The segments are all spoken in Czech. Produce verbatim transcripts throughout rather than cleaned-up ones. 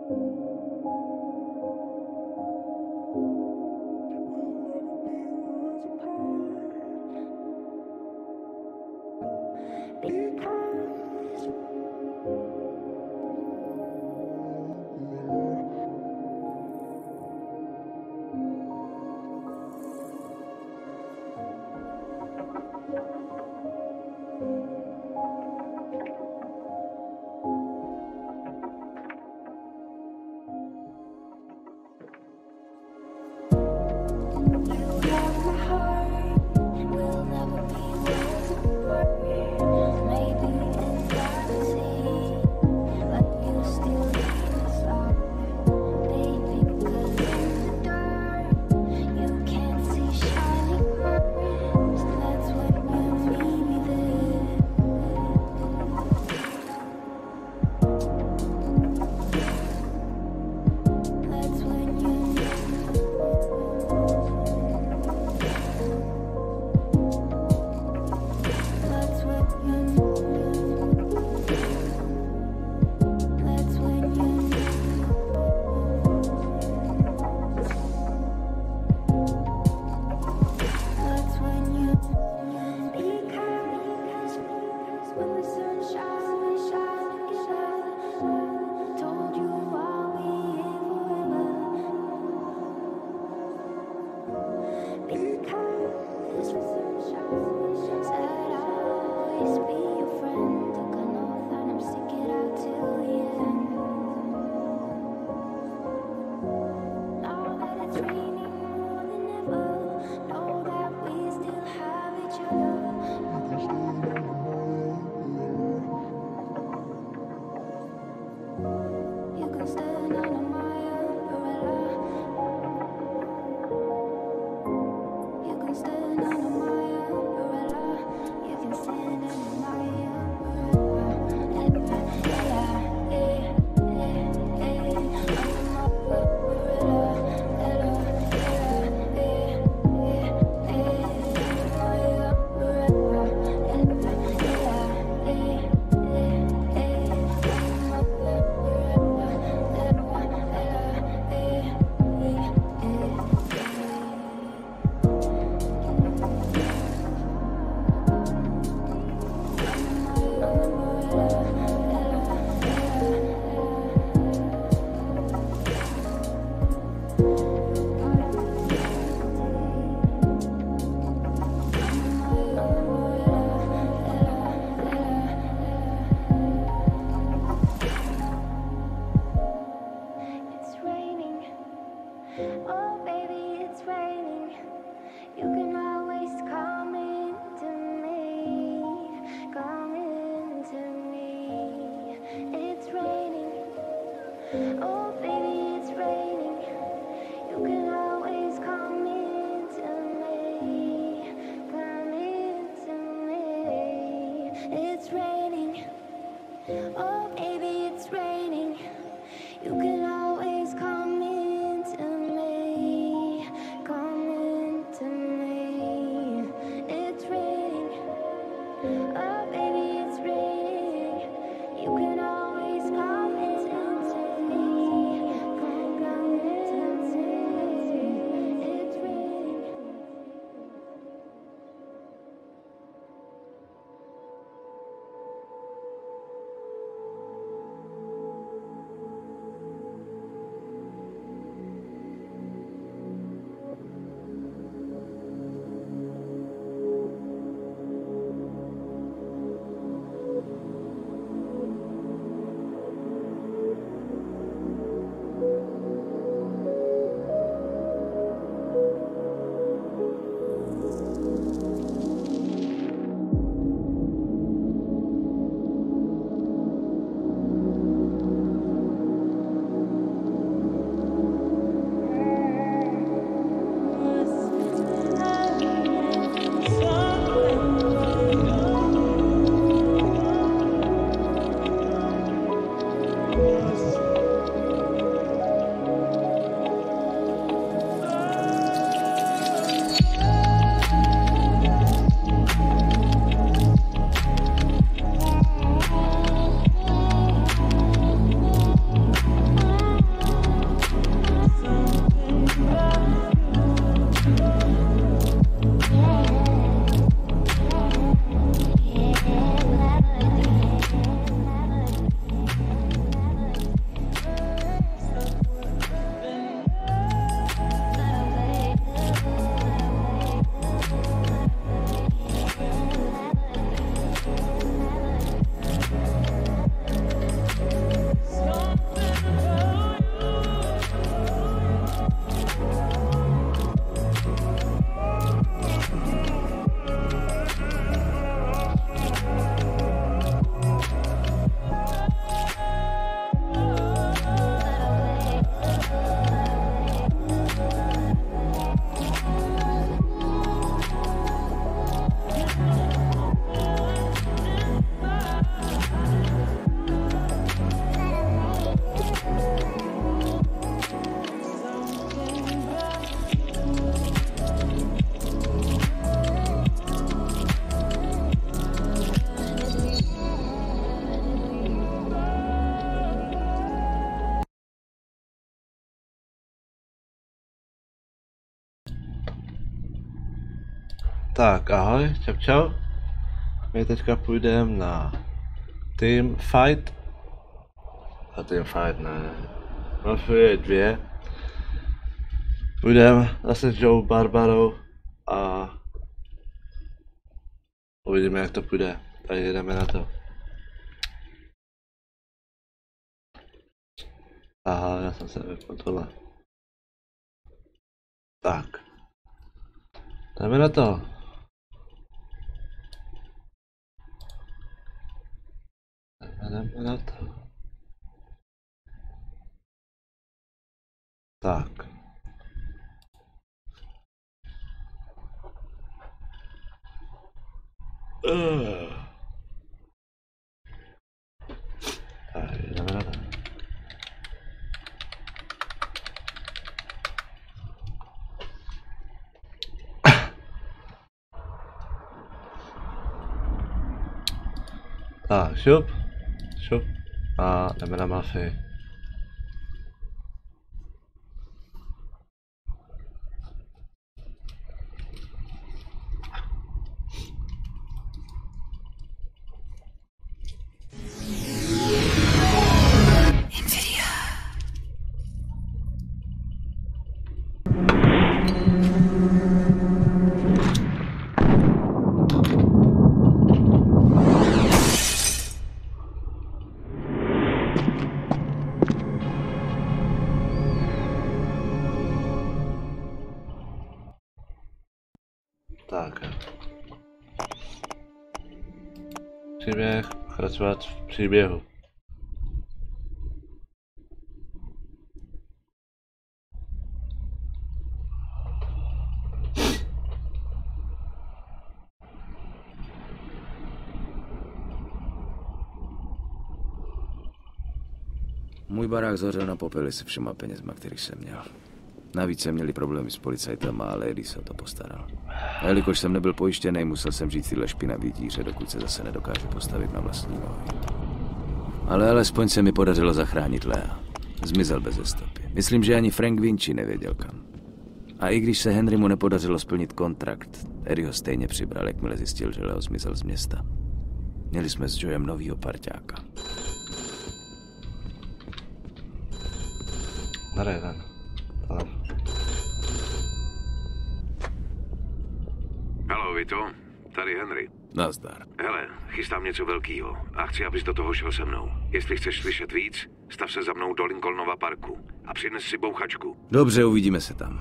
You can always come into me. Tak, ahoj, čau čau. My teďka půjdeme na Team Fight. A Team Fight ne. Mafia dva. Půjdeme zase s Joe Barbarou a uvidíme, jak to půjde. Tak jdeme na to. Aha, já jsem se vypnul tohle. Tak. Jdeme na to. Jdeme na to. Tak. Uh. Tak, jdeme na to. Tak, šup, šup a jdeme na Mafii. Tak. Příběh, pokračovat v příběhu. Můj barák zhořel na popeli se všema penězma, který jsem měl. Navíc jsem měli problémy s policajtama, ale Eddie se o to postaral. A jelikož jsem nebyl pojištěný, musel jsem žít tyhle špinavý díře, dokud se zase nedokážu postavit na vlastní nohy. Ale alespoň se mi podařilo zachránit Lea. Zmizel bez stopy. Myslím, že ani Frank Vinci nevěděl kam. A i když se Henrymu nepodařilo splnit kontrakt, Eddie ho stejně přibral, jakmile zjistil, že Leo zmizel z města. Měli jsme s Joem novýho parťáka. Tady ten. Haló, Vito, tady Henry. Nazdar. Hele, chystám něco velkýho a chci, abys do toho šel se mnou. Jestli chceš slyšet víc, stav se za mnou do Lincolnova parku a přines si bouchačku. Dobře, uvidíme se tam.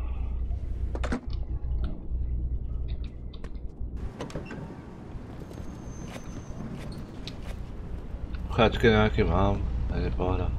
Bouchačky nějaký mám, tak je pohoda.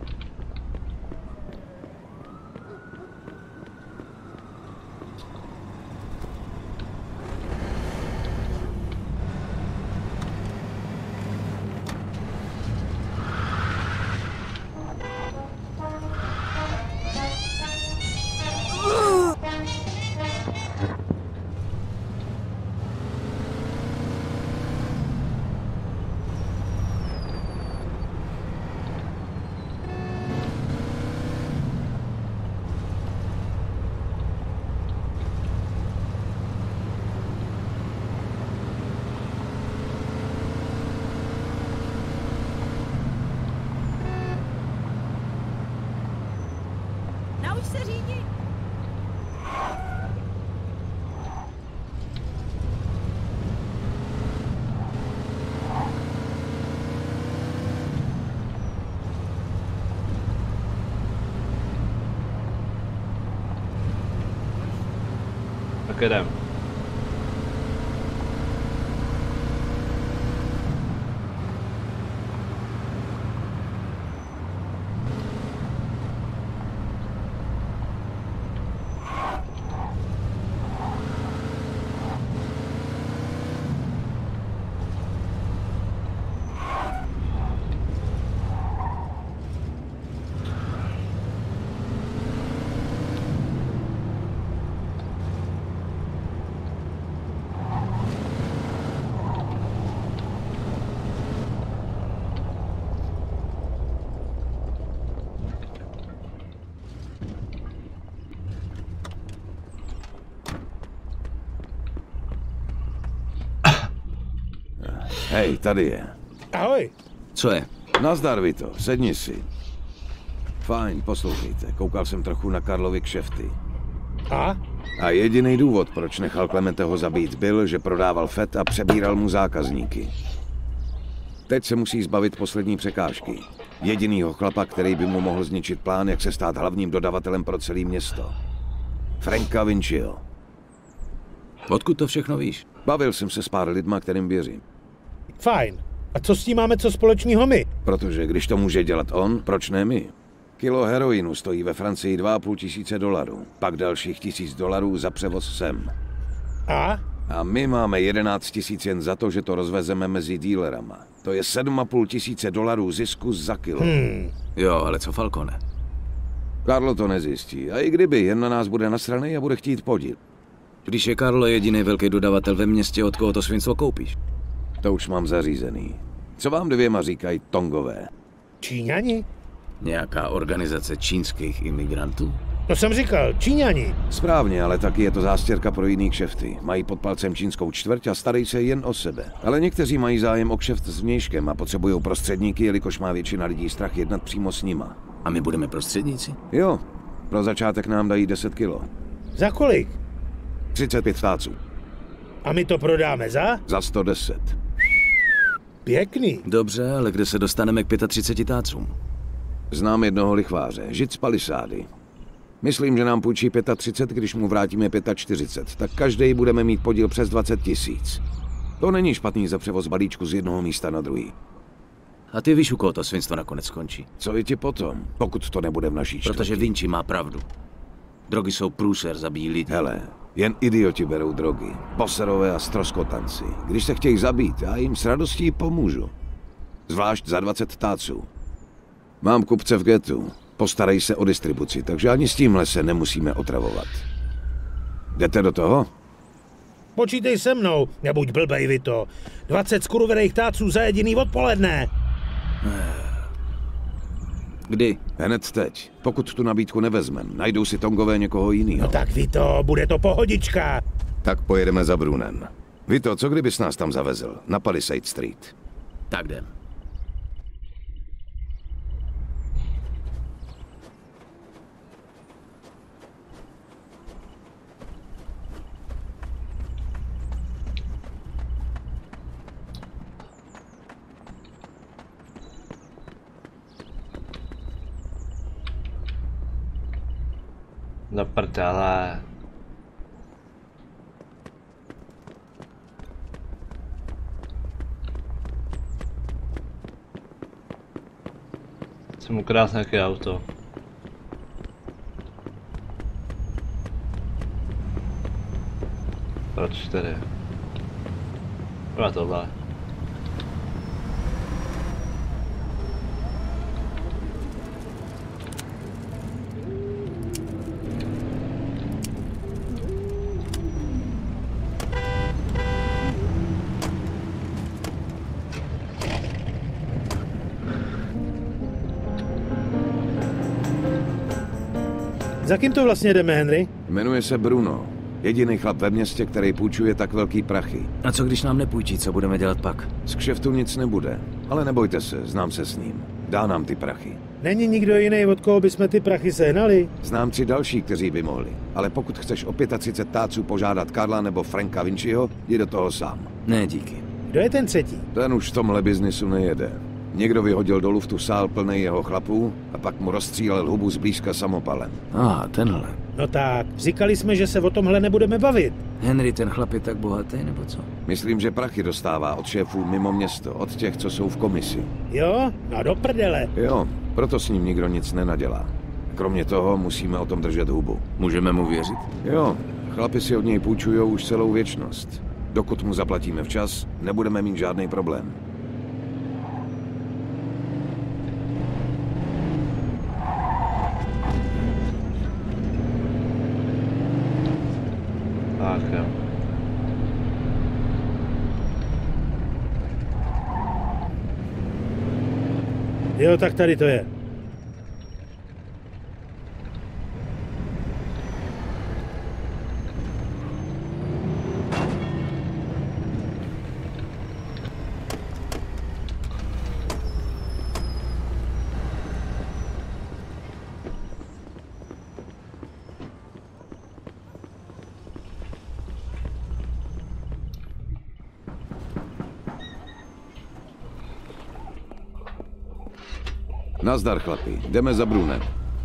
Nauč se řídit! Tak jdem. Hej, tady je. Ahoj. Co je? Nazdar, Vito, sedni si. Fajn, poslouchejte, koukal jsem trochu na Karlovy kšefty. A? A jediný důvod, proč nechal Clementeho zabít, byl, že prodával fet a přebíral mu zákazníky. Teď se musí zbavit poslední překážky. Jedinýho chlapa, který by mu mohl zničit plán, jak se stát hlavním dodavatelem pro celé město. Franka Vinciho. Odkud to všechno víš? Bavil jsem se s pár lidma, kterým věřím. Fajn. A co s tím máme co společného my? Protože když to může dělat on, proč ne my? Kilo heroinu stojí ve Francii dva a půl tisíce dolarů. Pak dalších tisíc dolarů za převoz sem. A? A my máme jedenáct tisíc jen za to, že to rozvezeme mezi dílerama. To je sedm a půl tisíce dolarů zisku za kilo. Hmm. Jo, ale co Falcone? Karlo to nezjistí. A i kdyby, jen na nás bude nasranej a bude chtít podíl. Když je Karlo jediný velký dodavatel ve městě, od koho to svinstvo koupíš? To už mám zařízený. Co vám dvěma říkají Tongové? Číňani? Nějaká organizace čínských imigrantů? To jsem říkal, Číňani. Správně, ale taky je to zástěrka pro jiný kšefty. Mají pod palcem čínskou čtvrť a starají se jen o sebe. Ale někteří mají zájem o kšeft s vnějškem a potřebují prostředníky, jelikož má většina lidí strach jednat přímo s nima. A my budeme prostředníci? Jo. Pro začátek nám dají deset kilo. Za kolik? třicet pět táců. A my to prodáme za? Za sto deset. Pěkný. Dobře, ale kde se dostaneme k třiceti pěti tácům? Znám jednoho lichváře, žid z Palisády. Myslím, že nám půjčí třicet pět, když mu vrátíme čtyřicet pět, tak každý budeme mít podíl přes dvacet tisíc. To není špatný za převoz balíčku z jednoho místa na druhý. A ty víš, u koho to svinstvo nakonec skončí? Co je ti potom, pokud to nebude v naší čtvrti? Protože Vinci má pravdu. Drogy jsou průser, zabíjí lidi. Hele, jen idioti berou drogy. Poserové a stroskotanci. Když se chtějí zabít, já jim s radostí pomůžu. Zvlášť za dvacet táců. Mám kupce v getu. Postarej se o distribuci, takže ani s tímhle se nemusíme otravovat. Jdete do toho? Počítej se mnou, nebuď blbej, Vito. dvacet skurvených táců za jediný odpoledne. Kdy? Hned teď. Pokud tu nabídku nevezmem, najdou si Tongové někoho jiného. No tak, Vito, bude to pohodička. Tak pojedeme za Brunem. Vito, co kdybys nás tam zavezl? Na Palisade Street. Tak jdem. Do prdele. Jsem ukrást nějaké auto. Proč tedy? Byla tohle. Za kým to vlastně jdeme, Henry? Jmenuje se Bruno. Jediný chlap ve městě, který půjčuje tak velký prachy. A co když nám nepůjčí, co budeme dělat pak? Z kšeftu nic nebude. Ale nebojte se, znám se s ním. Dá nám ty prachy. Není nikdo jiný, od koho bychom ty prachy sehnali? Znám tři další, kteří by mohli. Ale pokud chceš o třicet pět táců požádat Karla nebo Franka Vinciho, jdi do toho sám. Ne, díky. Kdo je ten třetí? Ten už v tomhle biznisu nejede. Někdo vyhodil do luftu sál plný jeho chlapů a pak mu rozstřílel hubu zblízka samopalem. Aha, tenhle. No tak, říkali jsme, že se o tomhle nebudeme bavit. Henry, ten chlap je tak bohatý, nebo co? Myslím, že prachy dostává od šéfů mimo město, od těch, co jsou v komisi. Jo? No do prdele. Jo, proto s ním nikdo nic nenadělá. Kromě toho musíme o tom držet hubu. Můžeme mu věřit? Jo, chlapi si od něj půjčujou už celou věčnost. Dokud mu zaplatíme včas, nebudeme mít žádný problém. Tak jo. Jo, tak tady to je. Nazdar, chlapi. Jdeme za Brunem.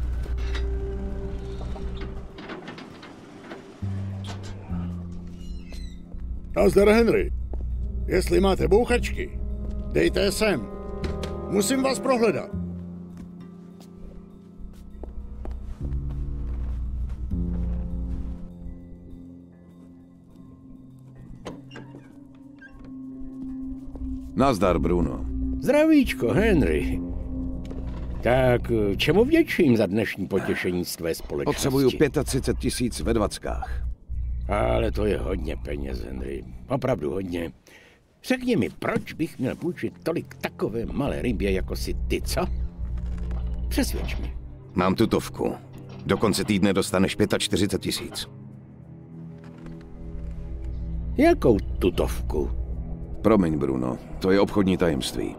Nazdar, Henry. Jestli máte bouchačky, dejte je sem. Musím vás prohledat. Nazdar, Bruno. Zdravíčko, Henry. Tak čemu vděčím za dnešní potěšení z tvé společnosti? Potřebuju třicet pět tisíc ve dvackách. Ale to je hodně peněz, Henry. Opravdu hodně. Řekni mi, proč bych měl půjčit tolik takové malé rybě jako si ty, co? Přesvědč mě. Mám tutovku. Do konce týdne dostaneš čtyřicet pět tisíc. Jakou tutovku? Promiň, Bruno, to je obchodní tajemství.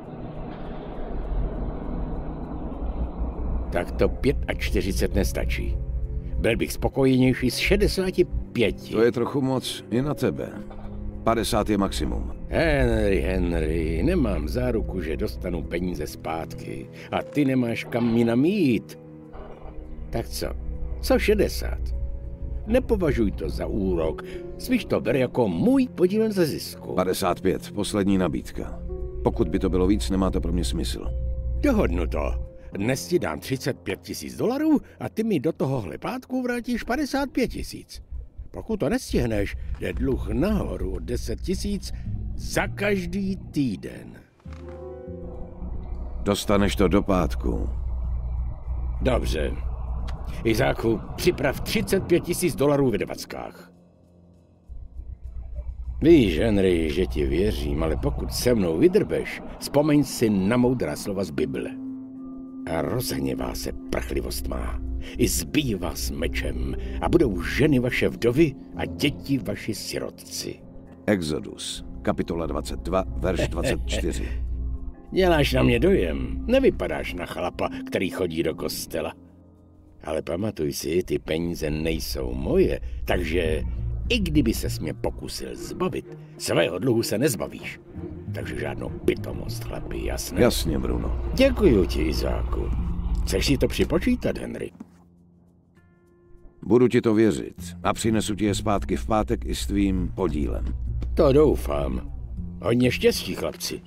Tak to čtyřicet pět nestačí. Byl bych spokojenější s šedesáti pěti. To je trochu moc i na tebe. padesát je maximum. Henry, Henry, nemám záruku, že dostanu peníze zpátky. A ty nemáš kam jinam jít. Tak co? Co šedesát? Nepovažuj to za úrok. Spíš to ber jako můj podíl ze zisku. padesát pět, poslední nabídka. Pokud by to bylo víc, nemá to pro mě smysl. Dohodnu to. Dnes ti dám třicet pět tisíc dolarů a ty mi do tohohle pátku vrátíš padesát pět tisíc. Pokud to nestihneš, jde dluh nahoru o deset tisíc za každý týden. Dostaneš to do pátku. Dobře. Izáku, připrav třicet pět tisíc dolarů ve dvackách. Víš, Henry, že ti věřím, ale pokud se mnou vydrbeš, vzpomeň si na moudrá slova z Bible. A rozhněvá se prchlivost má. I zbíjí vás mečem a budou ženy vaše vdovy a děti vaši sirotci. Exodus, kapitola dvacet dva, verš dvacet čtyři. Děláš na mě dojem. Nevypadáš na chlapa, který chodí do kostela. Ale pamatuj si, ty peníze nejsou moje, takže i kdyby ses mě pokusil zbavit, svého dluhu se nezbavíš. Takže žádnou pitomost, chlapi, jasné? Jasně, Bruno. Děkuju ti, Izáku. Chceš si to připočítat, Henry? Budu ti to věřit a přinesu ti je zpátky v pátek i s tvým podílem. To doufám. Hodně štěstí, chlapci.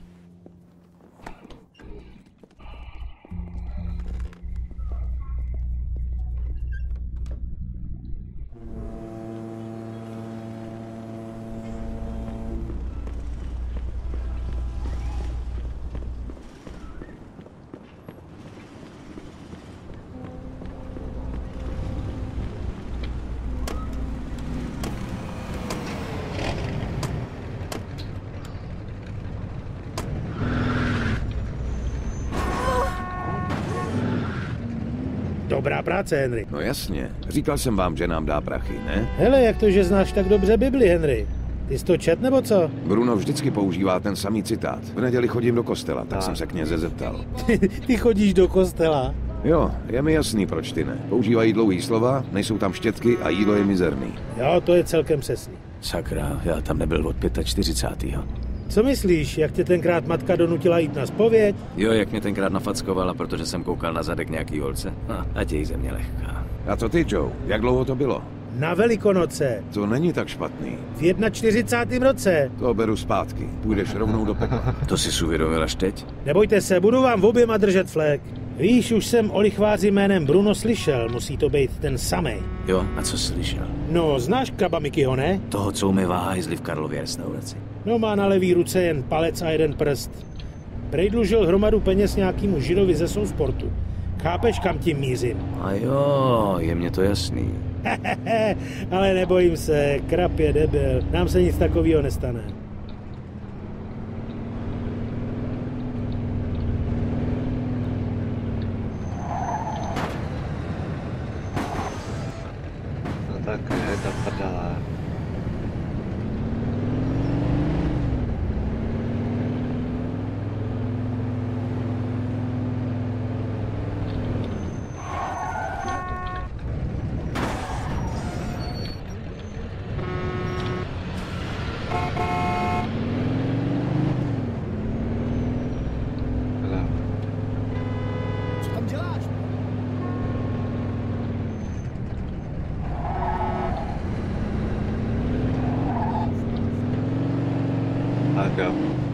Dobrá práce, Henry. No jasně, říkal jsem vám, že nám dá prachy, ne? Hele, jak to, že znáš tak dobře Bibli, Henry? Ty jsi to čet, nebo co? Bruno vždycky používá ten samý citát. V neděli chodím do kostela, tak a. jsem se kněze zeptal. Ty chodíš do kostela? Jo, je mi jasný, proč ty ne. Používají dlouhý slova, nejsou tam štětky a jídlo je mizerný. Jo, to je celkem přesný. Sakra, já tam nebyl od čtyřicátého pátého Co myslíš, jak tě tenkrát matka donutila jít na zpověď? Jo, jak mě tenkrát nafackovala, protože jsem koukal na zadek nějaký holce. Ha, a tě ze mě lehká. A co ty, Joe? Jak dlouho to bylo? Na Velikonoce. To není tak špatný. V čtyřicátém prvním roce. To beru zpátky. Půjdeš rovnou do pekla. To jsi uvědomil až teď? Nebojte se, budu vám v oběma držet flek. Víš, už jsem o lichváři jménem Bruno slyšel, musí to být ten samej. Jo, a co slyšel? No, znáš Kraba Mickeyho, ne? Toho, co umývá hajzly v Karlově restauraci. No, má na levý ruce jen palec a jeden prst. Prej dlužil hromadu peněz nějakýmu židovi ze Southportu. Chápeš, kam tím mířím? A jo, je mně to jasný. Ale nebojím se, Krab je debil, nám se nic takového nestane. No tak je ta prdala. jo.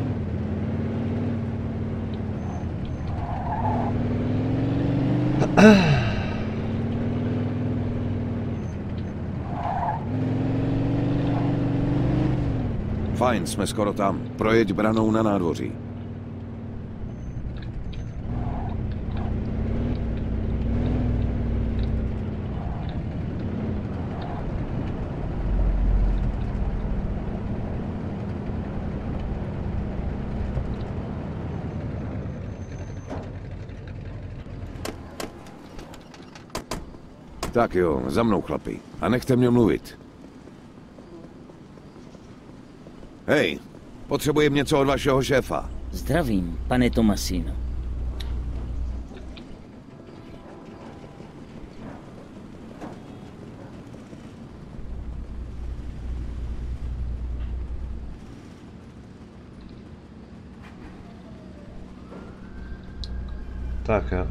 Fajn, jsme skoro tam. Projeď branou na nádvoří. Tak jo, za mnou, chlapi. A nechte mě mluvit. Hej, potřebujem něco od vašeho šéfa. Zdravím, pane Tomasino. Tak jo.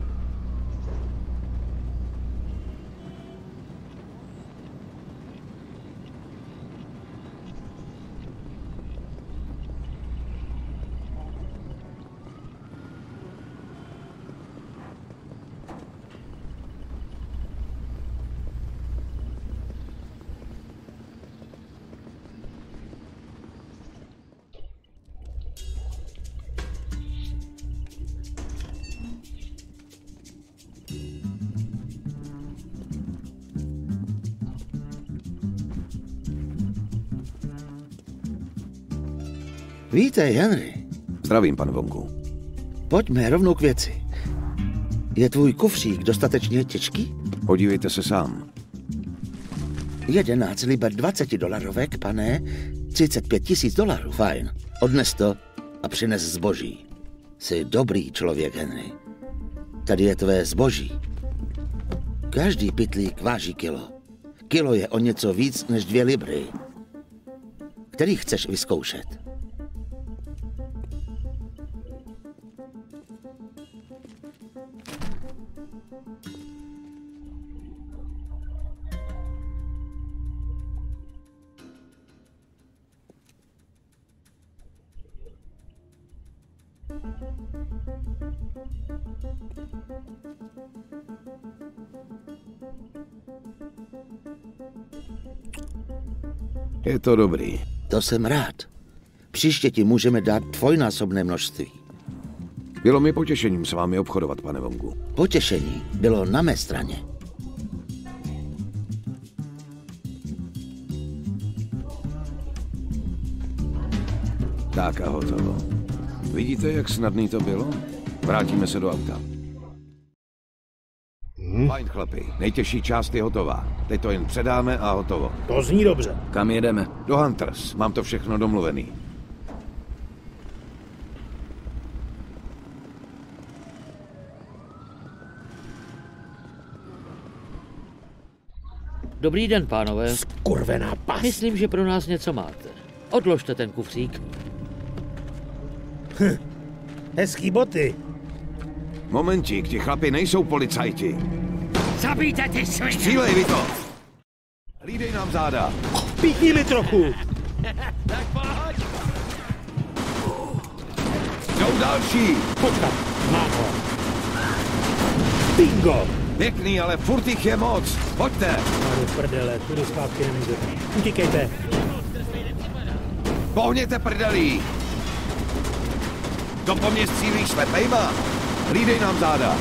Vítej, Henry. Zdravím, pan Vongu. Pojďme rovnou k věci. Je tvůj kufřík dostatečně těžký? Podívejte se sám. jedenáct liber dvacet dolarovek, pane. třicet pět tisíc dolarů. Fajn. Odnes to a přines zboží. Jsi dobrý člověk, Henry. Tady je tvé zboží. Každý pytlík váží kilo. Kilo je o něco víc než dvě libry. Který chceš vyzkoušet? Je to dobrý. To jsem rád. Příště ti můžeme dát dvojnásobné množství. Bylo mi potěšením s vámi obchodovat, pane Vongu. Potěšení bylo na mé straně. Tak a hotovo. Vidíte, jak snadný to bylo? Vrátíme se do auta. Hmm. Fajn, chlapi. Nejtěžší část je hotová. Teď to jen předáme a hotovo. To zní dobře. Kam jedeme? Do Hunters. Mám to všechno domluvený. Dobrý den, pánové. Skurvená pas. Myslím, že pro nás něco máte. Odložte ten kufřík. Hm. Hezký boty. Momentík, ti chlapi nejsou policajti. Zabijte ty svině! Střílej, vy to! Hlídej nám záda. Píkni mi trochu. Tak pojď! Jdou další. Počkat, mám ho. Bingo. Pěkný, ale furt jich je moc. Pojďte. Máru prdele, tudy zpátky nemůžete. Utíkejte. Pohněte prdelí. To po mně střílíš slepejma. Hlídej nám záda.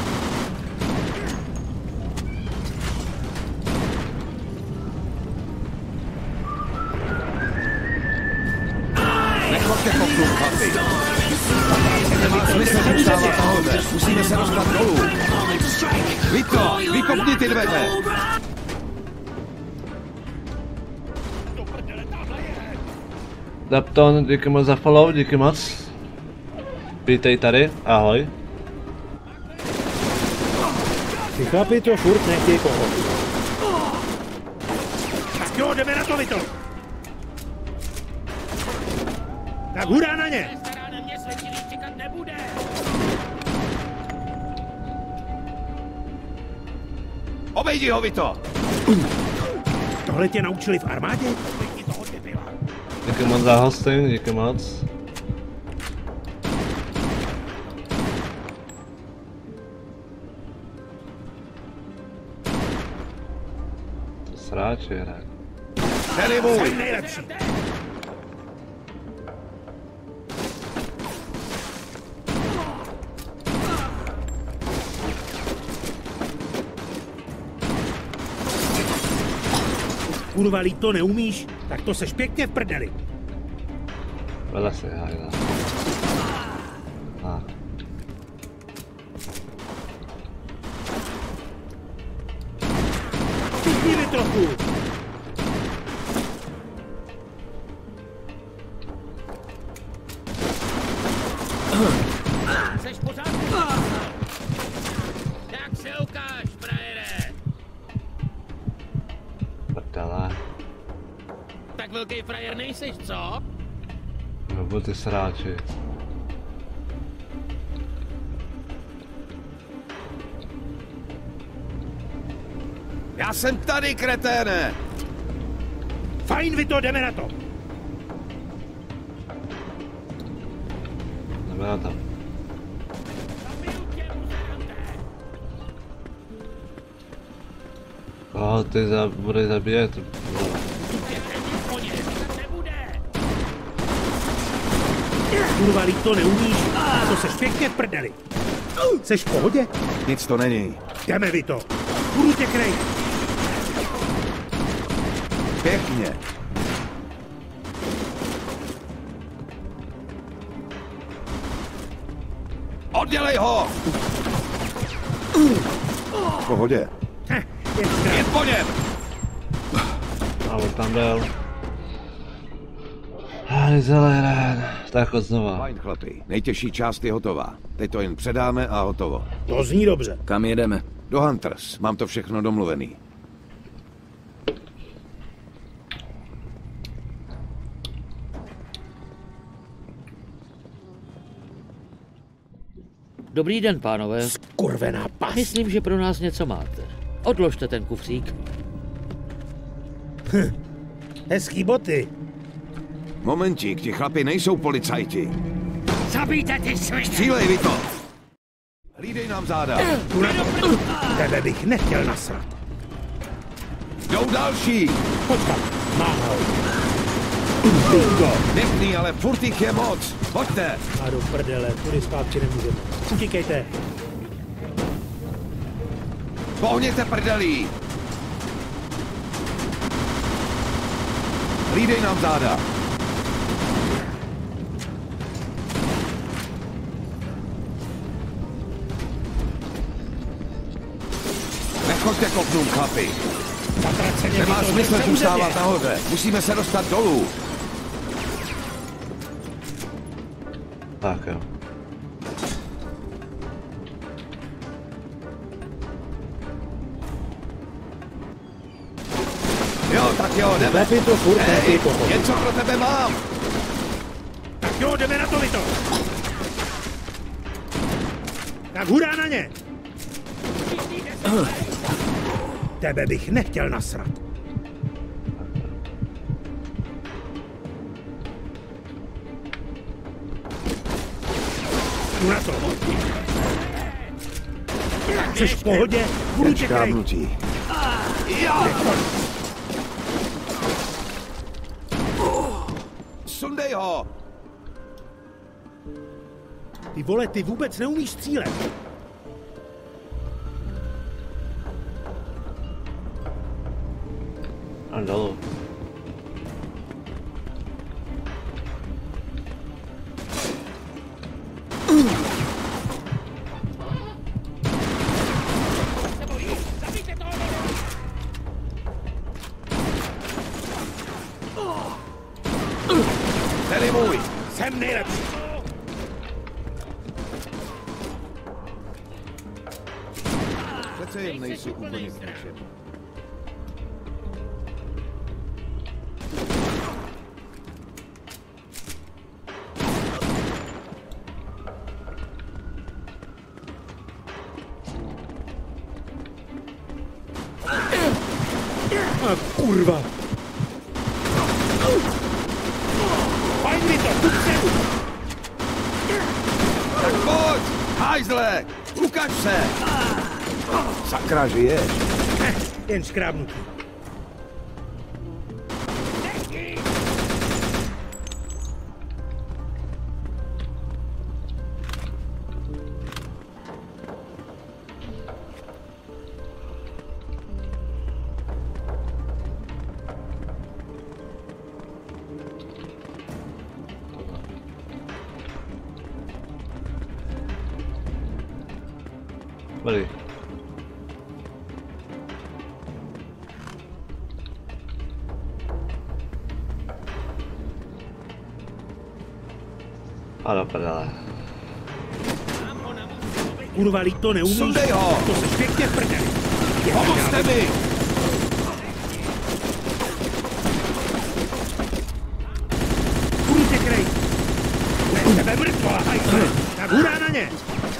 Nechoďte po klub, chlapi. Nemá smysl zůstávat nahoře. Musíme se dostat dolů. Vy to, vykopni ty dveře. Dapton, díky moc za follow, díky moc. Vítej tady, ahoj. Ty chlapi to furt nechtějí pohodit. Tak jo, jdeme na to, vy to. Tak hurá na ně. Stará na mě světilý čekat nebude! Obejdi ho, vy to. Tohle tě naučili v armádě? Díky moc za hosting, díky moc. sráči hrají. Ten je můj! Jsem nejlepší. Kurva, líp to neumíš? Tak to seš pěkně v prdeli. Vele si, hajda. Ah. Pěkně mi trochu. Seš pořád? Tak se ukáž, frajere. Prdele. Tak velký frajer nejseš, co? Nebo ty sráči. Já jsem tady, kreténe! Fajn, Vito, jdeme na to. Jdeme na to. Koho ty za, budeš zabíjet? Kurva, líp to neumíš? To seš pěkně v prdeli. Seš v pohodě? Nic to není. Jdeme, Vito. Budu tě krejt. Pěkně. Oddělej ho! V pohodě. Heh, jen Jen po něm! A on tam byl. Hány zelén. Tak od znova. Fajn, chlapi. Nejtěžší část je hotová. Teď to jen předáme a hotovo. To zní dobře. Kam jedeme? Do Hunters. Mám to všechno domluvený. Dobrý den, pánové. Skurvená pas. Myslím, že pro nás něco máte. Odložte ten kufřík. Hezký boty. Momentík, ti chlapi nejsou policajti. Zabijte ty svině! Střílej, Vito! Hlídej nám záda. Tebe bych nechtěl nasrat. Jdou další! Počkat, mám ho. Bingo. Pěkný, ale furt jich je moc. Pojďte! A do prdele, tudy zpátky nemůžeme. Utíkejte. Pohněte prdelí! Hlídej nám záda. Nechoďte kopnout, chlapi. Zatraceně, Nemá Vito, smysl nechce zůstávat udělat. nahoře. Musíme se dostat dolů. Tak jo. Jo, tak jo, jdeme. Lepi to furt Hej, lepi pochopit. něco pro tebe mám. Tak jo, jdeme na to, Vito. Tak hurá na ně. Tebe bych nechtěl nasrat. Jdu na to. Jsi v pohodě? Budu tě krejt. Škrábnutí. Jo! Sundej ho! Ty vole, ty vůbec neumíš střílet. A dolů. Ten je můj! Jsem nejlepší. Přece jen nejsi úplně v ničem. A kurva. Pojď mi to, kupředu. Tak pojď! Hajzle! Ukaž se! Sakra, žiješ. Heh, jen škrábnutí. Dobrý. A do prdele. Kurva, lík to neumíš. Sundej ho! To seš pěkně v prdeli. Pomozte mi! Budu tě krejt. To je tebe mrtvola, hajzle. Tak hurá na ně.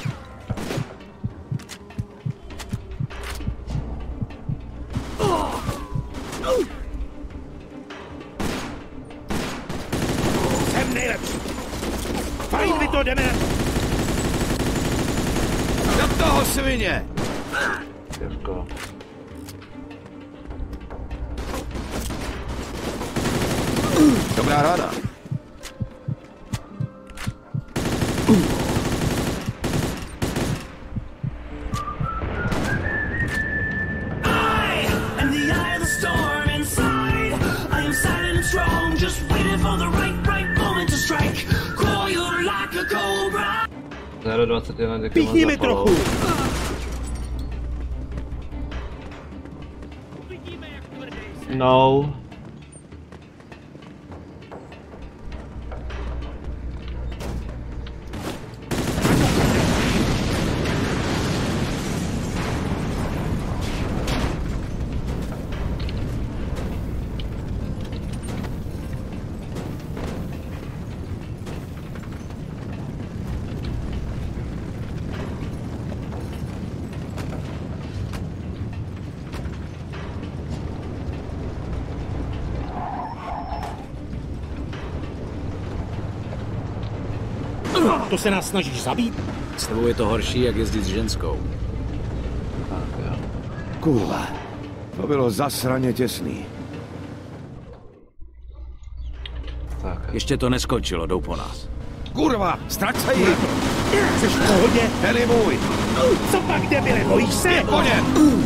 Jsem nejlepší. Fajn, vy to jdeme. Do toho, svině! Děvko. Dobrá rána. nula dvacet jedna, děkuji Píchni mi za follow. trochu. No. To se nás snažíš zabít? S tebou je to horší, jak jezdit s ženskou. Tak jo. Kurva, to bylo zasraně těsný. Tak jo. Ještě to neskončilo, jdou po nás. Kurva, strať se jim! Jsi v pohodě? Ten je můj! Co pak, debile, bojíš se? Po něm!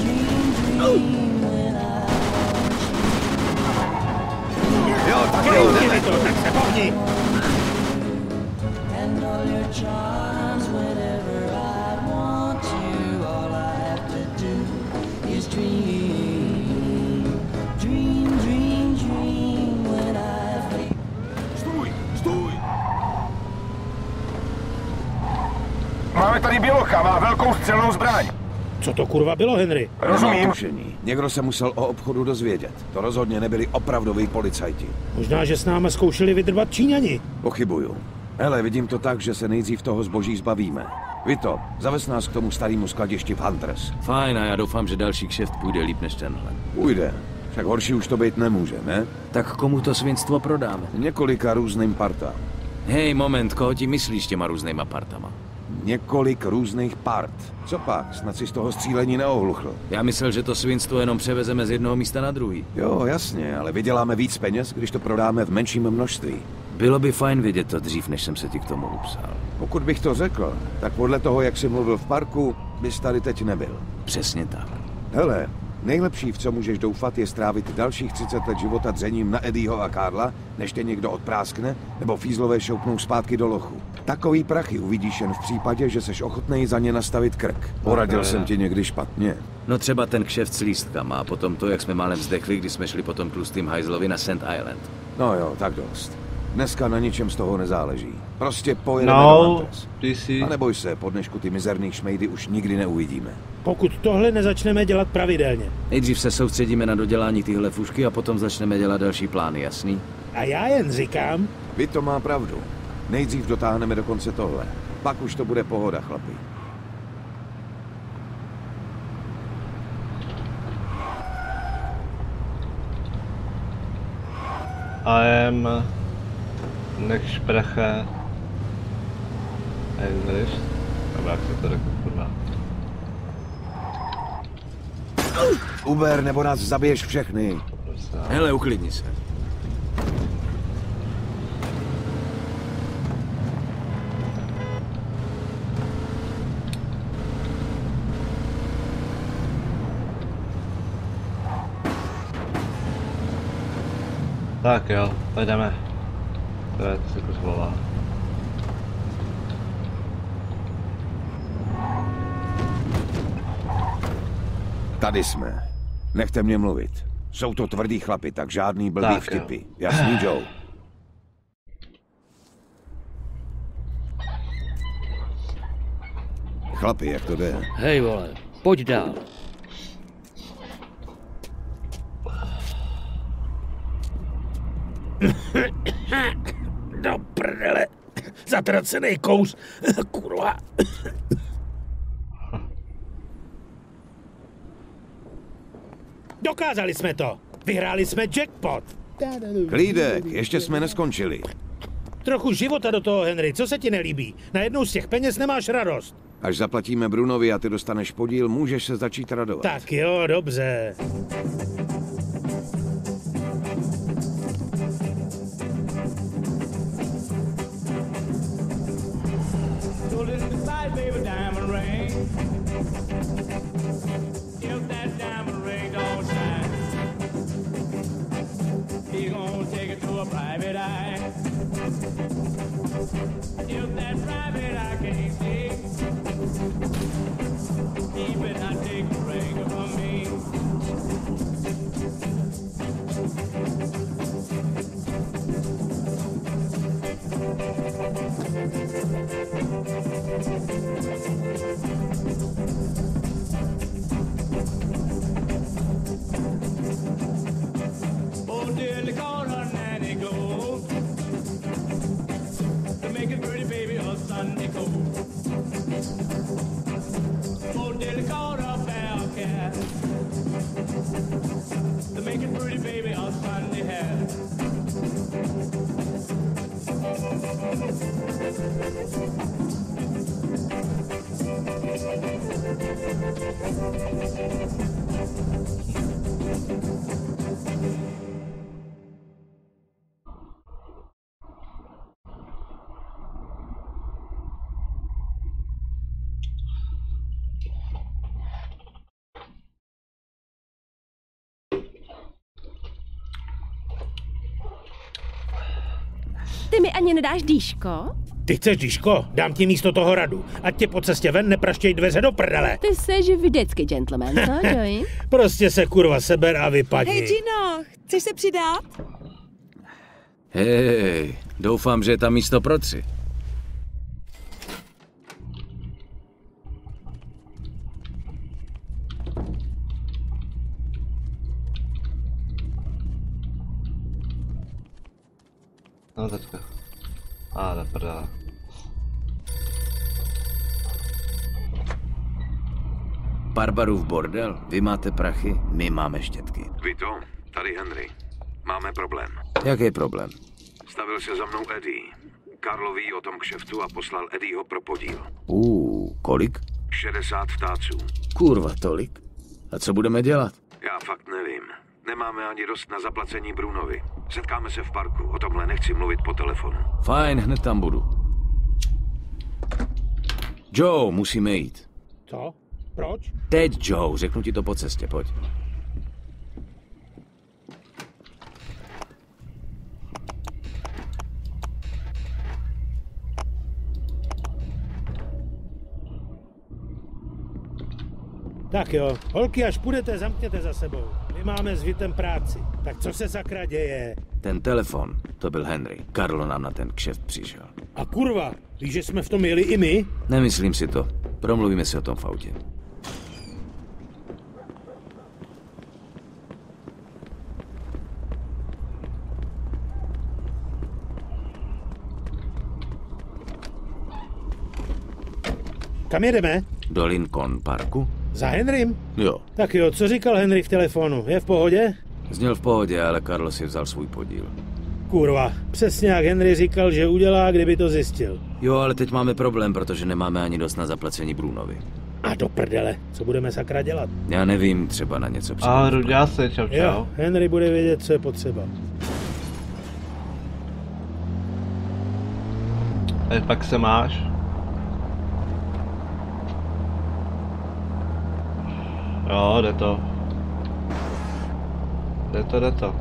Jo, tak jo, Krejti mi jdeme. to, tak se pohni. Stůj, stůj! Máme tady bělocha, má velkou střelnou zbraň. Co to kurva bylo, Henry? Rozumím. Někdo se musel o obchodu dozvědět. To rozhodně nebyli opravdoví policajti. Možná, že s námi zkoušeli vydrbat Číňani. Pochybuju. Hele, vidím to tak, že se nejdřív toho zboží zbavíme. Vito, zavez nás k tomu starému skladišti v Hunters. Fajn, a já doufám, že další kšeft půjde líp než tenhle. Půjde. Však horší už to být nemůže, ne? Tak komu to svinstvo prodáme? Několika různým partám. Hej, moment, koho ti myslíš těma různýma partama? Několik různých part. Co pak? Snad si z toho střílení neohluchl. Já myslel, že to svinstvo jenom převezeme z jednoho místa na druhý. Jo, jasně, ale vyděláme víc peněz, když to prodáme v menším množství. Bylo by fajn vidět to dřív, než jsem se ti k tomu upsal. Pokud bych to řekl, tak podle toho, jak jsi mluvil v parku, bys tady teď nebyl. Přesně tak. Hele, nejlepší, v co můžeš doufat, je strávit dalších třicet let života dřením na Eddieho a Karla, než tě někdo odpráskne, nebo fízlové šoupnou zpátky do lochu. Takový prachy uvidíš jen v případě, že seš ochotnej za ně nastavit krk. Poradil jsem ti někdy špatně. No třeba ten kšeft s lístkama a potom to, jak jsme málem vzdechli, když jsme šli po tom tlustým hajzlovi na Sand Island. No jo, tak dost. Dneska na ničem z toho nezáleží. Prostě pojedeme No, do Hunters. P C. A neboj se, po dnešku ty mizerných šmejdy už nikdy neuvidíme. Pokud tohle nezačneme dělat pravidelně. Nejdřív se soustředíme na dodělání tyhle fušky a potom začneme dělat další plány, jasný? A já jen říkám, Vy to má pravdu. Nejdřív dotáhneme do konce tohle. Pak už to bude pohoda, chlapi. I am nicht spreche Englisch. Aber jak se to řekne, kurva. Uber, nebo nás zabiješ všechny. Hele, uklidni se. Tak jo, jdeme. To je to si kus volá. Tady jsme. Nechte mě mluvit. Jsou to tvrdý chlapi, tak žádný blbý Tak, vtipy. Jasný, Joe? Chlapi, jak to jde? Hej vole, pojď dál. Do prdele. Zatracený kous. Kurva. Dokázali jsme to. Vyhráli jsme jackpot. Klídek, ještě jsme neskončili. Trochu života do toho, Henry. Co se ti nelíbí? Najednou z těch peněz nemáš radost. Až zaplatíme Brunovi a ty dostaneš podíl, můžeš se začít radovat. Tak jo, dobře. Ty mi ani nedáš dýško? Ty chceš dýško? Dám ti místo toho radu. Ať tě po cestě ven nepraštěj dveře do prdele. Ty seš vždycky gentleman, co, Joey? Prostě se kurva seber a vypadni. Hej, Gino, chceš se přidat? Hej, doufám, že je tam místo pro tři. No teďka. A, do prdele. Barbarův bordel, vy máte prachy, my máme štětky. Vito, tady Henry. Máme problém. Jaký problém? Stavil se za mnou Eddie. Karlo ví o tom kšeftu a poslal Eddieho pro podíl. Uuu, kolik? šedesát vtáců. Kurva, tolik? A co budeme dělat? Já fakt nevím. Nemáme ani dost na zaplacení Brunovi. Setkáme se v parku. O tomhle nechci mluvit po telefonu. Fajn, hned tam budu. Joe, musíme jít. Co? Proč? Teď, Joe, řeknu ti to po cestě, pojď. Tak jo, holky, až půjdete, zamkněte za sebou. My máme s Vitem práci. Tak co se sakra děje? Ten telefon, to byl Henry. Karlo nám na ten kšeft přišel. A kurva, víš, že jsme v tom jeli i my? Nemyslím si to. Promluvíme si o tom v autě. Kam jedeme? Do Lincoln Parku? Za Henrym? Jo. Tak jo, co říkal Henry v telefonu? Je v pohodě? Zněl v pohodě, ale Karlo si vzal svůj podíl. Kurva, přesně jak Henry říkal, že udělá, kdyby to zjistil. Jo, ale teď máme problém, protože nemáme ani dost na zaplacení Brunovi. A do prdele, co budeme sakra dělat? Já nevím, třeba na něco přijde. A Ruďá se, čau, čau. Jo, Henry bude vědět, co je potřeba. A pak se máš? Jo, jde to. Jde to, jde to.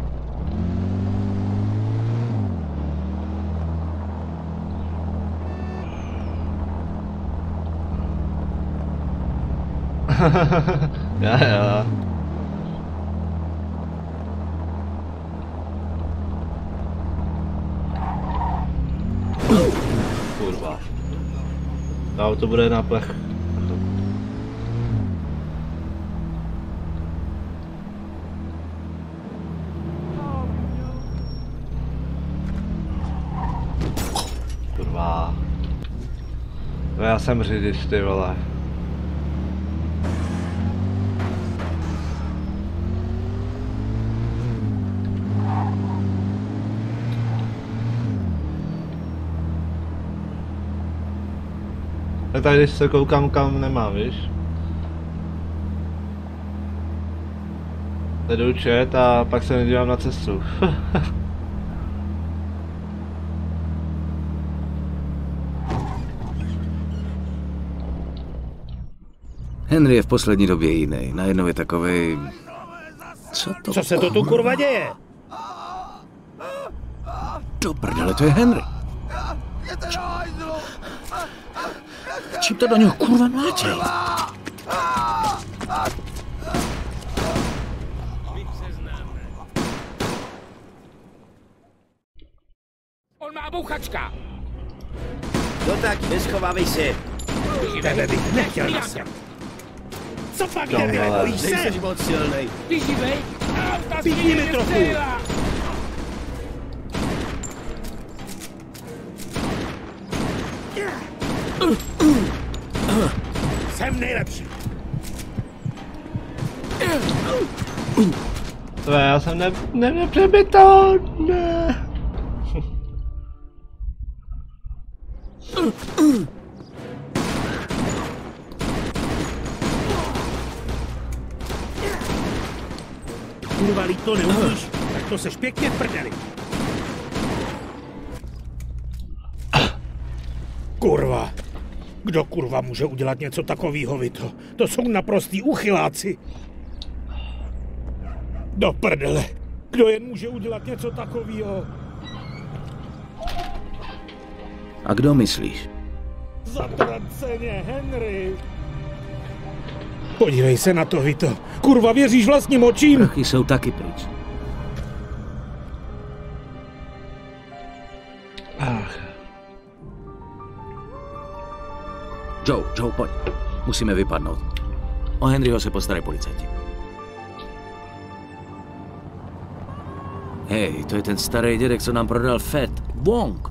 Já, já. Kurva. To auto bude na plech. Kurva. No já jsem řidič, ty vole. Tak když se koukám, kam nemám, víš? Jdu čet a pak se nedívám na cestu. Henry je v poslední době jiný. Najednou je takovej... Co to? Co se to tu kurva děje? Do prdele, to je Henry. Čím to do něho kurva mláčej? On má bouchačka! No tak, neschovávej se. Tebe bych nechtěl na sem. Co pak, Henry, bojíš se? Nejseš moc silnej. Ty živej? Píkni mi trochu. Jsem nejlepší. To já jsem ne, neměl přebyto, ne. Kurva, líp to neumíš, tak to seš pěkně v prdeli. Kurva. Kdo kurva může udělat něco takovýho, Vito? To jsou naprostý uchyláci. Do prdele. Kdo jen může udělat něco takovýho? A kdo myslíš? Zatraceně, Henry. Podívej se na to, Vito. Kurva, věříš vlastním očím? Prachy jsou taky pryč. Ach. Joe, Joe, pojď. Musíme vypadnout. O Henryho se postarají policajti. Hej, to je ten starý dědek, co nám prodal Fed. Wong.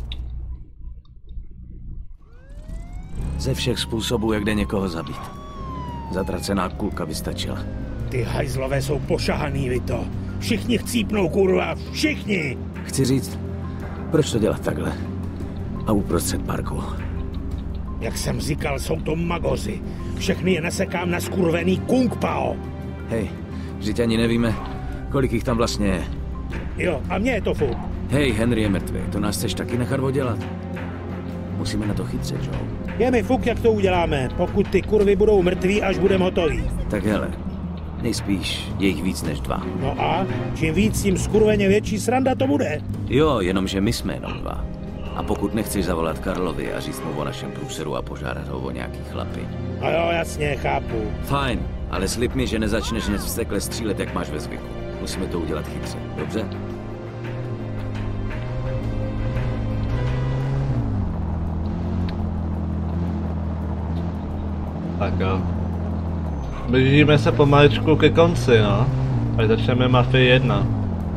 Ze všech způsobů, jak jde někoho zabít. Zatracená kulka by stačila. Ty hajzlové jsou pošahaný, Vito. Všichni chcípnou, kurva, všichni. Chci říct, proč to dělat takhle? A uprostřed parku. Jak jsem říkal, jsou to magoři. Všechny je nesekám na skurvený Kung Pao. Hej, vždyť ani nevíme, kolik jich tam vlastně je. Jo, a mně je to fuk. Hej, Henry je mrtvý, to nás chceš taky nechat oddělat? Musíme na to chytře, Joe. Je mi fuk, jak to uděláme, pokud ty kurvy budou mrtví, až budeme hotoví. Tak hele, nejspíš je jich víc než dva. No a čím víc, tím skurveně větší sranda to bude. Jo, jenomže my jsme jenom dva. A pokud nechceš zavolat Karlovi a říct mu o našem průseru a požádat ho o nějaký chlapy. A jo, jasně, chápu. Fajn, ale slib mi, že nezačneš hned vztekle střílet, jak máš ve zvyku. Musíme to udělat chytře, dobře? Tak jo. Blížíme se pomaličku ke konci, no. Až začneme Mafii jedna.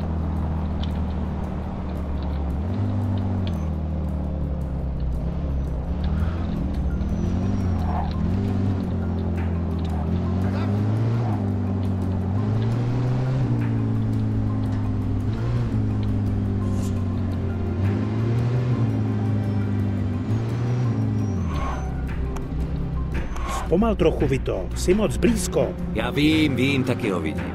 Pomal trochu, Vito. Jsi moc blízko. Já vím, vím, taky ho vidím.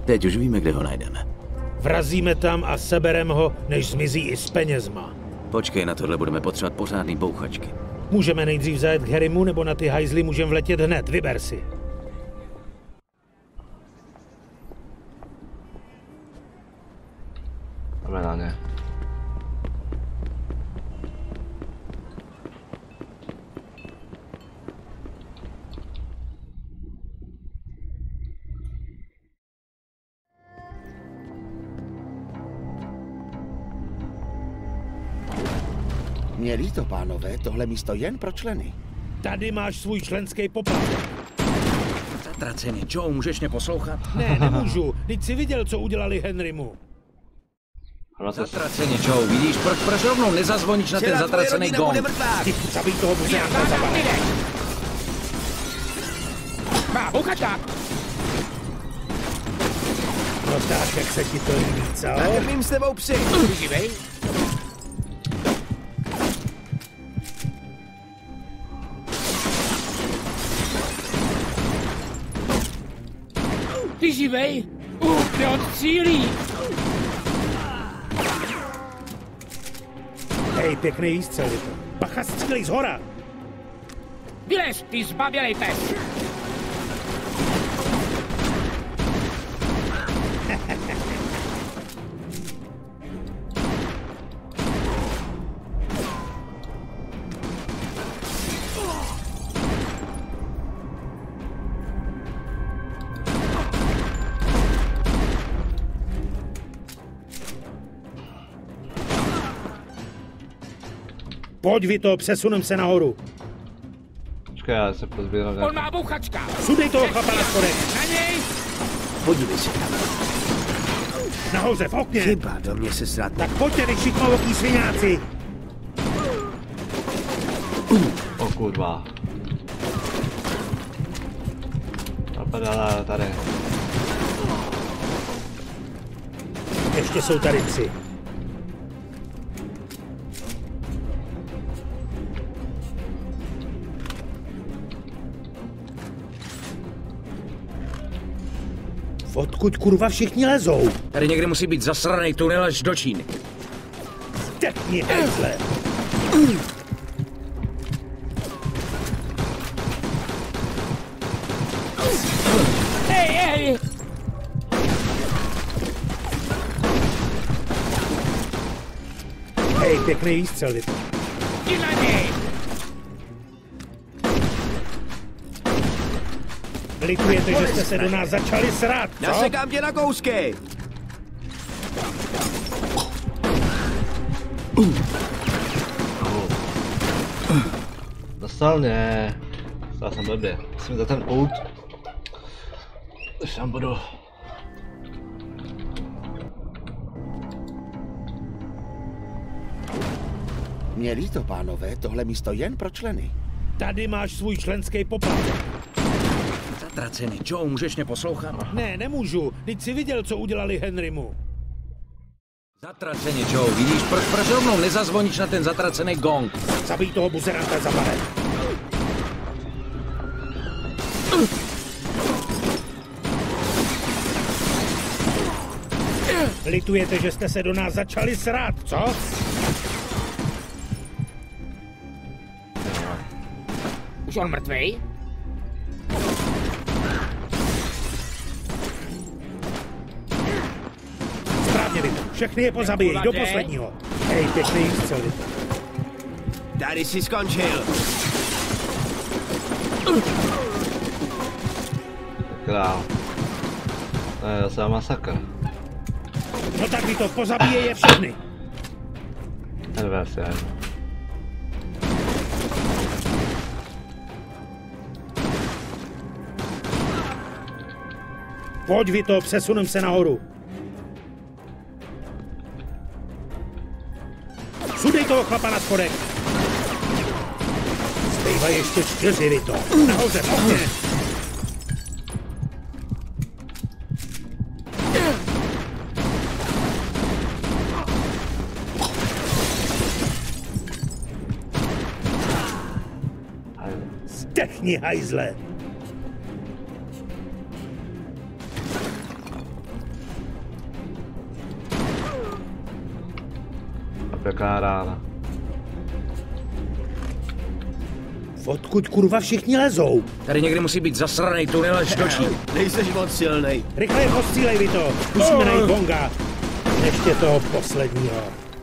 Teď už víme, kde ho najdeme. Vrazíme tam a seberem ho, než zmizí i s penězma. Počkej, na tohle budeme potřebovat pořádný bouchačky. Můžeme nejdřív zajet k Harrymu, nebo na ty hajzly můžeme vletět hned, vyber si. Jdeme na ně. Mě líto, pánové, tohle místo jen pro členy. Tady máš svůj členský poplatek. Zatraceně, Joe, můžeš mě poslouchat? Ne, nemůžu. Teď jsi viděl, co udělali Henrymu. Zatraceně, Joe, vidíš, proč, proč rovnou nezazvoníš na ten zatracený gong? Ty zabij toho buzeránka za balé. Má, bouchačka! No tak, jak se ti to líbí, co? Nakrmím s tebou psy. Ty živej? Ty živej? Uh, kde on střílí? Hej, pěkný výstřel, je to. Bacha, střílej zhora! Vylez, ty zbabělej pes! Pojď, Vito, přesunem se nahoru. Počkej, já se pozbírám. On má bouchačka! Sudej toho chlapa na schodech. Na něj! Podívej se tam. Nahoře, v okně. Chyba, do mě se srát. Tak pojďte, vy šikmovoký sviňáci. O kurva. Napadala tady. Ještě jsou tady tři. Odkud kurva všichni lezou? Tady někde musí být zasranej tunel až do Číny. Stekni, hejzle! Hej, hej! Hej, pěkný výstřel, Vito. Jdi na něj! Litujete, že jste se do nás začali srát, co? Nasekám tě na kousky! Dostal mě. Dostal jsem blbě. Musím za ten ult. Už tam budu. Mě líto, pánové, tohle místo jen pro členy. Tady máš svůj členský poplatek. Zatracený, Joe, můžeš mě poslouchat? Ne, nemůžu. Teď jsi viděl, co udělali Henrymu. Zatraceně, Joe, vidíš, proč, proč rovnou nezazvoníš na ten zatracený gong? Zabij toho buzeránka za balé. Litujete, že jste se do nás začali srát, co? Už on mrtvej? Správně, Vito. Všechny je pozabijej, do posledního. Hej, pěkný výstřel, Vito. Tady jsi skončil. Král. To je zase masakr. No tak, Vito, pozabijej je všechny. Nervés, já. Pojď, Vito, přesunem se nahoru. Sudej toho chlapa na schodech. Zbývají ještě čtyři, Vito. Nahoře, pojďte. Zdechni, hajzle. jaká rána. Odkud kurva všichni lezou? Tady někdy musí být zasranej tunel až do čí. Nejseš moc silnej. Rychle postřílej, vy to. Musíme najít Bonga. Ještě toho posledního.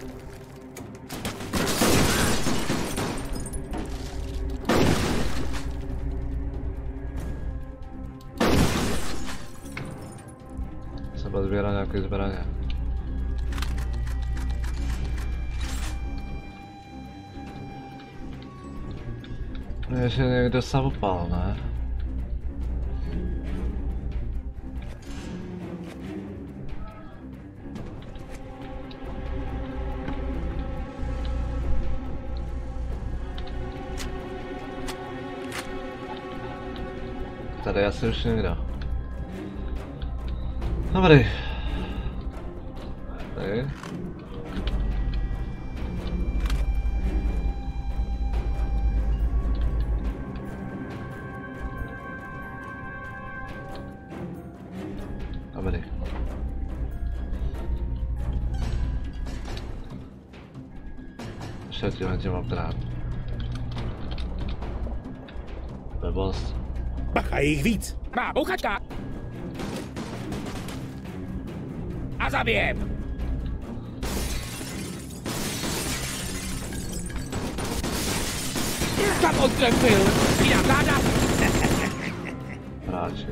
Seba sbírá nějaké zbraně. Ještě někdo samopal, ne? Tady asi už někdo. Dobrý. Tady. Dobrý. Ještě tímhle tím mám drát. Blbost. Bacha, je jich víc. Má bouchačka! A zabijem! Tam odtrefil! Přidám záda! Hráči.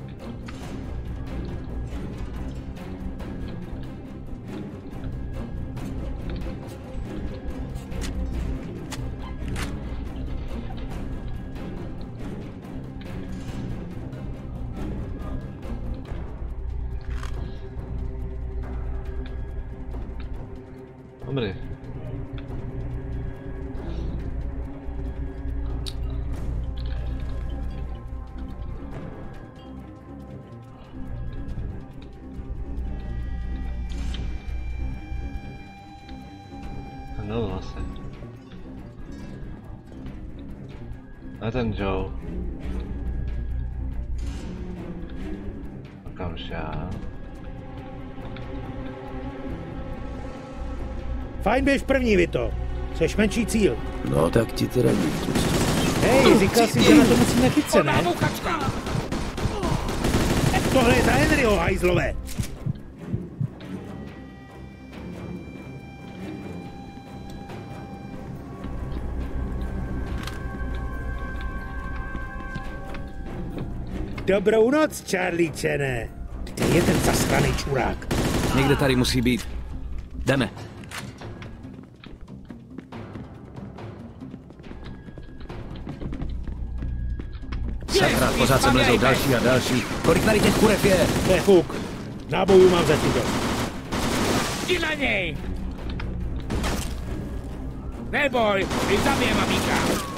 Dobrý. No vlastně. A ten Joe. A kam šel? Fajn, běž první, Vito. Jseš menší cíl. No tak ti teda díky. Hej, říkal jsi, že na to musíme chytce, ne? Tohle je za Henryho, hajzlové. Dobrou noc, Charliečene. Kde je ten zasraný čurák? Někde tady musí být. Jdeme. Sakra, pořád sem lezou další a další. Kolik tady těch kurev je? To je fuk. Nábojů mám zatím dost. Jdi na něj! Neboj, ty zabijem, mamíka.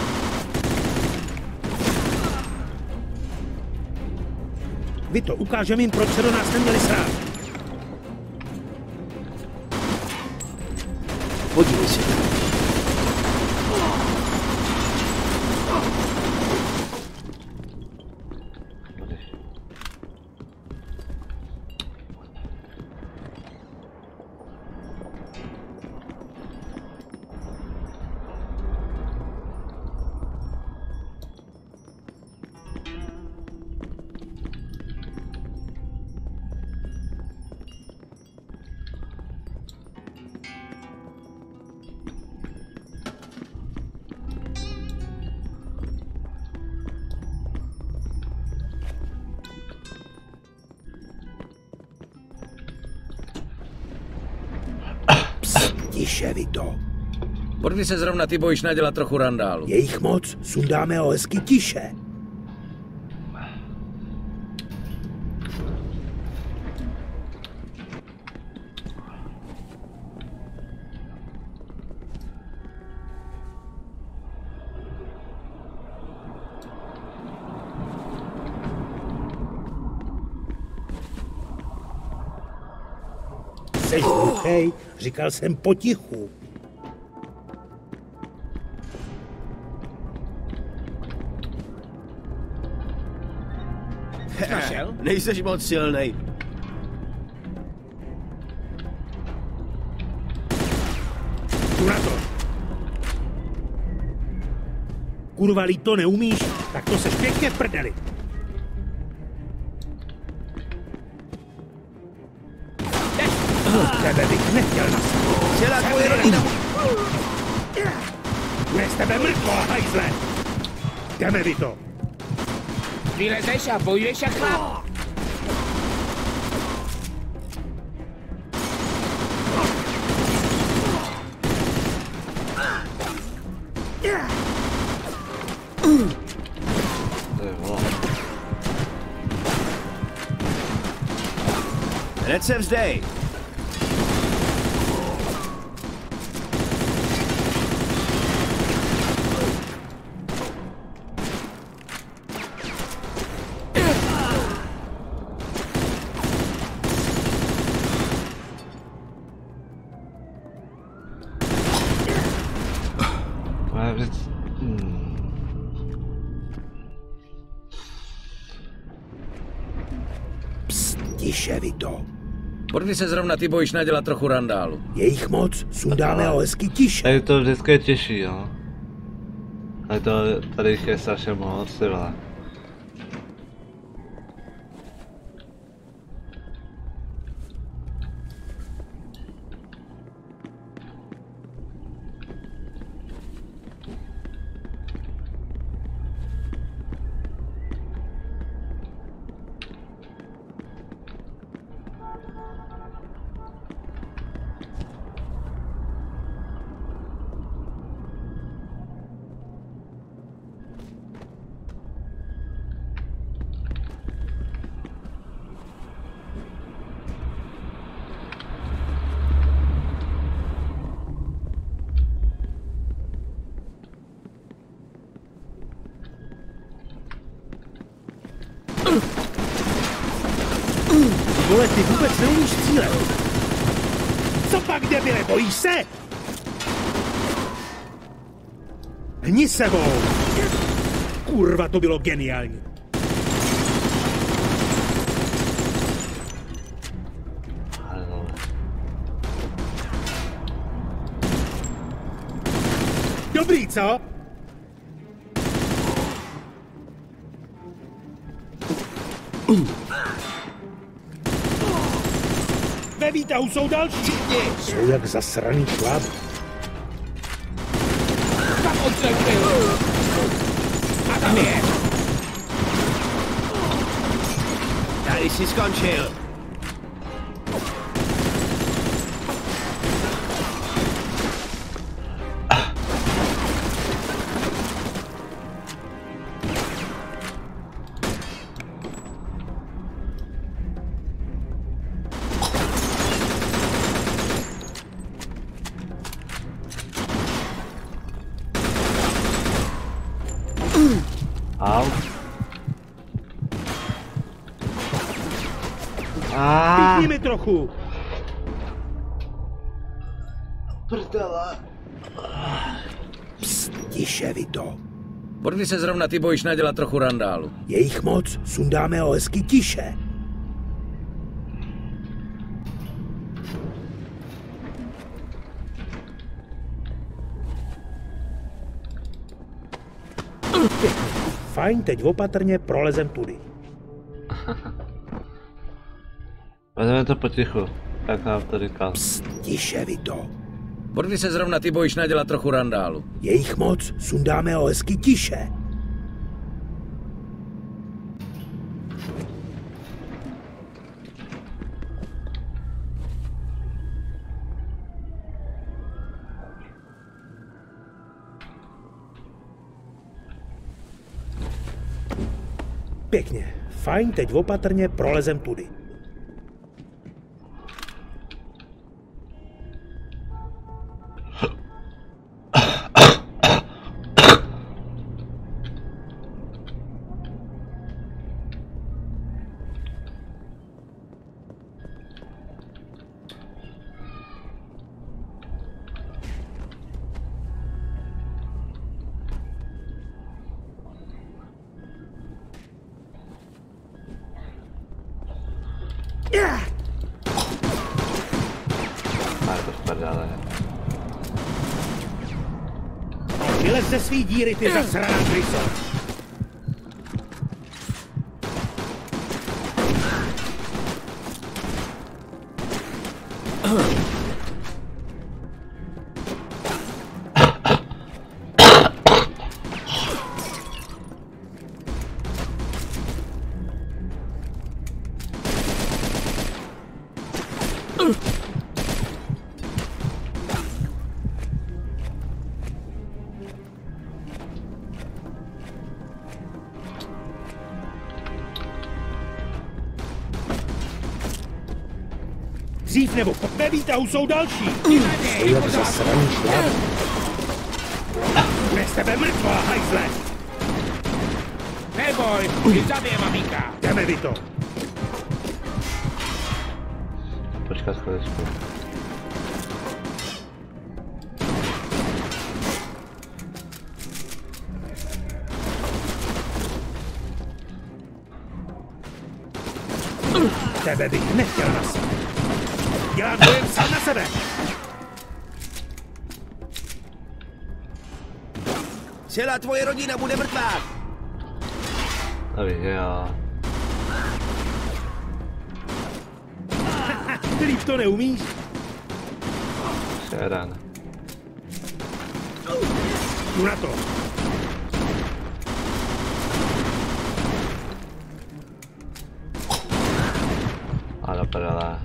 Vito, ukážem jim, proč se do nás neměli srát. Podívej se tam. Tiše, Vito. Proč se zrovna ty bojíš nadělat trochu randálu? Je jich moc, sundáme ho hezky tiše. Jseš hluchej, říkal jsem potichu. Našel? Nejseš moc silnej. Tu na to! Kurva, líp to neumíš, tak to seš pěkně v prdeli. Tebe bych nechtěl na sebe. Celá tvoje rodina. Bude z tebe mrtvo, hajzle. Jdeme, Vito. Vylezeš a bojuješ jak chlap. Hned se vzdej. Tiše, Vito. Bordy se zrovna ty bojíš nadělat trochu randálu. Jejich moc sundáme o hezky tiše. Tady to vždycky je těžší, jo. Tady to, tady jich je strašně moc, ty vole. Vole, ty vůbec neumíš cílet. Co pak, debile, bojíš se? Hni sebou. Kurva, to bylo geniální. Dobrý, co? Ve výtahu jsou další. Jsou jak zasraný chlap. Tam odsekl. A tam je. Tady jsi skončil. Au. Ah. Píchni mi trochu. Prdele. Pst, tiše, Vito. Bordy se zrovna ty bojíš nadělat trochu randálu. Jejich moc sundáme o hezky tiše. Fajn, teď opatrně prolezem tudy. Vezmeme to potichu, jak nám to říkal. Pst, tiše, Vito. Bordy se zrovna ty bojíš nadělat trochu randálu. Jejich moc sundáme o hezky tiše. Pěkně. Fajn, teď opatrně prolezem tudy. Ale to v prdele. Vylez ze svý díry, ty zasraná kryso. Dřív nebo po ve výtahu jsou další. To jak zasraný šlap. Bez tebe mrtvá, hajzle. Neboj, ty zabije mamíka. Jdeme, Vito. Počkat chviličku. Tebe bych nechtěl na sebe. Dělám dojem sám na sebe. Celá tvoje rodina bude mrtvá. Nevím, já. Líp to neumíš? Jeden. Jdu na to. A do prdele.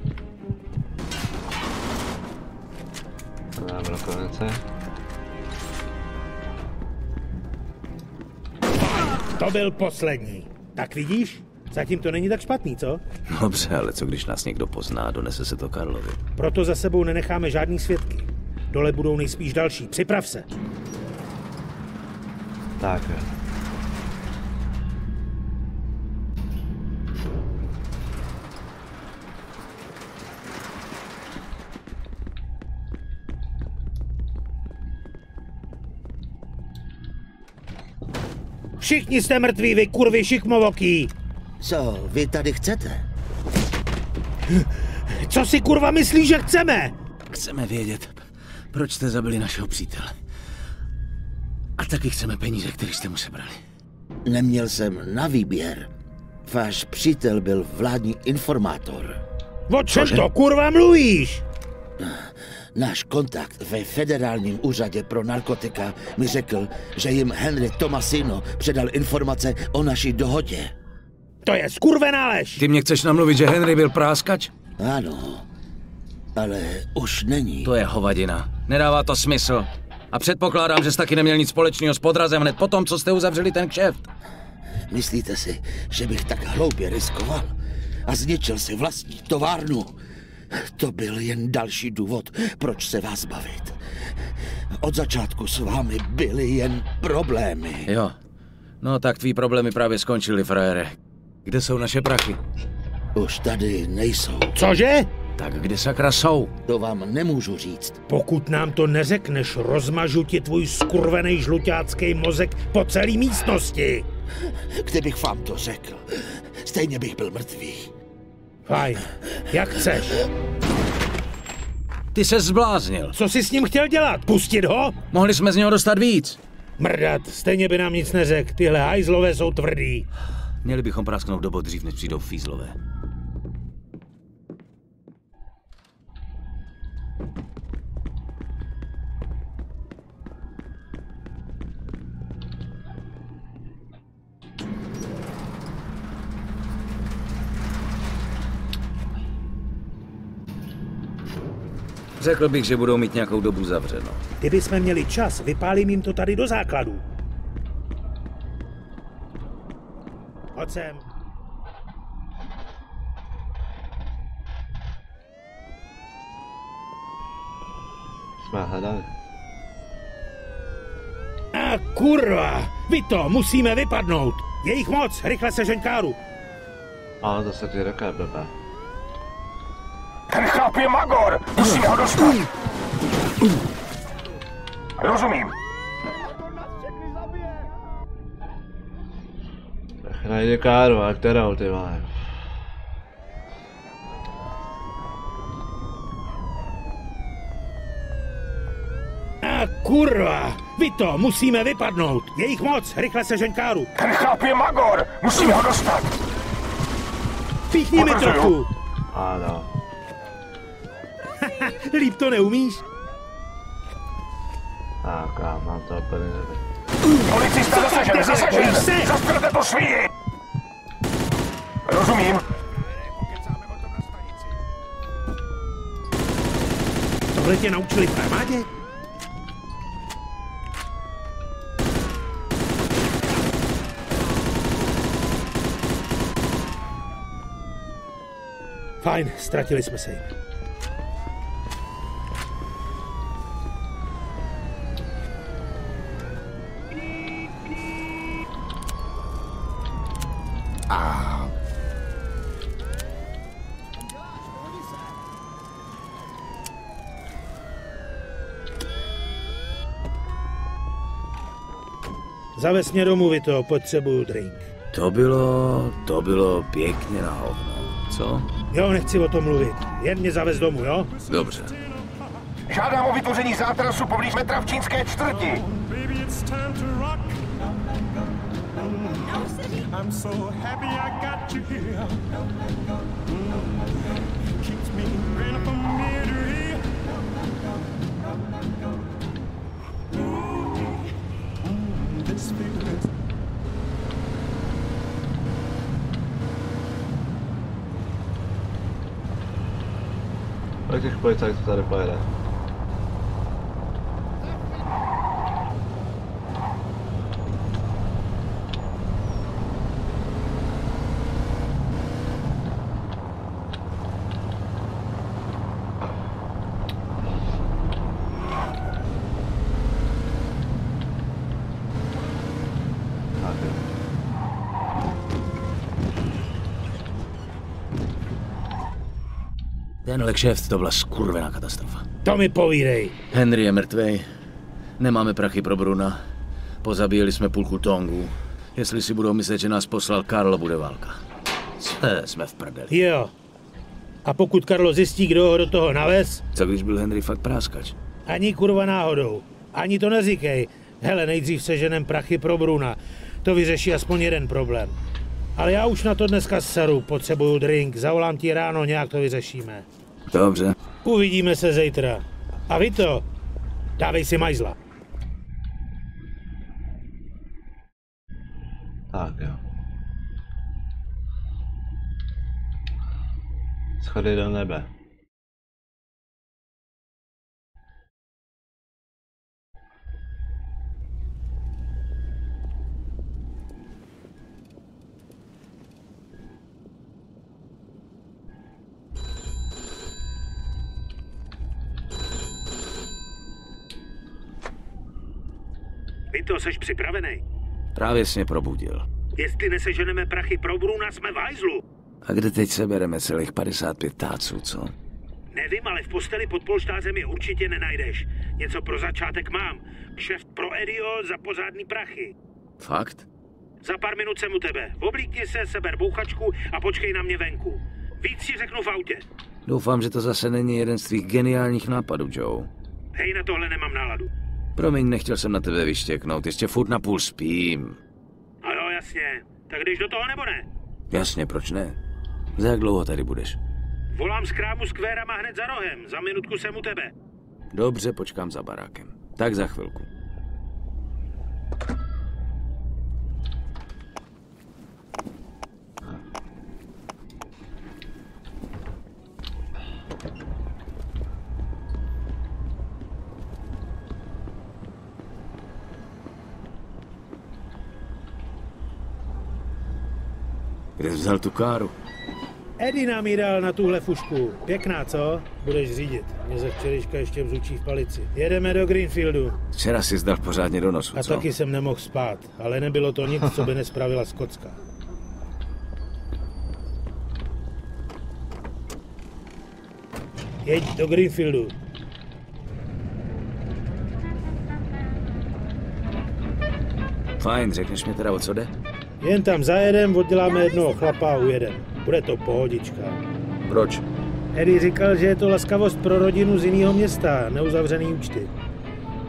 Dáme do konce. To byl poslední. Tak vidíš? Zatím to není tak špatný, co? Dobře, ale co když nás někdo pozná, donese se to Karlovi. Proto za sebou nenecháme žádný svědky. Dole budou nejspíš další. Připrav se. Tak. Všichni jste mrtví, vy kurvy šikmovoký! Co vy tady chcete? Co si kurva myslíš, že chceme? Chceme vědět, proč jste zabili našeho přítele. A taky chceme peníze, které jste mu sebrali. Neměl jsem na výběr. Váš přítel byl vládní informátor. O čem to kurva mluvíš? Náš kontakt ve federálním úřadě pro narkotika mi řekl, že jim Henry Tomasino předal informace o naší dohodě. To je skurvená lež! Ty mě chceš namluvit, že Henry byl práskač? Ano, ale už není. To je hovadina. Nedává to smysl. A předpokládám, že jsi taky neměl nic společného s podrazem hned po tom, co jste uzavřeli ten kšeft. Myslíte si, že bych tak hloupě riskoval a zničil si vlastní továrnu? To byl jen další důvod, proč se vás bavit. Od začátku s vámi byly jen problémy. Jo. No tak tvý problémy právě skončily, frajere. Kde jsou naše prachy? Už tady nejsou. Cože? Tak kde sakra jsou? To vám nemůžu říct. Pokud nám to neřekneš, rozmažu ti tvůj skurvený žluťácký mozek po celé místnosti. Kdybych vám to řekl, stejně bych byl mrtvý. Fajn, jak chceš. Ty se zbláznil. Co jsi s ním chtěl dělat? Pustit ho? Mohli jsme z něho dostat víc. Mrdat, stejně by nám nic neřekl. Tyhle hajzlové jsou tvrdý. Měli bychom prasknout do bod dřív, než přijdou fízlové. Řekl bych, že budou mít nějakou dobu zavřeno. Kdybychom měli čas, vypálím jim to tady do základu. Pojď sem. Jsme hledali. A kurva! Vito, musíme vypadnout! Je jich moc, rychle sežeň káru. A to se ti roka blbá. Ten chlap je magor! Musíme ho dostat! Rozumím. Tak najde káru, a kterou ty vole? A kurva! Vy to musíme vypadnout. Je jich moc, rychle sežeň káru. Ten chlap je magor, musíme ho dostat. Píchni mi trochu. Ano. Líp to neumíš? Tak, já mám to úplně... Policista zasažen, zasažen! Zastrate to svíji! Rozumím. Tohle tě naučili v armádě? Fajn, ztratili jsme se jim. A... Zavez mě domů, Vito, potřebuju drink. To bylo, to bylo pěkně na hovno, co? Jo, nechci o tom mluvit. Jen mě zavez domů, jo? Dobře. Žádám o vytvoření zátrasu poblíž metra v čínské čtvrti. I'm so happy I got you here. Keeps me grinning from ear to ear. This feeling. Kolik těch policajtů tady pojede? Tenhle kšeft, to byla skurvená katastrofa. To mi povídej. Henry je mrtvej. Nemáme prachy pro Bruna. Pozabíjeli jsme půlku Tongů. Jestli si budou myslet, že nás poslal Karlo, bude válka. Jsme v prdeli. Jo. A pokud Karlo zjistí, kdo ho do toho navez? Co když byl Henry fakt práskač? Ani kurva náhodou. Ani to neříkej. Hele, nejdřív seženem prachy pro Bruna. To vyřeší aspoň jeden problém. Ale já už na to dneska seru, potřebuju drink, zavolám ti ráno, nějak to vyřešíme. Dobře. Uvidíme se zítra. A vy to, dávej si majzla. Tak jo. Schody do nebe. Vito, seš připravený? Právě jsi mě probudil. Jestli neseženeme prachy pro Bruna, jsme v hajzlu. A kde teď sebereme celých padesát pět táců, co? Nevím, ale v posteli pod polštářem je určitě nenajdeš. Něco pro začátek mám. Kšeft pro Edio za pořádný prachy. Fakt? Za pár minut jsem u tebe. Oblíkni se, seber bouchačku a počkej na mě venku. Víc si řeknu v autě. Doufám, že to zase není jeden z tvých geniálních nápadů, Joe. Hej, na tohle nemám náladu. Promiň, nechtěl jsem na tebe vyštěknout, ještě furt na půl spím. A jo, jasně. Tak jdeš do toho nebo ne? Jasně, proč ne? Za jak dlouho tady budeš? Volám z krámu s kvérama hned za rohem. Za minutku jsem u tebe. Dobře, počkám za barákem. Tak za chvilku. Kde jsi vzal tu káru? Eddie nám ji dal na tuhle fušku. Pěkná, co? Budeš řídit. Mě ze včerejška ještě vzučí v palici. Jedeme do Greenfieldu. Včera jsi zdal pořádně do nosu, A co? taky jsem nemohl spát, ale nebylo to nic, co by nespravila Skotska. Jeď do Greenfieldu. Fajn, řekneš mi teda, o co jde? Jen tam zajedem, odděláme jednoho chlapa a ujedem. Bude to pohodička.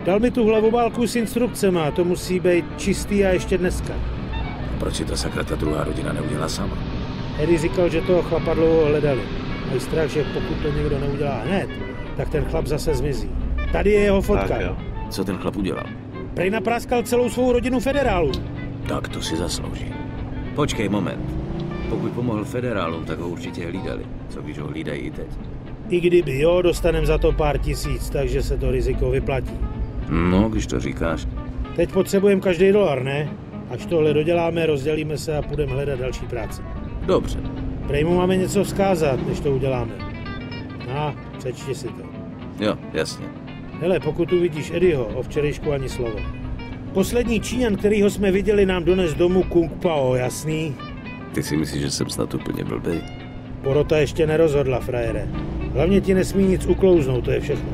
Dal mi tu hlavobálku s instrukcema, to musí být čistý a ještě dneska. Proč si to sakra ta druhá rodina neudělá sama? Eddie říkal, že toho chlapa dlouho hledali. Mají strach, že pokud to někdo neudělá hned, tak ten chlap zase zmizí. Tady je jeho fotka. Co ten chlap udělal? Prej napráskal celou svou rodinu federálů. Tak to si zaslouží. Počkej moment. Pokud pomohl federálům, tak ho určitě hlídali. Co když ho hlídají i teď? I kdyby jo, dostanem za to pár tisíc, takže se to riziko vyplatí. No, když to říkáš. Teď potřebujeme každý dolar, ne? Až tohle doděláme, rozdělíme se a půjdeme hledat další práce. Dobře. Prej mu máme něco vzkázat, než to uděláme. No, přečti si to. Jo, jasně. Hele, pokud uvidíš Eddieho, o včerejšku ani slovo. Poslední Číňan, kterýho jsme viděli, nám dones domů Kung Pao, jasný? Ty si myslíš, že jsem snad úplně blbý? Porota ještě nerozhodla, frajere. Hlavně ti nesmí nic uklouznout, to je všechno.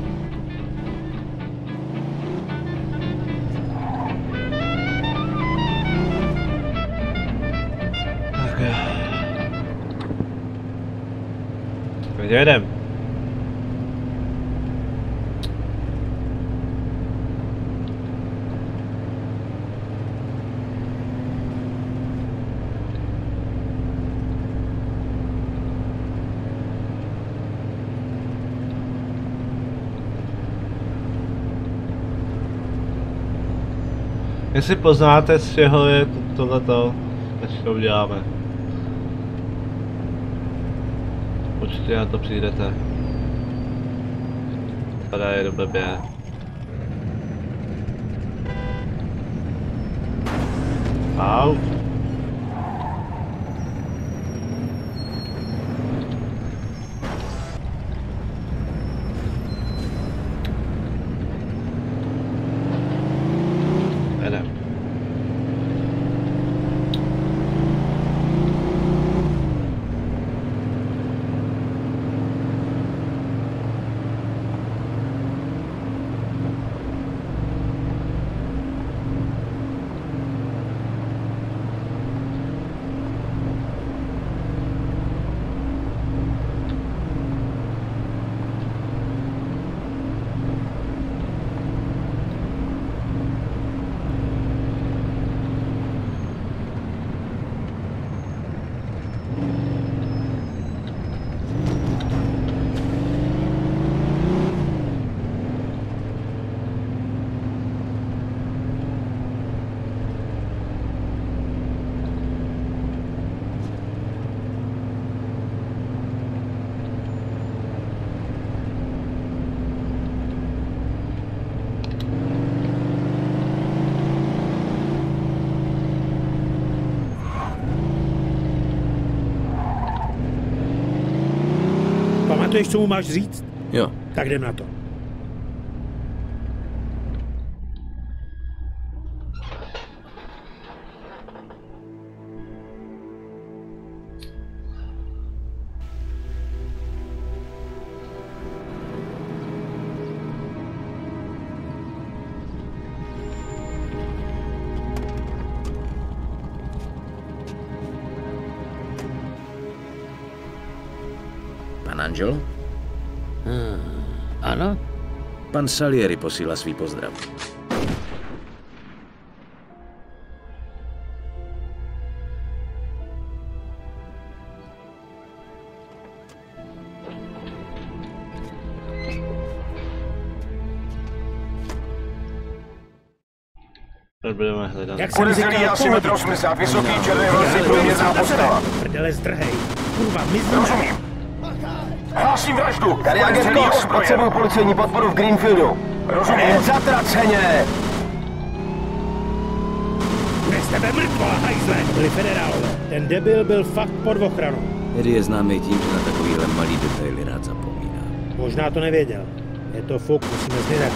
Tak jo. Kde jedem? Jestli poznáte, z čeho je tohleto, než to uděláme. Určitě na to přijdete. Tady je do blbě. Au. Pamatuješ, co mu máš říct? Jo. Tak jdem na to. Pan Angelo? Hmm, ano? Pan Salieri posílá svý pozdrav. Budeme hledat. Jak jsem říkal, asi metr osmdesát, vysoký, černý vlasy, průměrná postava. Prdele, zdrhej. Kurva, mizí. Rozumím. Hlásím vraždu. Tady agent Cox, potřebuju policejní podporu v Greenfieldu. Rozumím. Zatraceně. Bude z tebe mrtvola, hajzle. Byli federálové. Ten debil byl fakt pod ochranou. Eddie je známý tím, že na takovýhle malý detaily rád zapomíná. Možná to nevěděl. Je to fuk, musíme zvědět.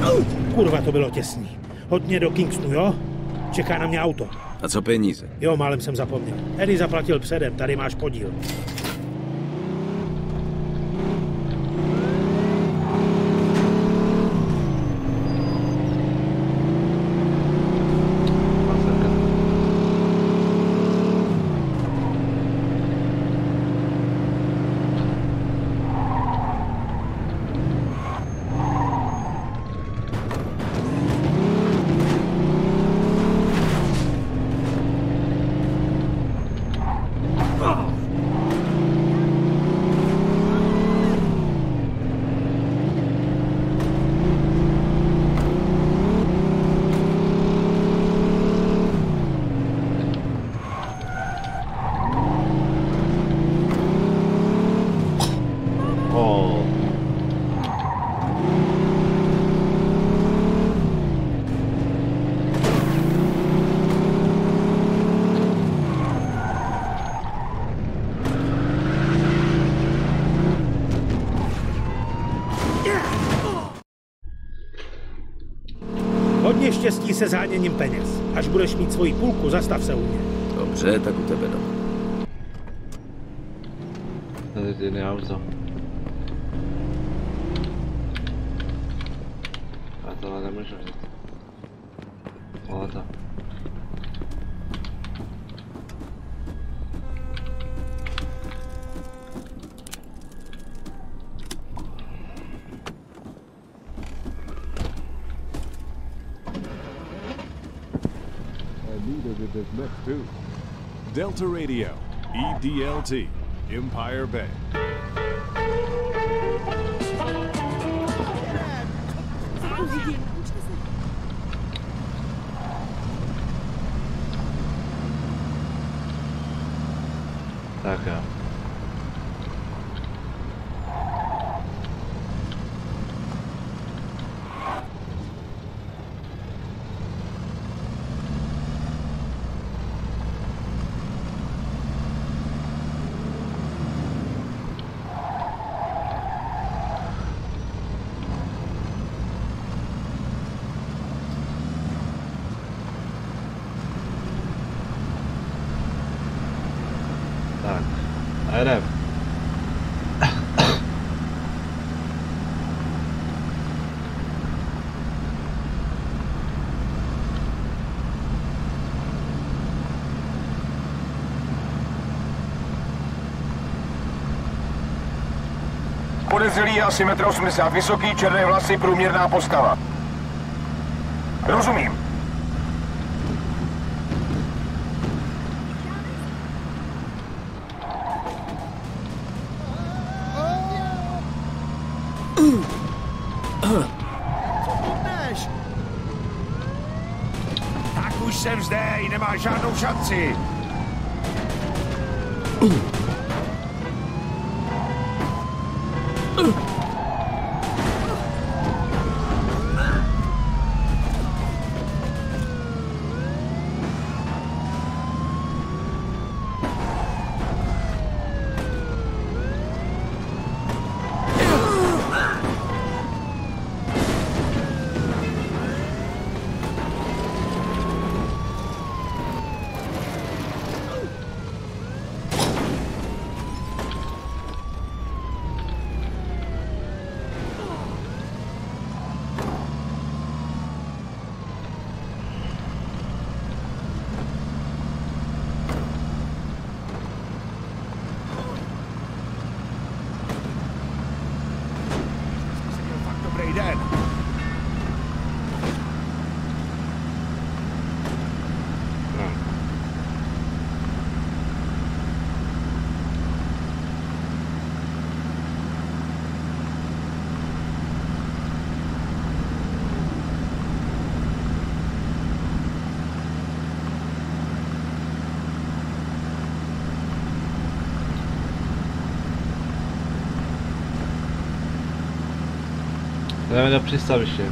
Kurva, to bylo těsný. Hodně do Kingstonu, jo? Čeká na mě auto. A co peníze? Jo, málem jsem zapomněl. Eddie zaplatil předem, tady máš podíl. Hodně štěstí se zháněním peněz. Až budeš mít svoji půlku, zastav se u mě. Dobře, tak u tebe doma. Tady je jiné auto. A tohle nemůžu říct. Tohle to. Delta Radio, E D L T, Empire Bay. Tak jo. Tak, a jdem. Podezřelý je asi metr osmdesát, vysoký, černé vlasy, průměrná postava. Rozumím. Tak už jsem zde, nemá žádnou šanci. Jdeme do přístaviště.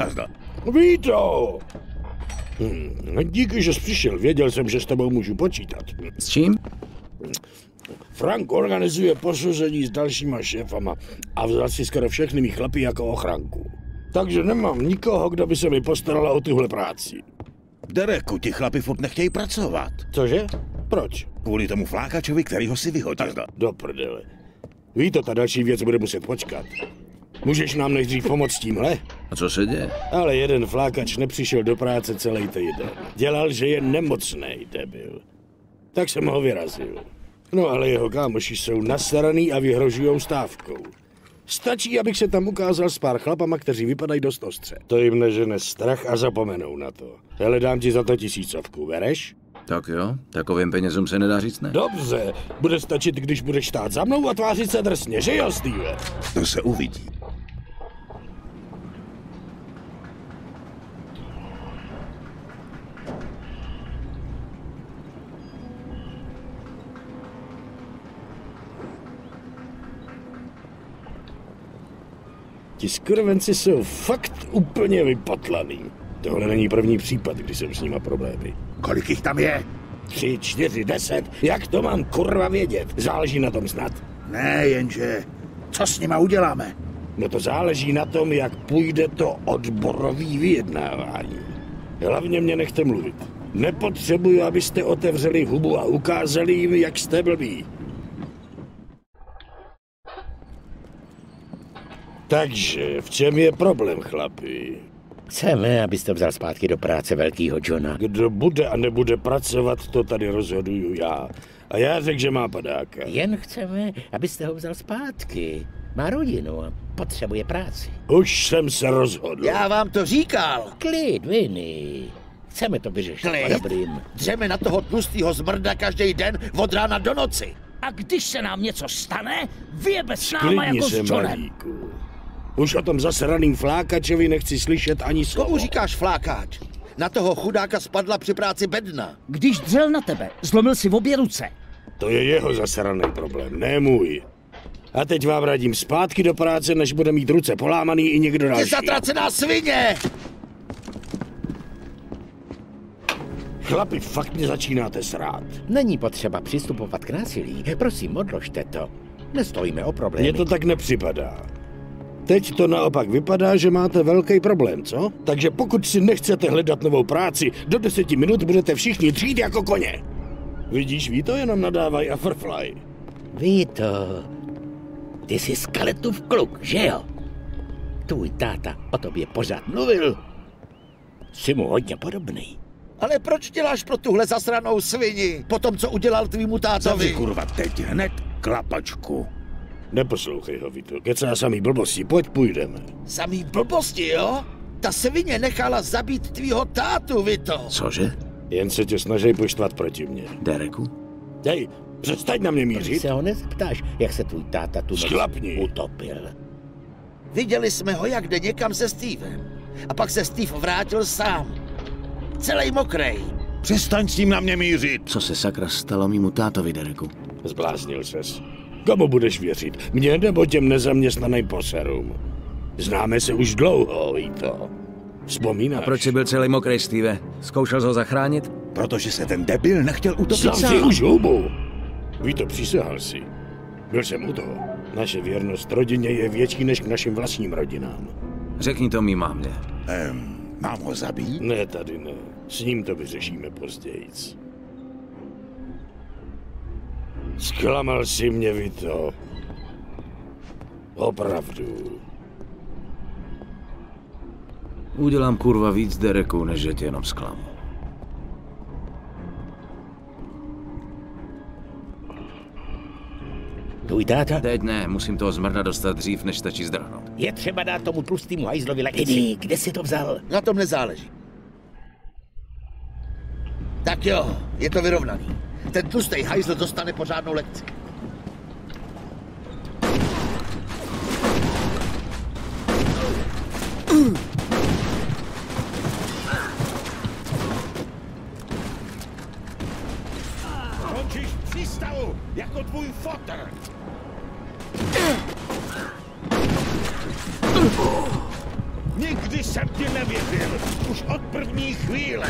jazda. Víto! Hm, díky, že jsi přišel. Věděl jsem, že s tebou můžu počítat. S čím? Frank organizuje posouzení s dalšíma šéfama a vzal si skoro všechny mý chlapy jako ochranku. Takže nemám nikoho, kdo by se mi postaral o tuhle práci. Dereku, ti chlapi furt nechtějí pracovat. Cože? Proč? Kvůli tomu flákačovi, který ho si vyhodil. Do prdele. Víte, ta další věc bude muset počkat. Můžeš nám nejdřív pomoct s tímhle? A co se děje? Ale jeden flákač nepřišel do práce celý týden. Dělal, že je nemocnej, debil. Tak jsem ho vyrazil. No ale jeho kámoši jsou nasraný a vyhrožujou stávkou. Stačí, abych se tam ukázal s pár chlapama, kteří vypadají dost ostře. To jim nežene strach a zapomenou na to. Hele, dám ti za to tisícovku, vereš? Tak jo, takovým penězům se nedá říct ne. Dobře, bude stačit, když budeš stát za mnou a tvářit se drsně, že jo, Steve? To se uvidí. Ti skurvenci jsou fakt úplně vypatlaný. Tohle není první případ, kdy jsem s nima problémy. Kolik jich tam je? Tři, čtyři, deset. Jak to mám kurva vědět? Záleží na tom snad. Ne, jenže... Co s nima uděláme? No to záleží na tom, jak půjde to odborový vyjednávání. Hlavně mě nechte mluvit. Nepotřebuji, abyste otevřeli hubu a ukázali jim, jak jste blbí. Takže, v čem je problém, chlapi? Chceme, abyste vzal zpátky do práce velkýho Johna. Kdo bude a nebude pracovat, to tady rozhoduju já. A já řekl, že má padáka. Jen chceme, abyste ho vzal zpátky. Má rodinu a potřebuje práci. Už jsem se rozhodl. Já vám to říkal. Klid, Vinny. Chceme to vyřešit. Klid? Dobrým. Dřeme na toho tlustýho zmrda každý den od rána do noci. A když se nám něco stane, vyjebe s náma Klidni jako se, s Johnem. malíku. Už o tom zasraným flákačovi nechci slyšet ani slovo. Komu říkáš flákáč? Na toho chudáka spadla při práci bedna. Když dřel na tebe, zlomil si v obě ruce. To je jeho zasraný problém, ne můj. A teď vám radím zpátky do práce, než bude mít ruce polámaný i někdo další. Ty zatracená svině! Chlapi, fakt mě začínáte srát. Není potřeba přistupovat k násilí. Prosím, odložte to. Nestojíme o problémy. Mně to tak nepřipadá. Teď to naopak vypadá, že máte velký problém, co? Takže pokud si nechcete hledat novou práci, do deseti minut budete všichni dřít jako koně. Vidíš, ví to, jenom nadávaj a frflaj. Ví to. Ty jsi Skeletův kluk, že jo? Tvůj táta o tobě pořád mluvil. Jsi mu hodně podobný. Ale proč děláš pro tuhle zasranou svini? Po tom, co udělal tvýmu tátovi? Co kurva teď hned klapačku. Neposlouchej ho, Vito. Kecá samý blbosti, pojď půjdeme. Samý blbosti, jo? Ta svině nechala zabít tvýho tátu, Vito. Cože? Jen se tě snaží poštvat proti mně. Dereku? Hej, přestaň na mě mířit. Když se ho nezeptáš, jak se tvůj táta tu noc utopil. Viděli jsme ho, jak jde někam se Stevem. A pak se Steve vrátil sám. Celej mokrej. Přestaň s tím na mě mířit. Co se sakra stalo mýmu tátovi, Dereku? Zbláznil ses. Komu budeš věřit? Mně nebo těm nezaměstnaným poserům? Známe se už dlouho, Vito. Vzpomínáš? A proč jsi byl celý mokrej, Steve? Zkoušel jsi ho zachránit? Protože se ten debil nechtěl utopit Sám sám. si už hubu. Vito, přísahal si. Byl jsem u toho. Naše věrnost rodině je větší než k našim vlastním rodinám. Řekni to mý mámě. Ehm, mám ho zabít? Ne, tady ne. S ním to vyřešíme později. Zklamal si mě, Vito. Opravdu. Udělám kurva víc, Dereku, než že tě jenom zklamu. Tvůj táta? Teď ne, musím toho zmrda dostat dřív, než stačí zdrhnout. Je třeba dát tomu tlustýmu hajzlovi lekci. Kde jsi to vzal? Na tom nezáleží. Tak jo, je to vyrovnaný. Ten tlustej hajzl dostane pořádnou lekci. Končíš v přístavu, jako tvůj fotr. Nikdy jsem ti nevěřil. Už od první chvíle.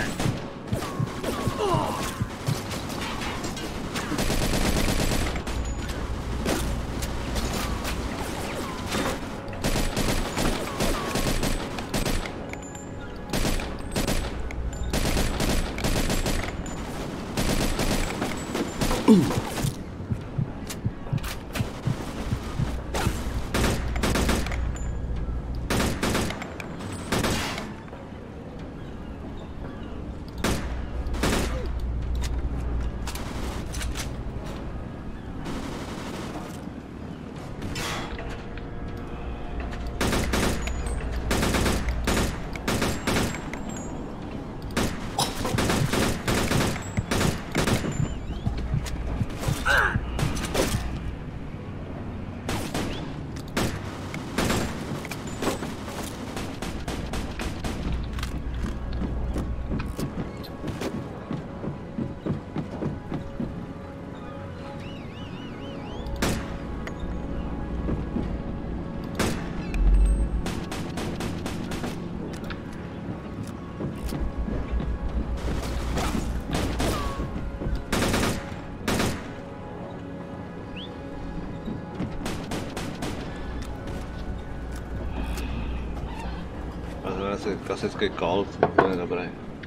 Asi klasický Colt, úplně dobrý.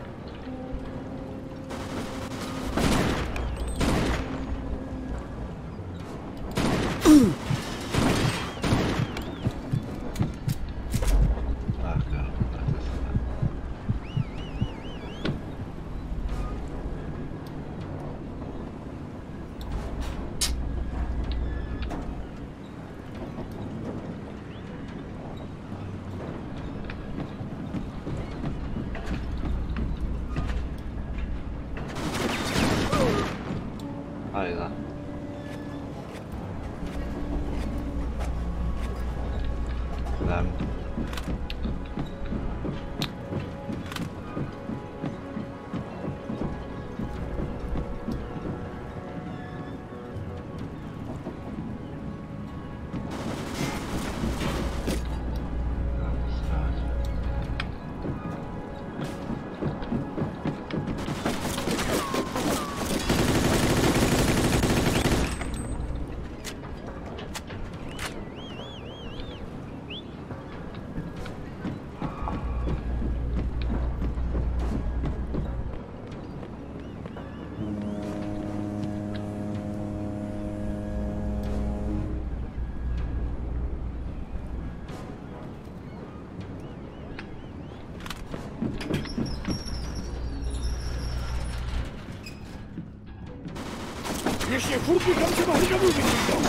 Ještě furt bychom se mohli domluvit.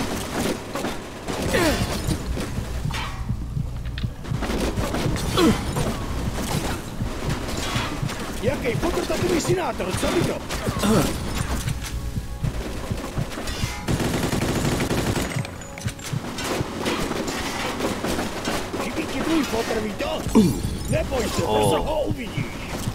Jaký fotostatový sinátor, co mi to? Chybí ti tvůj fotr, ví to? Neboj se, brzo ho uvidíš.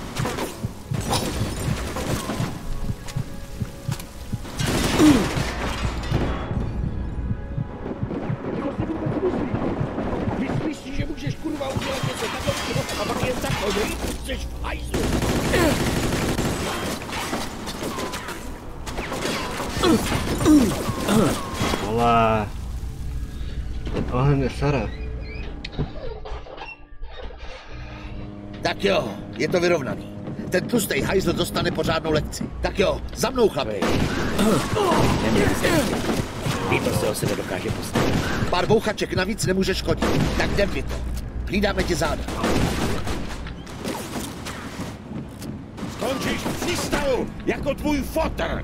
Vole. Oheň mě sere. Tak jo, je to vyrovnaný. Ten tlustej hajzl dostane pořádnou lekci. Tak jo, za mnou, chlapi. Víte, se o sebe dokáže postavit. Pár bouchaček navíc nemůže škodit. Tak jdem mi to. Hlídáme ti záda. Skončíš v přístavu, jako tvůj fotr.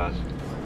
vychází.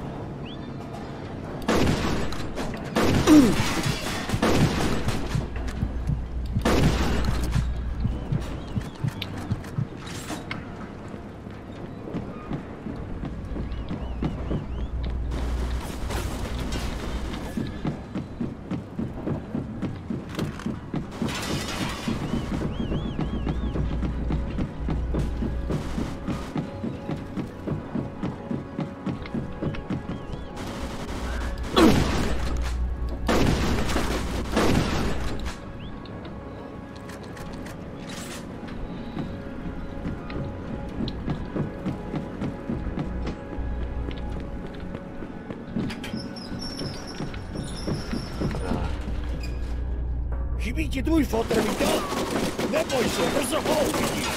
Chybí ti tvůj fotr, víte? Neboj se, brzo ho uvidíš.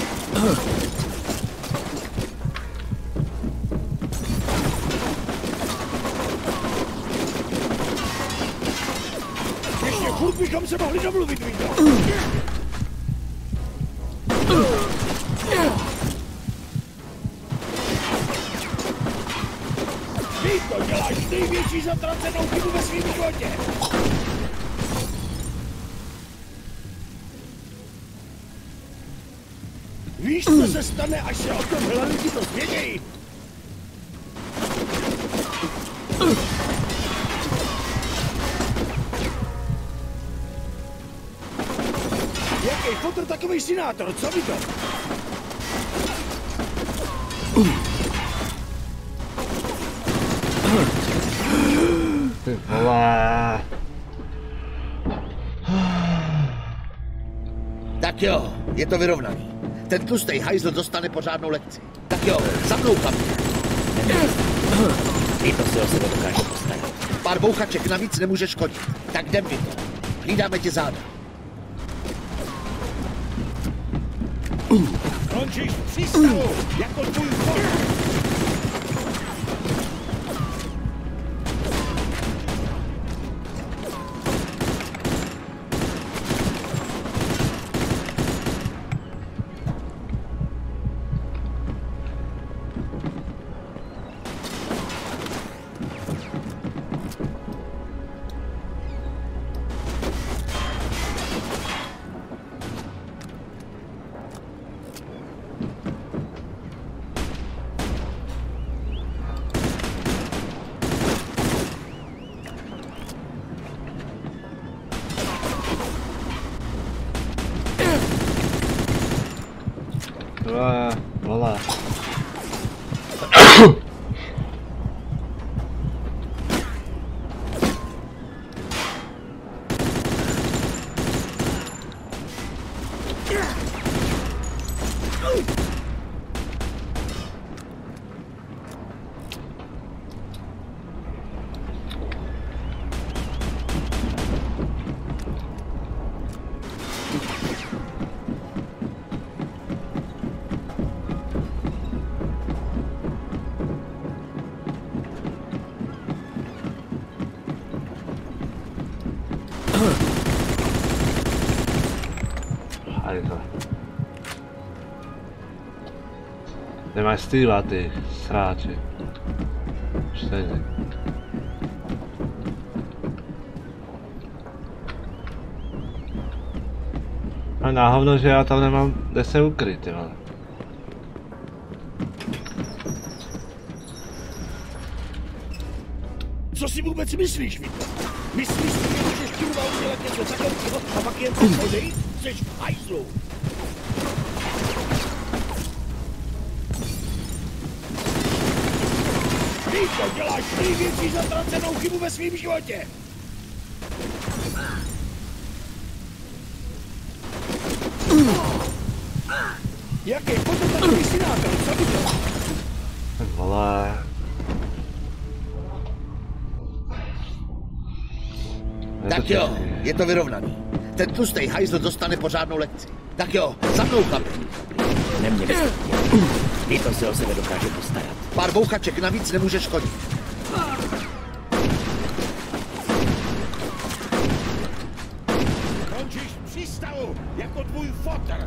Ještě furt bychom se mohli domluvit, víte? Víte, děláš největší zatracenou chybu ve svým životě. Víš, co se stane, až se o tom hlavní to zvědějí? Jaký fotr, takový sinátor, co by to? Ty vole. Tak jo, je to vyrovnaný. Ten tlustej hajzl dostane pořádnou lekci. Tak jo, za mnou, chlapi. Ty to si o sebe dokáže postarat. Pár bouchaček navíc nemůže škodit. Tak jdem mi to. Hlídáme tě záda. Končíš v přístavu, jako tvůj fotr. Vole, vole. Nemáš stýla, ty sráči. Stejně. A na hovno, že já tam nemám kde se ukryt, ty vole. Co si vůbec myslíš, Víte? Myslíš si, že můžeš kurva udělat něco takového a pak jen tak odejít? Jseš v hajzlu. Víte, děláš největší zatracenou chybu ve svým životě. Jaký potom takový sinátor, co by to? Vole. Tak jo, je to vyrovnaný. Ten tlustej hajzl dostane pořádnou lekci. Tak jo, za mnou, chlapi. Neměli jste Ty to se o sebe dokáže postarat. Pár bouchaček navíc nemůže škodit. Končíš v přístavu, jako tvůj fotr.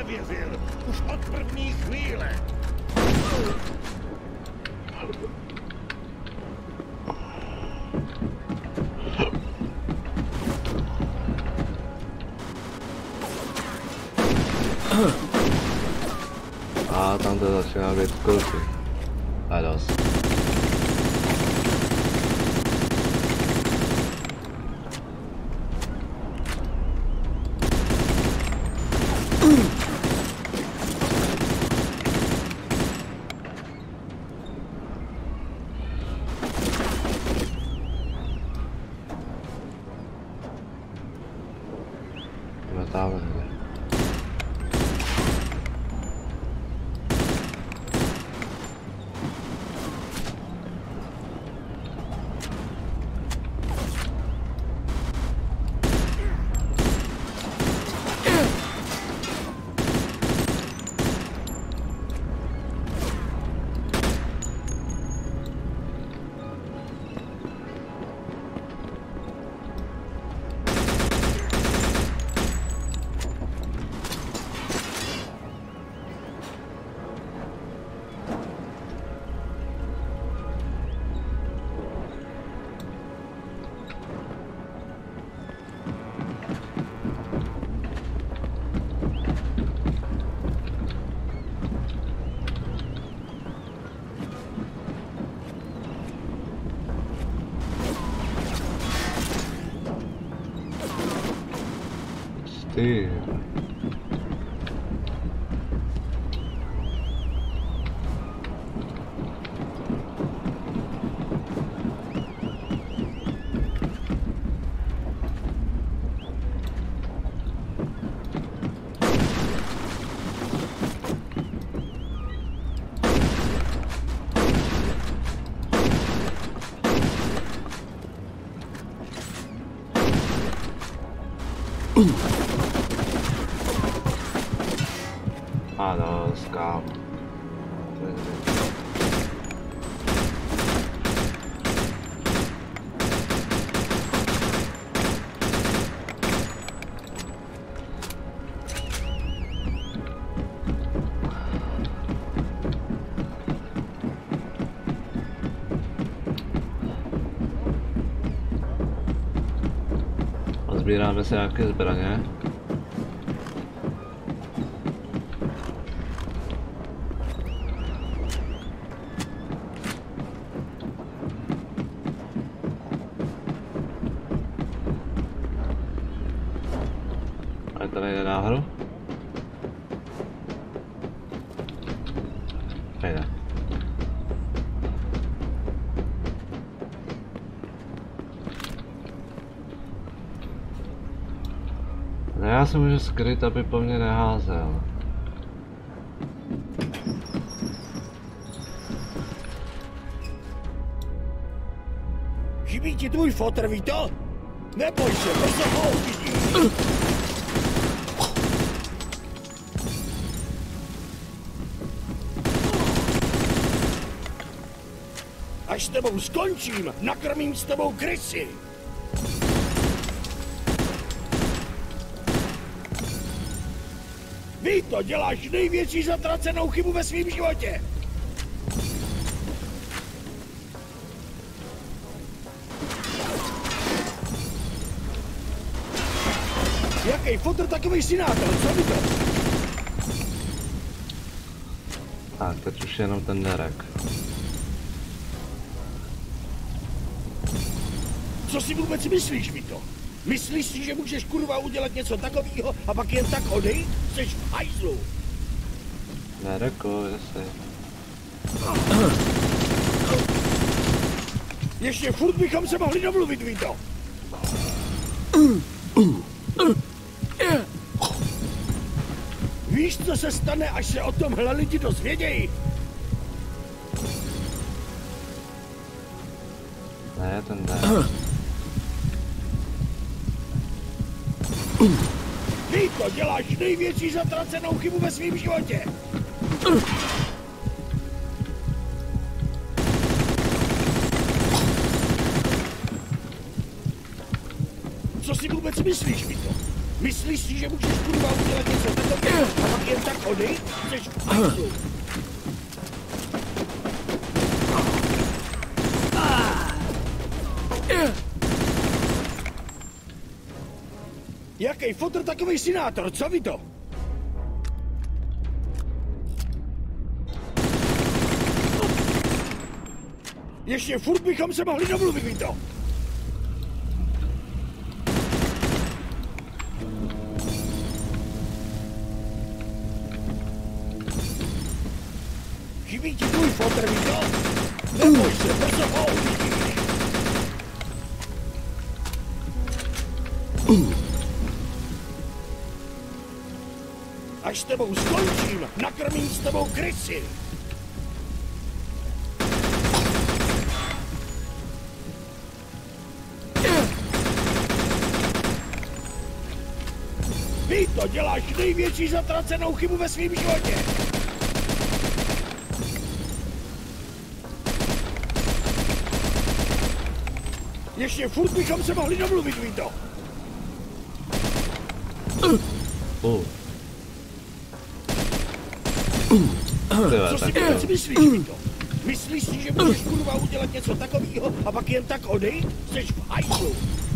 nevěřil. Už od první chvíle. A tam to začíná být kluky. A dost. Ty. Ano, skám. Sbíráme se nějaké zbraně. A to nejde náhodou? Nejde. No já se můžu skryt, aby po mně neházel. Chybí ti tvůj fotr, Vito? Neboj se, to se ho uvidí. Až s tebou skončím, nakrmím s tebou krysy. Vito, děláš největší zatracenou chybu ve svém životě. Jaký fotr, takový synátel, co Vito? Tak, teď už jenom ten derek. Co si vůbec myslíš, Vito? Myslíš si, že můžeš kurva udělat něco takového a pak jen tak odejít? Jseš v hajzlu. Dereku, jestli. Ještě furt bychom se mohli domluvit, Vito. Víš, co se stane, až se o tomhle lidi dozvědějí? Ne, ten ne. Vito, děláš největší zatracenou chybu ve svém životě. Co si vůbec myslíš, Vito? Myslíš si, že můžeš kurva udělat něco takového a pak jen odejít? Chceš v hajzlu? Jaký fotr, takovej senátor, co vy to? Ještě furt bychom se mohli domluvit, vy to. Chybí ti tvůj fotr, vy to? Neboj se, brzo ho uvidíš. Až s tebou skončím, nakrmím s tebou krysy. Ty to děláš největší zatracenou chybu ve svém životě. Ještě furt bychom se mohli domluvit, Vito. Uh. Co si vůbec myslíš, Vito? Myslíš si, že můžeš kurva udělat něco takového a pak jen tak odejít? Jseš v hajzlu.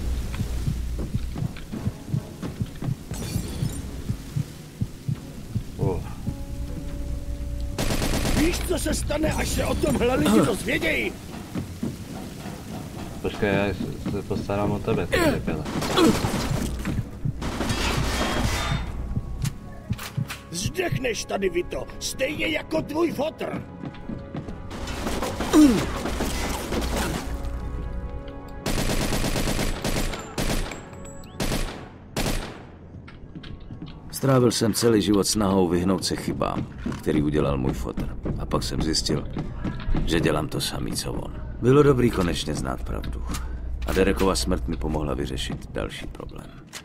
Uh. Víš, co se stane, až se o tomhle lidi dozvědějí? Počkej, já se postarám o tebe, ty debile. Zdechneš tady, Vito, stejně jako tvůj fotr. Strávil jsem celý život snahou vyhnout se chybám, který udělal můj fotr. A pak jsem zjistil, že dělám to samý, co on. Bylo dobrý konečně znát pravdu. A Derekova smrt mi pomohla vyřešit další problém.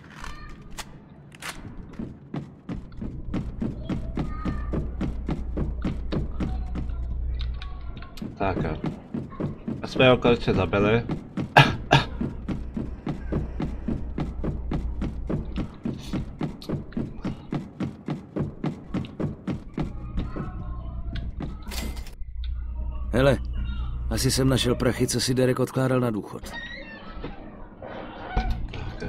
Tak jo. A jsme ho konečně zabili. Hele, asi jsem našel prachy, co si Derek odkládal na důchod. Okay.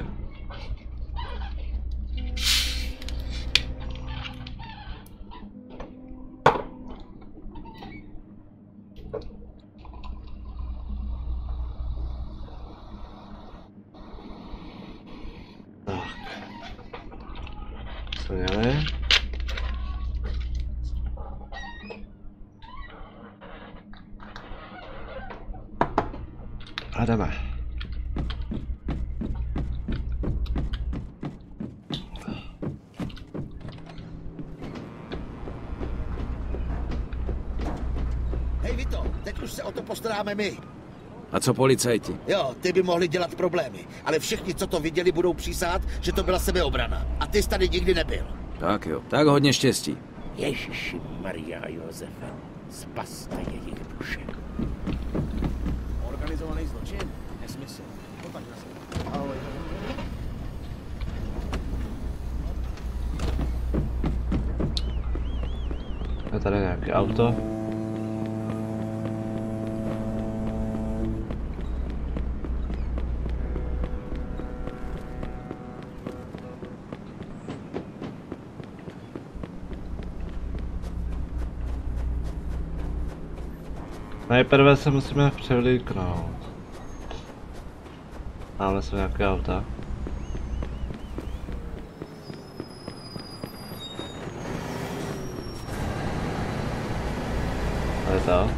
Tak. Co měli? A jdeme. Hej Vito, teď už se o to postaráme my. A co policajti? Jo, ty by mohli dělat problémy, ale všichni, co to viděli, budou přísát, že to byla sebeobrana. A ty jsi tady nikdy nebyl. Tak jo, tak hodně štěstí. Ježiši Maria a Josefe, spaste jejich duše. Organizovaný zločin? Nesmysl. To tak nesmysl. Ahoj. Je tady nějaké auto. Nejprve se musíme převlíknout. Máme se nějaké auta. A je to?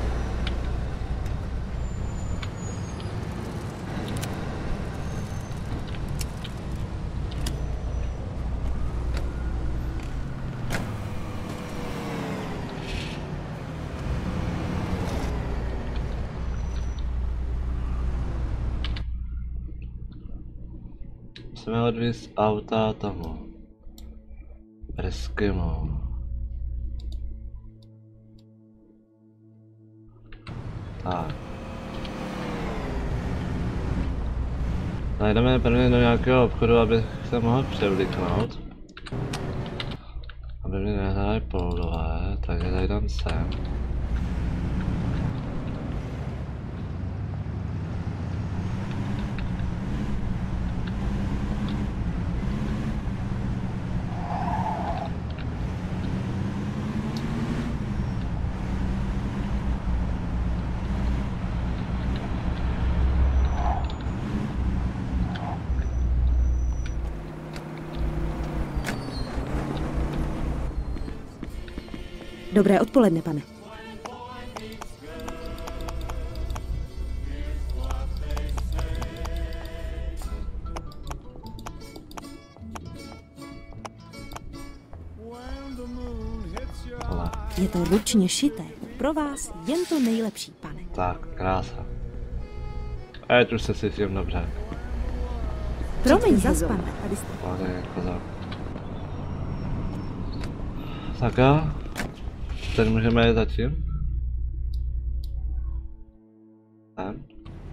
Musíme odvízt auta tomu Breskymu. Tak. Najdeme prvně do nějakého obchodu, abych se mohl převlíknout. A Aby mě nehráli poudové, takže tady dám sem. Dobré odpoledne, pane. Je to ručně šité. Pro vás jen to nejlepší, pane. Tak, krása. A už se cítím dobře. Promiň, zas, pane. Tady jste. Tady, kozák. Tak jo. Teď můžeme jít zatím. Tam.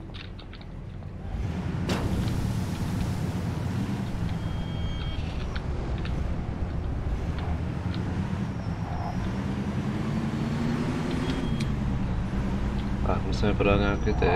Tak, musíme prodat nějaký ty.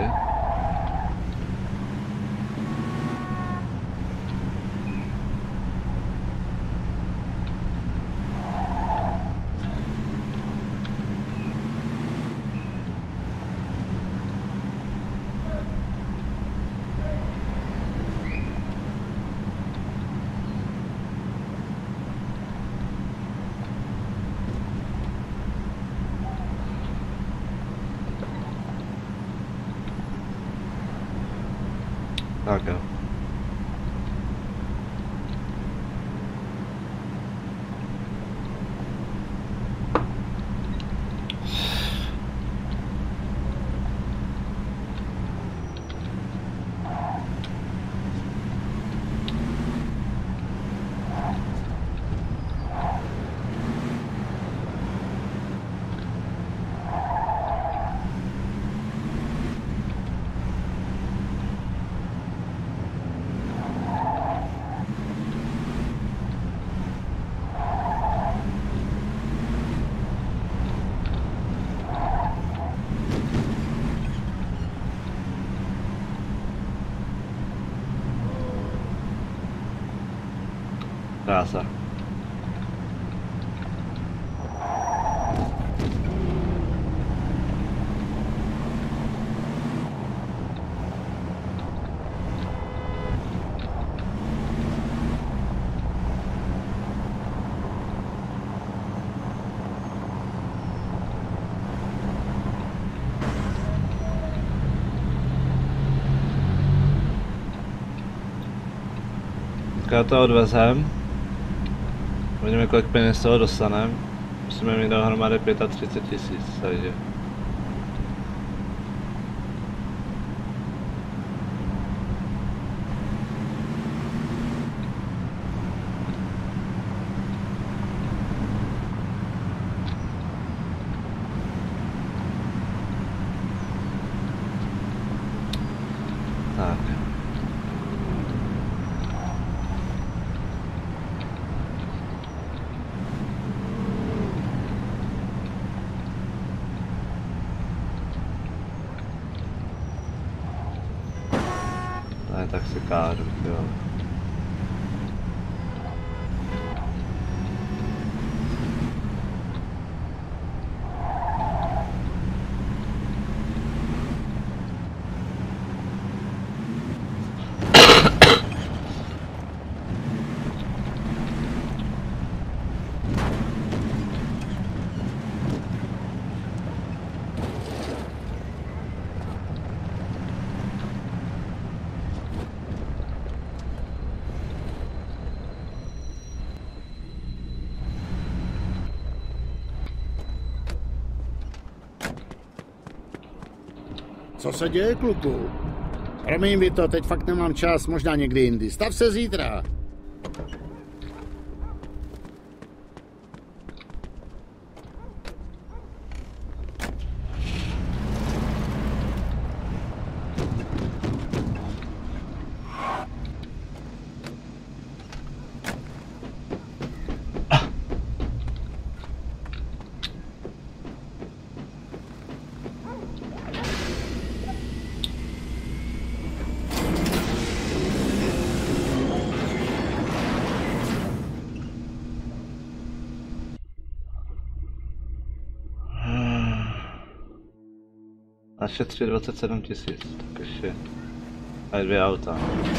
Tak jo. Krása. Já to odvezem. Uvidíme, kolik peněz z toho dostaneme. Musíme mít dohromady třicet pět tisíc, takže. Tak. Ne, tak si káru, jo. Co se děje, kluku? Promiň mi to, teď fakt nemám čas, možná někdy jindy. Stav se zítra. Našetřit dvacet sedm tisíc, tak ještě mají dvě auta.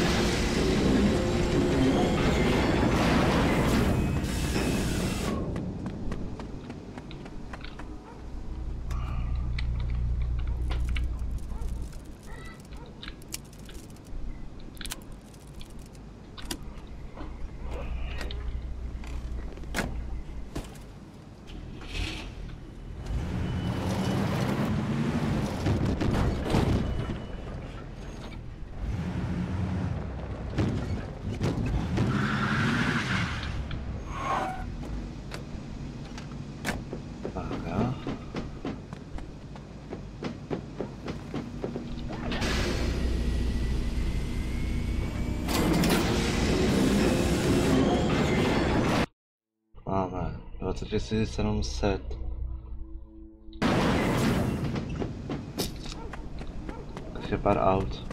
Máme dvacet tisíc sedm set. Ještě pár aut.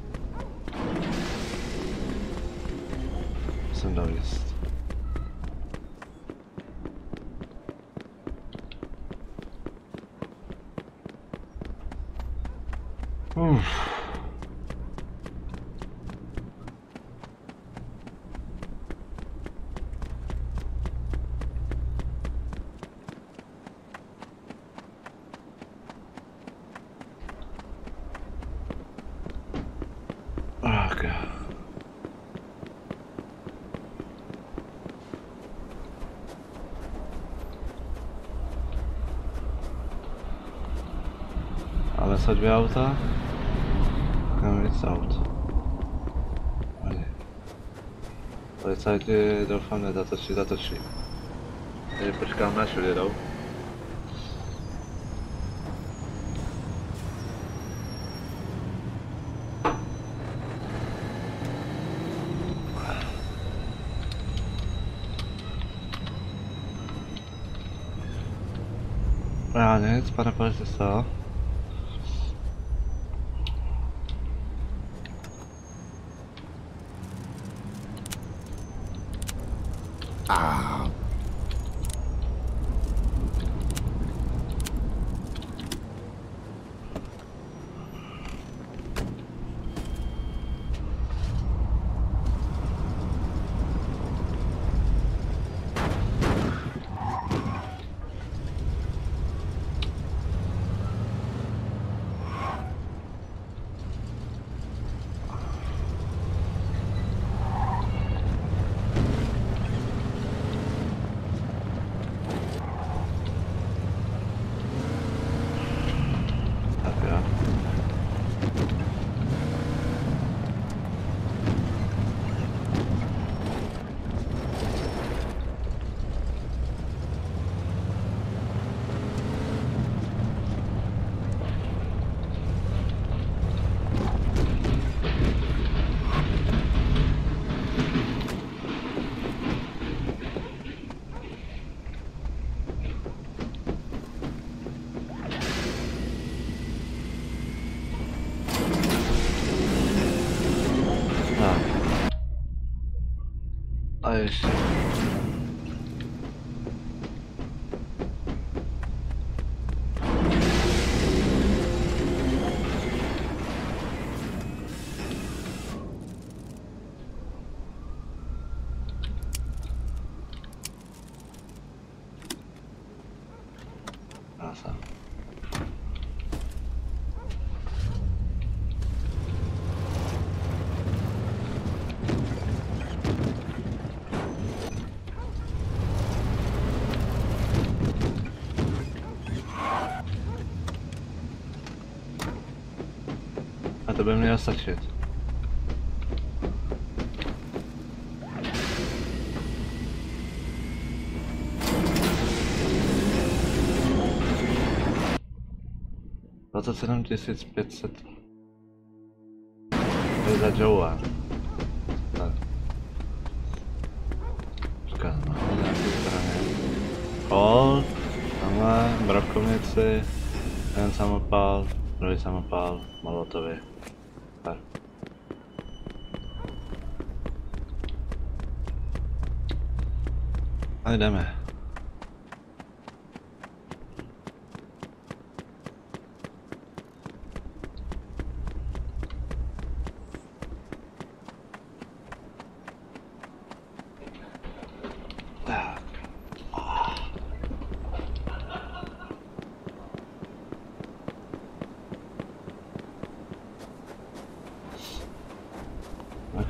Musím dovíst. Uf. Ale jsou dvě auta. Mám víc aut. Policajti doufám nezatočí, zatočí. Tady počkám na všude jdou. Já nic, pane policista. Ah. A ještě. Asa. A to by mělo stačit. dvacet sedm tisíc pět set. To je za Joea. Tak. Počkej, máme nějaký zbraně. Hold, tamhle, brokovnici, jeden samopal, druhý samopal, molotovy. Tak. A jdeme.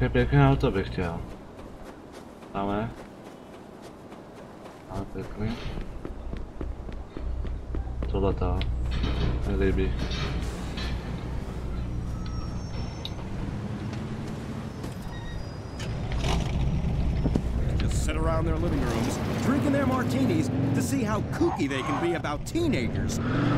Také pěkné auto bych chtěl. Ale... Ale pěkný. Tohle to mi líbí. Sit around their living rooms, drinking their martinis to see how kooky they can be about teenagers.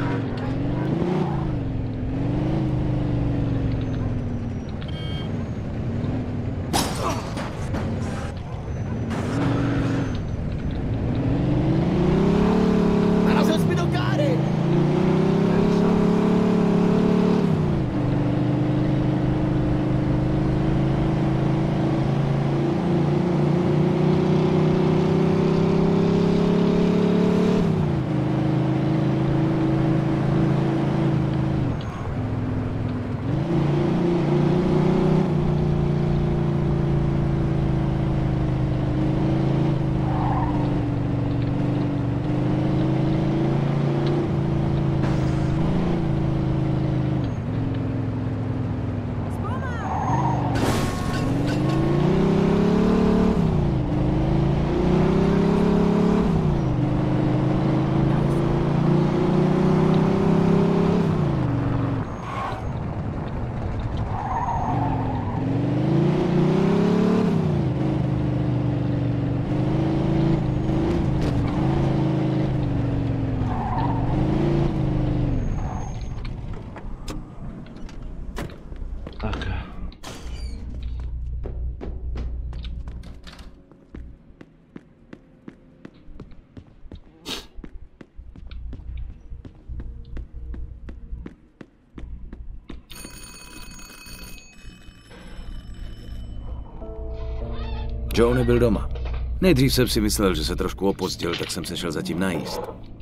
Joe nebyl doma. Nejdřív jsem si myslel, že se trošku opozdil, tak jsem se šel zatím najíst.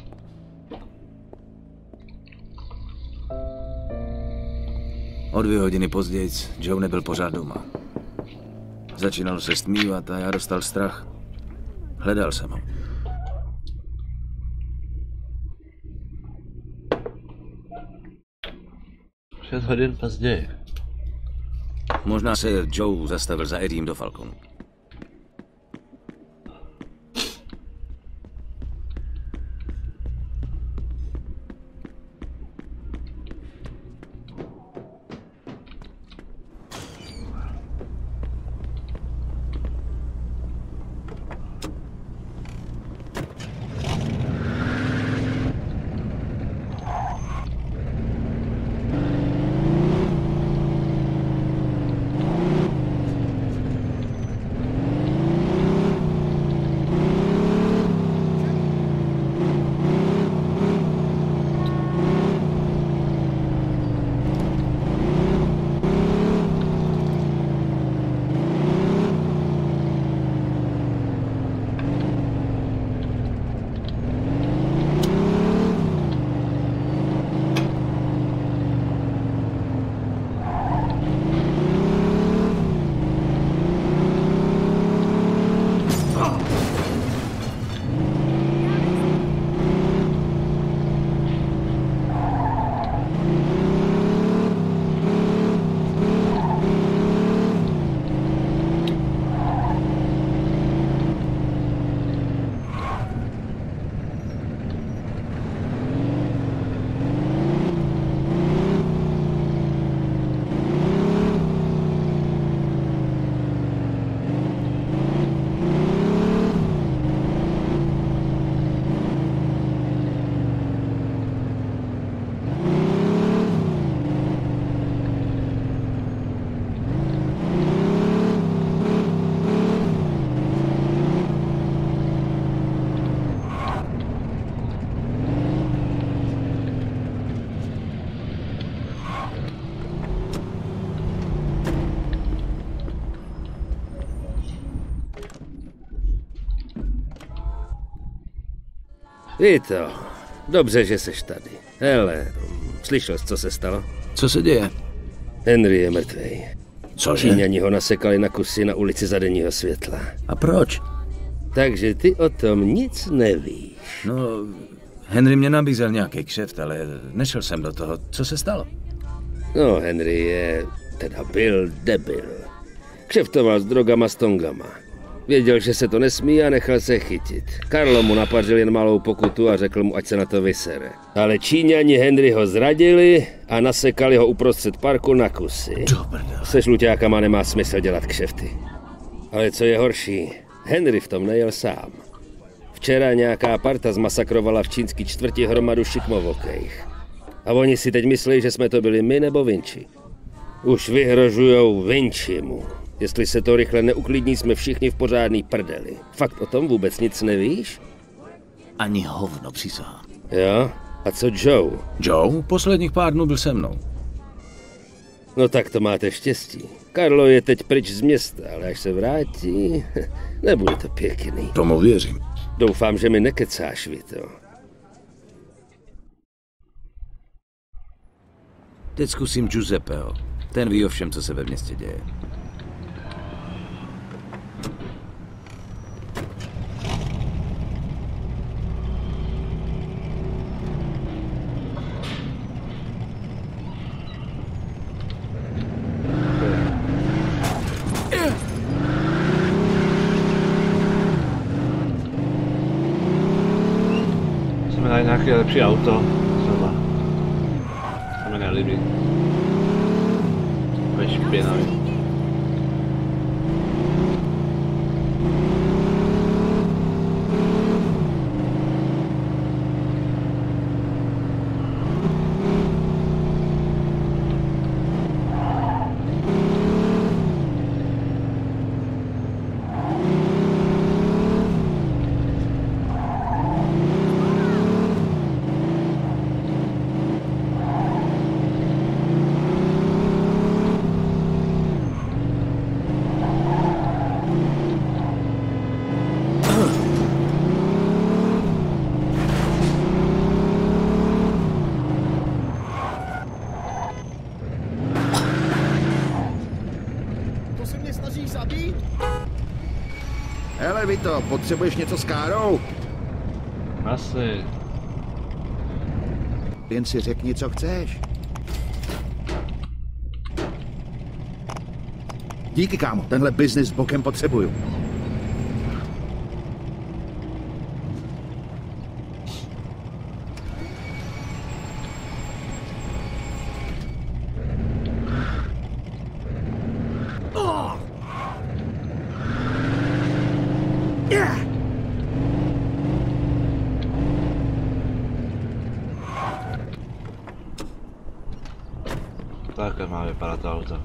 O dvě hodiny později Joe nebyl pořád doma. Začínalo se stmívat a já dostal strach. Hledal jsem ho. Šest hodin později. Možná se Joe zastavil za Eddiem do Falconu. Vito, dobře, že seš tady. Hele, slyšel jsi, co se stalo? Co se děje? Henry je mrtvej. Cože? Číňani ho nasekali na kusy na ulici za denního světla. A proč? Takže ty o tom nic nevíš. No, Henry mě nabízel nějaký kšeft, ale nešel jsem do toho. Co se stalo? No, Henry je, teda byl debil. Kšeftoval s drogama s tongama. Věděl, že se to nesmí a nechal se chytit. Karlo mu napařil jen malou pokutu a řekl mu, ať se na to vysere. Ale Číňani Henry ho zradili a nasekali ho uprostřed parku na kusy. Se žluťákama nemá smysl dělat kšefty. Ale co je horší, Henry v tom nejel sám. Včera nějaká parta zmasakrovala v čínský čtvrti hromadu šikmovokejch. A oni si teď myslí, že jsme to byli my nebo Vinci. Už vyhrožujou Vincimu. Jestli se to rychle neuklidní, jsme všichni v pořádný prdeli. Fakt o tom vůbec nic nevíš? Ani hovno, přísahám. Jo? A co Joe? Joe? Posledních pár dnů byl se mnou. No tak to máte štěstí. Karlo je teď pryč z města, ale až se vrátí, nebude to pěkný. Tomu věřím. Doufám, že mi nekecáš, Vito. Teď zkusím Giuseppeho. Ten ví o všem, co se ve městě děje. Jsme najít nějaké lepší auto. Třeba. To mi nelíbí. To je špinavý. Hele, Vito, potřebuješ něco s Károu? Asi. Jen si řekni, co chceš. Díky, kámo, tenhle biznis bokem potřebuju. Takhle má vypadat to auto.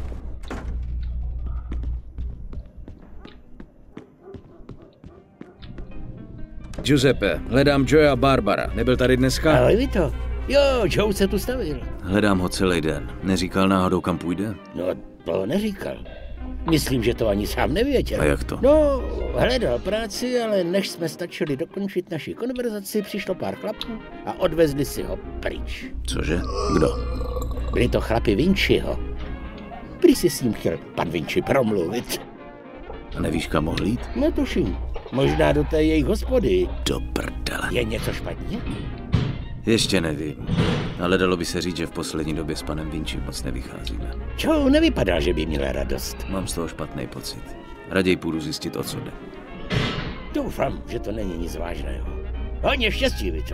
Giuseppe, hledám Joe a Barbara. Nebyl tady dneska? Ahoj, Vito. Jo, Joe se tu stavil. Hledám ho celý den. Neříkal náhodou, kam půjde? No, to neříkal. Myslím, že to ani sám nevěděl. A jak to? No, hledal práci, ale než jsme stačili dokončit naši konverzaci, přišlo pár chlapů a odvezli si ho pryč. Cože? Kdo? Byli to chlapi Vinciho. Prý si s ním chtěl pan Vinci promluvit. A nevíš, kam mohl jít? Netuším. Možná do té jejich hospody. Do prdele. Je něco špatně? Ještě nevím. Ale dalo by se říct, že v poslední době s panem Vinci moc nevycházíme. Čo, nevypadá, že by měla radost. Mám z toho špatný pocit. Raději půjdu zjistit, o co jde. Doufám, že to není nic vážného. Hodně štěstí, Vito.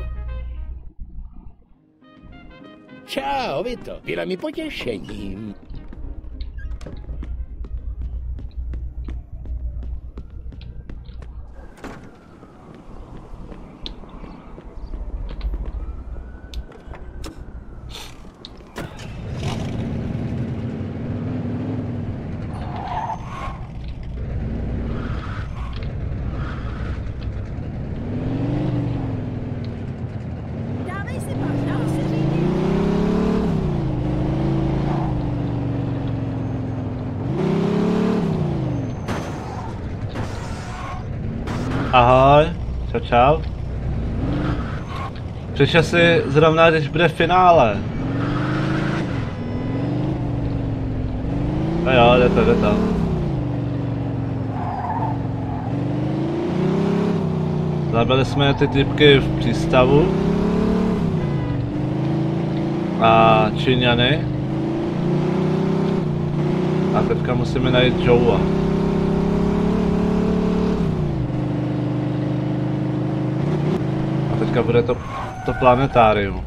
Čau, Vito. Byla mi potěšením. Ahoj, čau čau. Přišel si zrovna, když bude finále. No jo, jde to, jde to. Zabili jsme ty typky v přístavu. A Číňany. A teďka musíme najít Joea. A teďka bude to, to planetárium.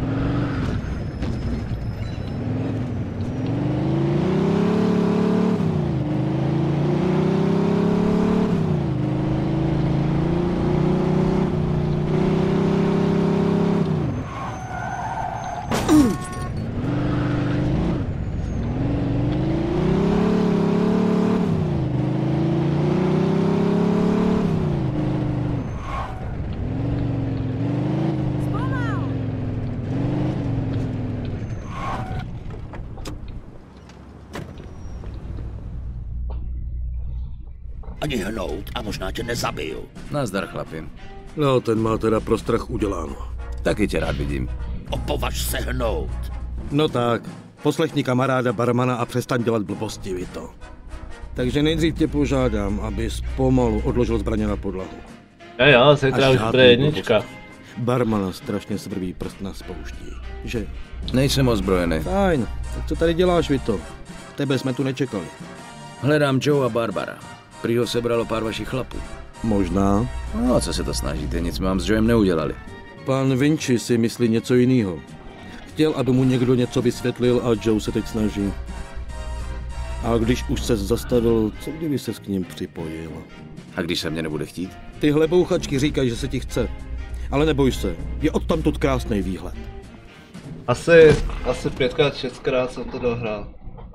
Ani hnout a možná tě nezabiju. Nazdar, chlapi. No, ten má teda pro strach uděláno. Taky tě rád vidím. Opovaž se hnout. No tak, poslechni kamaráda barmana a přestaň dělat blbosti, vy to. Takže nejdřív tě požádám, abys pomalu odložil zbraně na podlahu. Jo jo, zítra už bude jednička. Barmana strašně svrví prst na spouští, že? Nejsem ozbrojený. Fajn, tak co tady děláš, vy to? Tebe jsme tu nečekali. Hledám Joe a Barbara. Prý ho sebralo pár vašich chlapů. Možná. No, co se to snažíte, nic vám s Joem neudělali. Pan Vinci si myslí něco jiného. Chtěl, aby mu někdo něco vysvětlil a Joe se teď snaží. A když už se zastavil, co kdyby ses k ním připojil? A když se mě nebude chtít? Tyhle bouchačky říkají, že se ti chce. Ale neboj se, je odtamtud krásný výhled. Asi, asi pětkrát, šestkrát jsem to dohrál.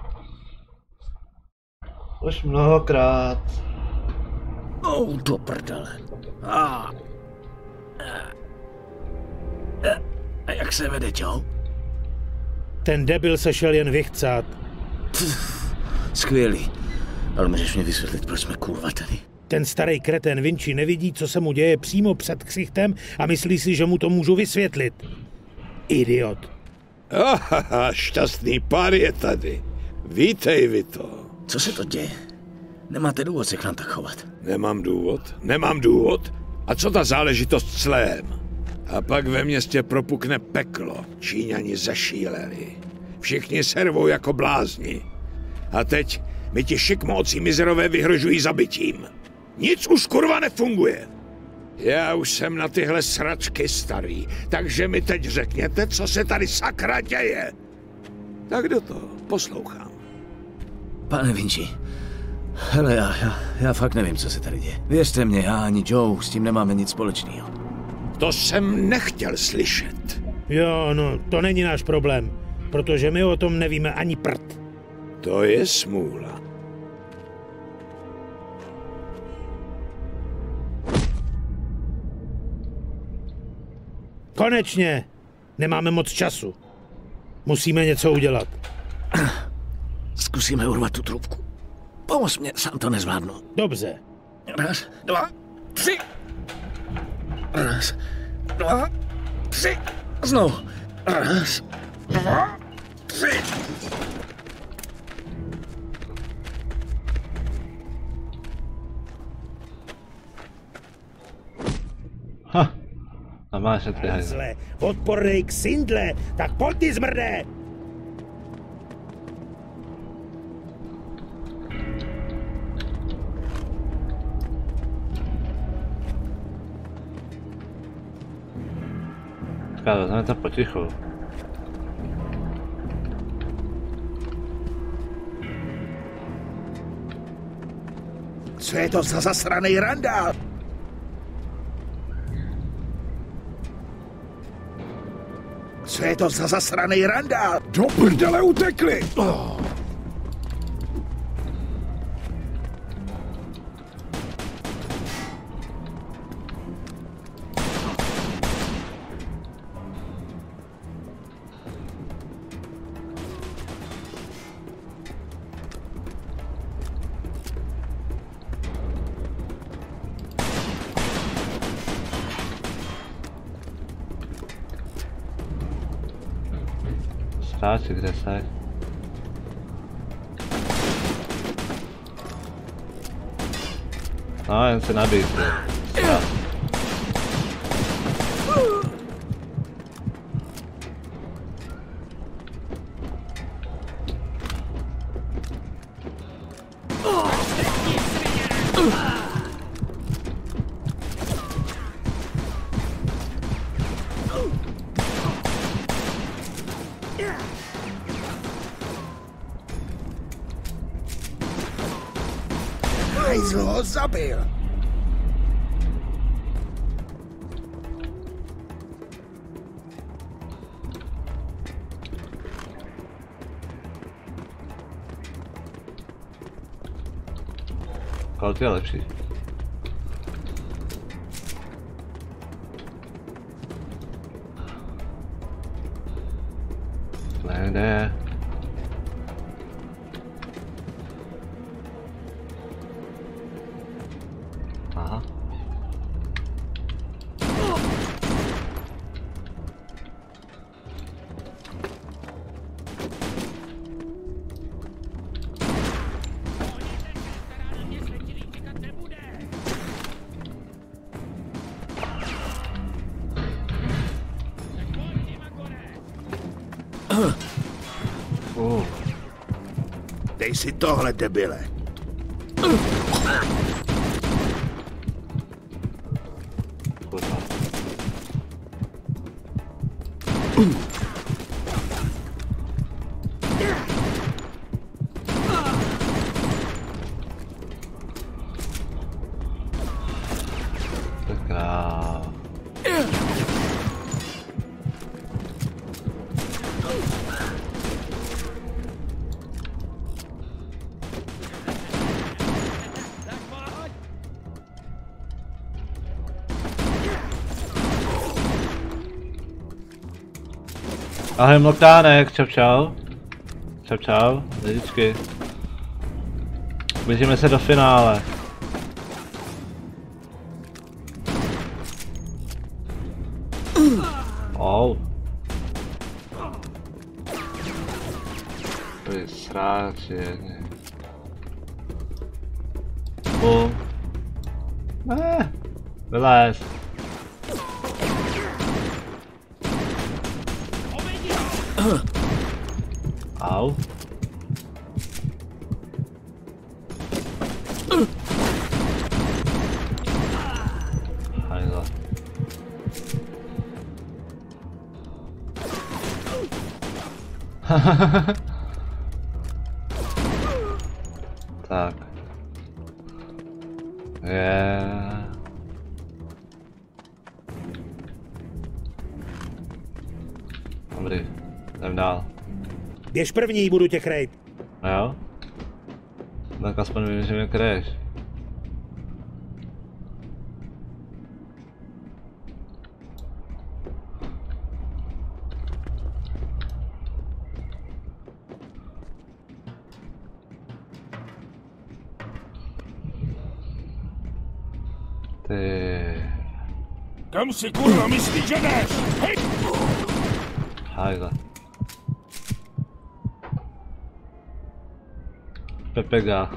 Už mnohokrát. Oh, do prdele. A. A jak se vede, Joe? Ten debil se šel jen vychcát. Skvělý. Ale můžeš mě vysvětlit, proč jsme kurva tady? Ten starý kretén Vinci nevidí, co se mu děje přímo před ksichtem a myslí si, že mu to můžu vysvětlit. Idiot. Aha, šťastný pár je tady. Vítej, Vito. Co se to děje? Nemáte důvod se k nám tak chovat. Nemám důvod, nemám důvod. A co ta záležitost s Lem? A pak ve městě propukne peklo. Číňani zašíleli. Všichni servou jako blázni. A teď mi ti šikmóci mizerové vyhrožují zabitím. Nic už kurva nefunguje. Já už jsem na tyhle sračky starý, takže mi teď řekněte, co se tady sakra děje. Tak do toho, poslouchám. Pane Vinci, hele, já, já, já fakt nevím, co se tady děje. Věřte mě, já ani Joe s tím nemáme nic společného. To jsem nechtěl slyšet. Jo, no, to není náš problém, protože my o tom nevíme ani prd. To je smůla. Konečně! Nemáme moc času. Musíme něco udělat. Zkusíme urvat tu trubku. Pomoz mě, sám to nezvládnu. Dobře. Raz, dva, tři. Raz, dva, tři. Znovu. Raz, dva, tři. Ha. A máš se ty hajzle. Odpornej k sindle, tak pojď ty zmrde! Kádo, jdeme to potichu. Co je to za zasranej randál? Co je to za zasranej randál? Do prdele utekli! Oh. Stáči, kde se? No, jen se nabít. Ja. Hajzl ho zabil. Kolik je lepší? Nejde. Aha. Uh. Dej si tohle, debile. Ahoj mloktánek, čau čau. Čau čau, lidičky. Blížíme se do finále. Oh. Ty sráči jedně. Bum. Ne, vylez. Au. Hajzla. Tak. Yeah. Dobrý, jdem dál. Běž první, budu tě krejt. Jo? Tak aspoň vím, že mě kreješ. Ty... Kam si kurva myslíš, že jdeš? Hej! Hajzle. Pepega.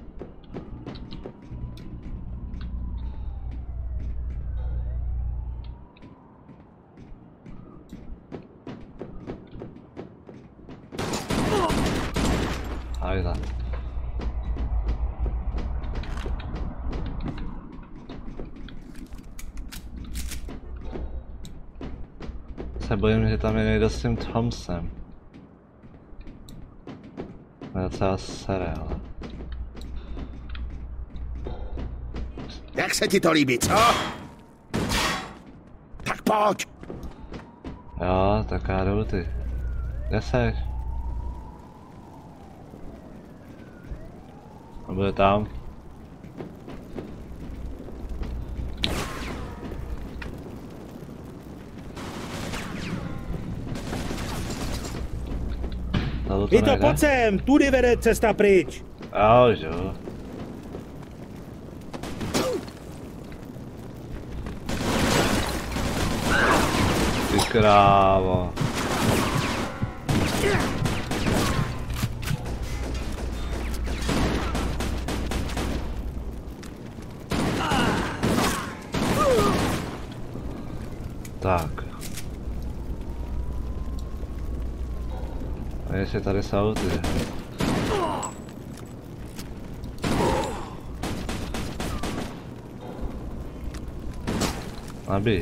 Hajzle. Se bojím, že tam je někdo s tím Tomsem. To je docela sere, ale... Jak se ti to líbí, co? Tak pojď! Jo, tak já jdu ty. Kde seš? A bude tam? Je to pojď sem, tudy vede cesta pryč. Jo, jo. Ty krávo. Tak. A ještě tady jsou ty. Nabij.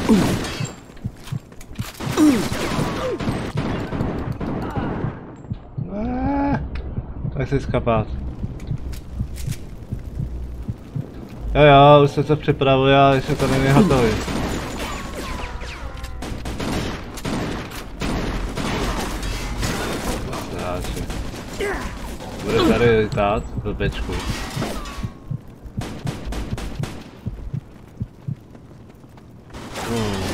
Tak si skapát. Jo jo, už se to připravuje, ale ještě to není hotový. Bude tady lítát, blbečku. Hmm.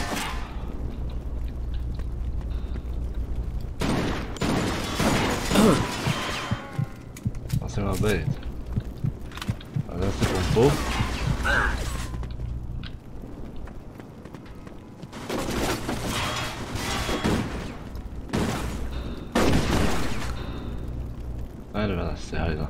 Asi má být. A zase pumpu. Najde asi hajda.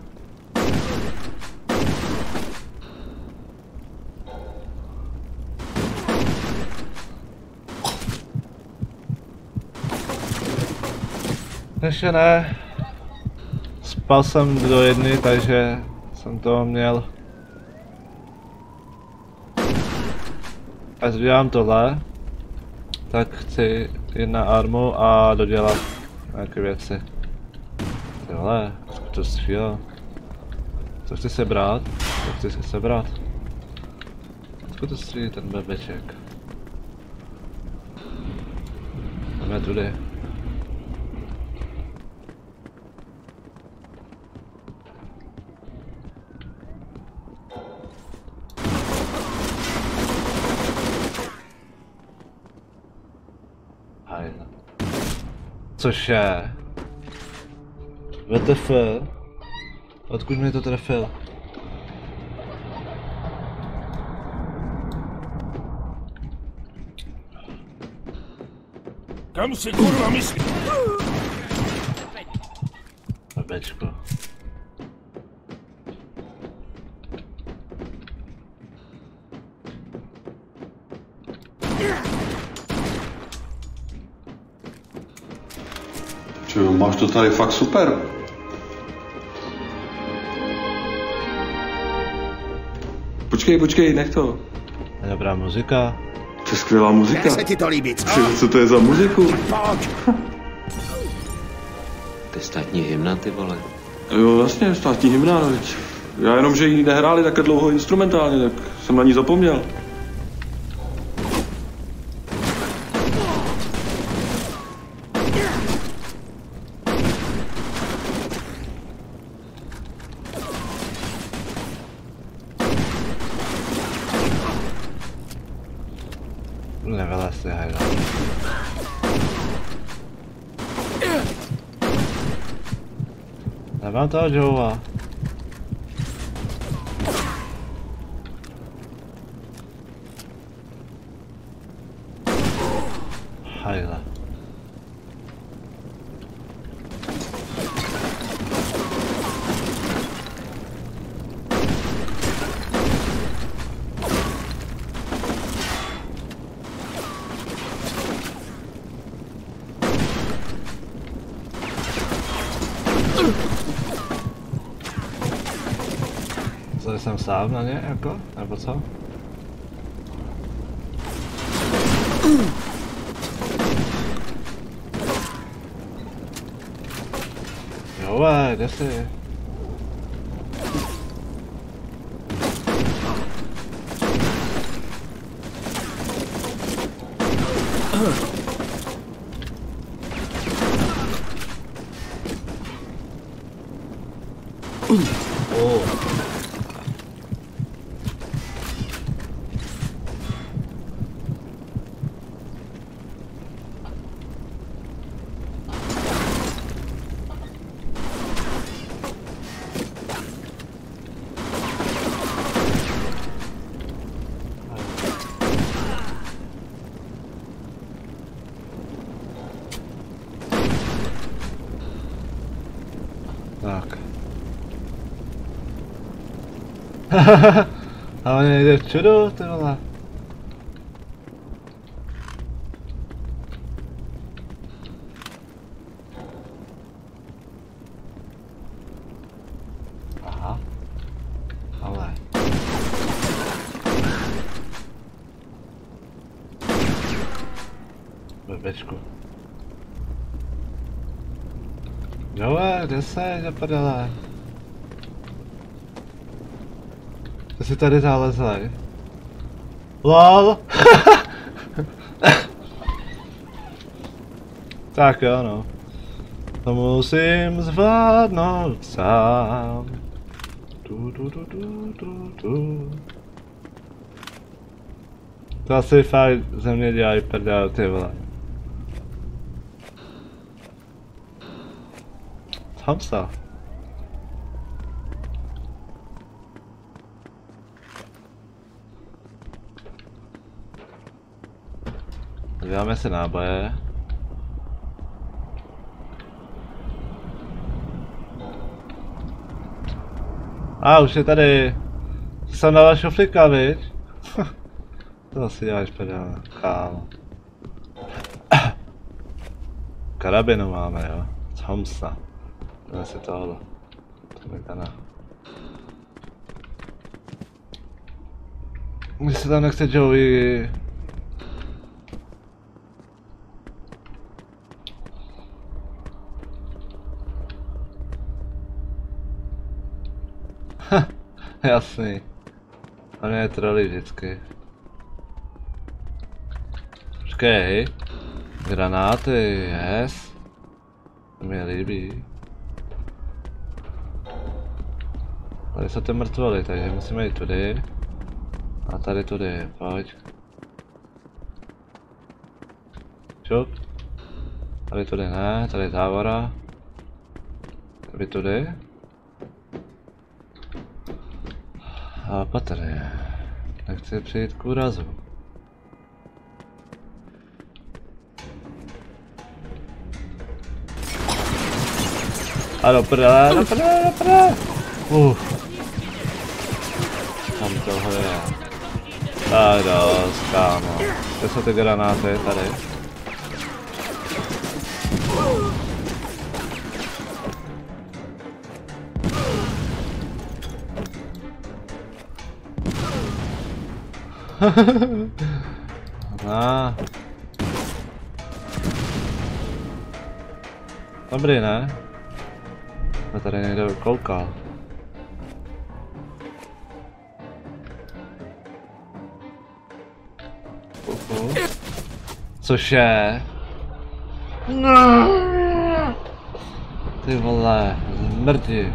Ještě ne. Spal jsem do jedny, takže jsem toho měl. Až dělám tohle, tak chci jít na armu a dodělat nějaké věci. Tohle, to střílel. Co chci sebrat? Co chci sebrat? Odkud to střílí ten bebeček? Jdeme tudy. Což je... W T F? Odkud mě to trefil? Kam si kurva myslí? Babečko. Čo, máš to tady fakt super. Počkej, počkej, nech to. Je dobrá muzika. To je skvělá muzika. Jak se ti to líbí, co? Čo, co to je za muziku? Pojď. To je státní hymna, ty vole. Jo, vlastně, státní hymna, no, já jenom, že ji nehráli tak dlouho instrumentálně, tak jsem na ní zapomněl. Nevylez si, hajda. Nemám toho Joea. Hajda. Zde jsem sám na ně, jako? Nebo co? Jo, kde jsi? Oh. Tak. A on nejde v čudu, ty vole. Aha. Ale. Bebečku. Joe, kde jsi, do prdele? To si tady zalezlej. LOL! Tak jo no. To musím zvládnout sám. Du, du, du, du, du, du. To asi fakt ze mě dělají prdel, ty vole. Tam se. Děláme si náboje. A už je tady. Jsem dala šuflíka, viď? To asi děláš prdel, kámo. Karabinu máme, jo. Tomsa. Jdeme si tohle. To je kana. Když se tam nechce Joey. Jasný. On je trolí vždycky. Počkej. Granáty, yes. To mi líbí. Tady jsou ty mrtvoly, takže musíme jít tudy. A tady tudy, pojď. Čup. Tady tudy ne, tady je závora. Tady tudy. A patrně. Nechci přijít k úrazu. A do prdele, do prdele, do prdele. Uf. Tam toho je. Tak dost, kámo. Kde jsou ty granáty tady? No. Dobrý, ne? Já tady někdo koukal. Uh-huh. Což je? No. Ty vole, zmrdi.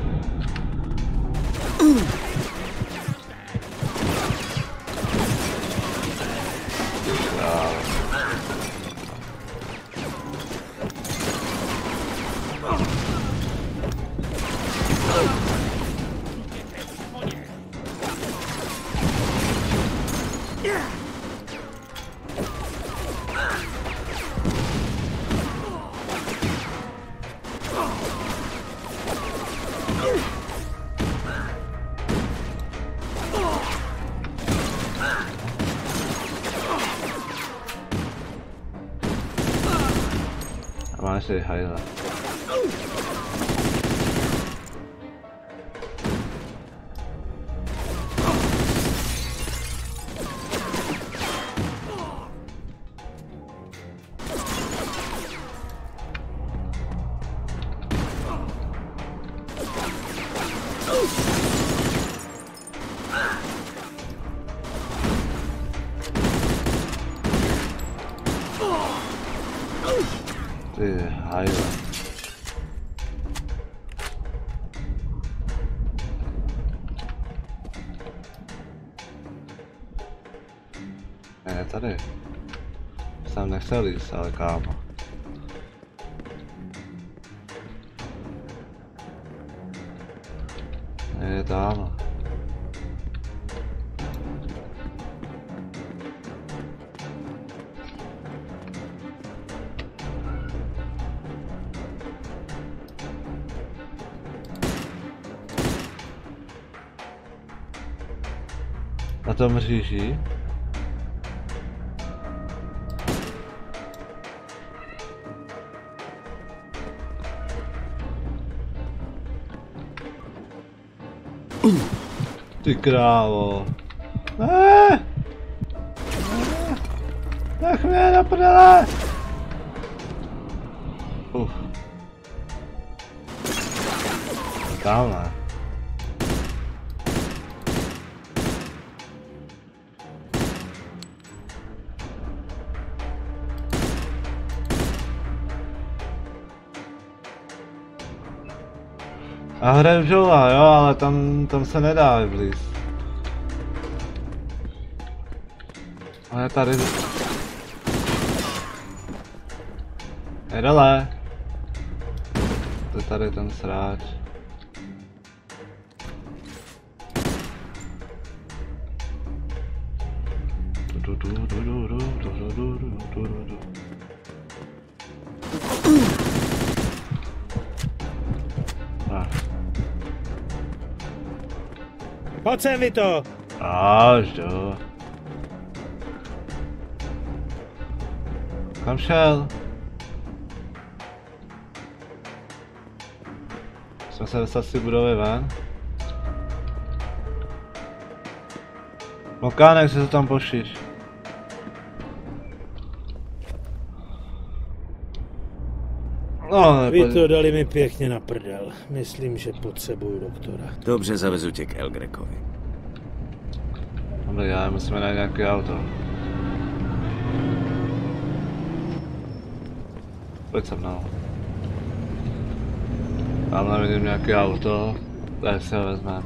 Máš tady hajla. Ty hajle. Ne, tady. Jsem nechtěl jít, ale kámo. Je tam. Na tom říži? Ty krávo. Ne! Nech mě do prdele! Tam ne. A hraje vžoula, jo, ale tam, tam se nedá vlíz. Ale tady... Je dole. To je tady ten sráč. Pojď sem, Vito! Až jo. Kam šel? Jsme se dostali z té budovy ven. Mokánek, že se tam pošíš. No, Vito, dali mi pěkně na prdel. Myslím, že potřebuju doktora. Dobře, zavezu tě k El Grekovi. Dobrý, já musíme najít nějaké auto. Pojď se mnou. Tam nevidím nějaké auto, tak si ho vezmeme.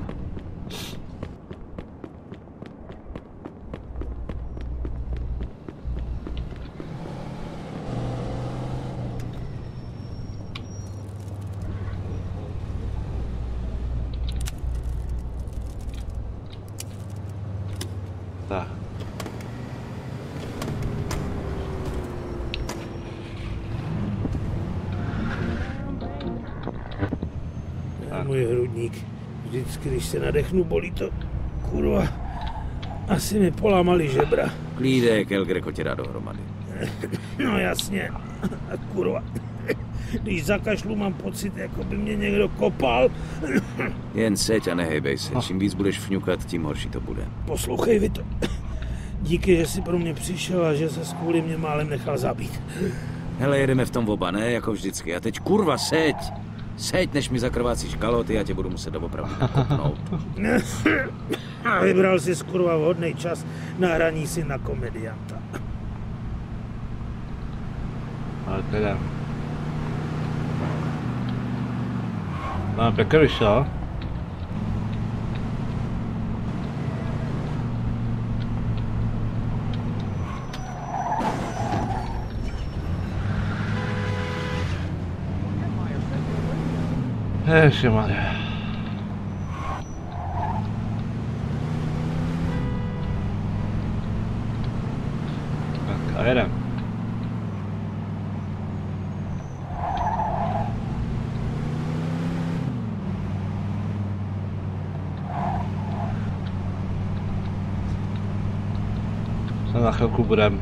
Tak. Můj hrudník. Vždycky, když se nadechnu, bolí to. Kurva. Asi mi polámali žebra. Klídek, El Greco tě dá dohromady. No jasně. A kurva. Když zakašlu, mám pocit, jako by mě někdo kopal. Jen seď a nehejbej se. Čím víc budeš fňukat, tím horší to bude. Poslouchej, Vito. Díky, že jsi pro mě přišel a že se kvůli mě málem nechal zabít. Hele, jedeme v tom oba, ne? Jako vždycky. A teď kurva, seď! Seď, než mi zakrvácíš kalhoty, já tě budu muset doopravdy nakopnout. A vybral jsi kurva vhodný čas na hraní si na komedianta. Ale teda. No, pěkně vyšel. Ježišmarja. Tak a jedem. Co na chvilku budem.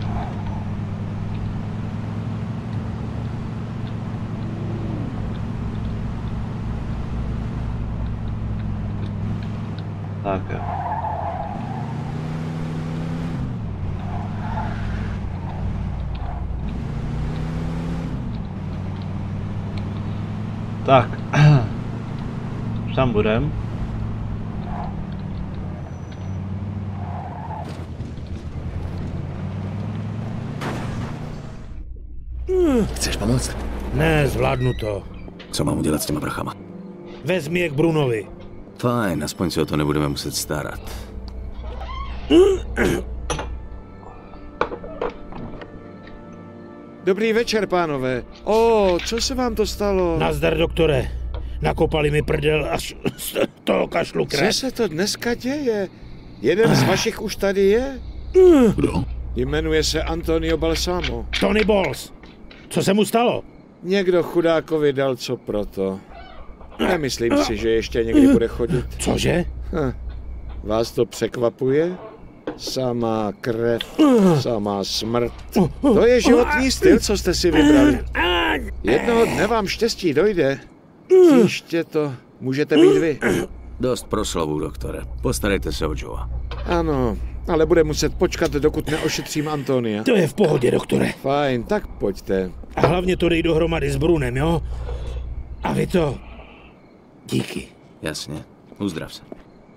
Tak jo. Tak. Už tam budem. Chceš pomoct? Ne, zvládnu to. Co mám udělat s těma prachama? Vezmi je k Brunovi. Fajn, aspoň se o to nebudeme muset starat. Dobrý večer, pánové. O, co se vám to stalo? Nazdar, doktore. Nakopali mi prdel až z toho kašlu krev. Co se to dneska děje? Jeden z vašich už tady je? Kdo? Jmenuje se Antonio Balsamo. Tony Balls. Co se mu stalo? Někdo chudákovi dal co proto. Nemyslím si, že ještě někdy bude chodit. Cože? Hm. Vás to překvapuje? Samá krev, samá smrt. To je životní styl, co jste si vybrali. Jednoho dne vám štěstí dojde. Příště to můžete mít vy. Dost proslovu, doktore. Postarejte se o Joea. Ano, ale bude muset počkat, dokud neošetřím Antonia. To je v pohodě, doktore. Fajn, tak pojďte. A hlavně to dej dohromady s Brunem, jo? A vy to... Díky. Jasně. Uzdrav se.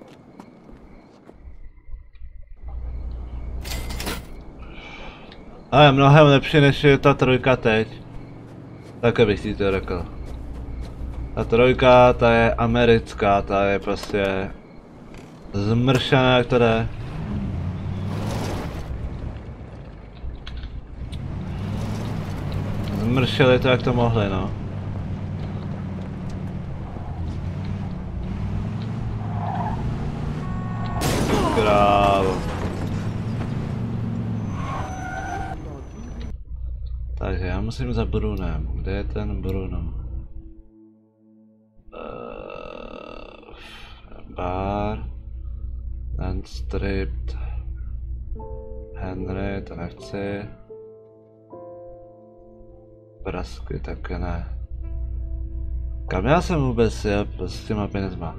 A je mnohem lepší než je ta trojka teď. Také bych si to řekl. Ta trojka, ta je americká, ta je prostě zmršená, jak to jde. Zmršeli to, jak to mohli, no. Krávo. Takže já musím za Brunem. Kde je ten Bruno? Uh, bar. Unstripped. Henry, to nechci. Prasky také ne. Kam já jsem vůbec jel s těma penězma?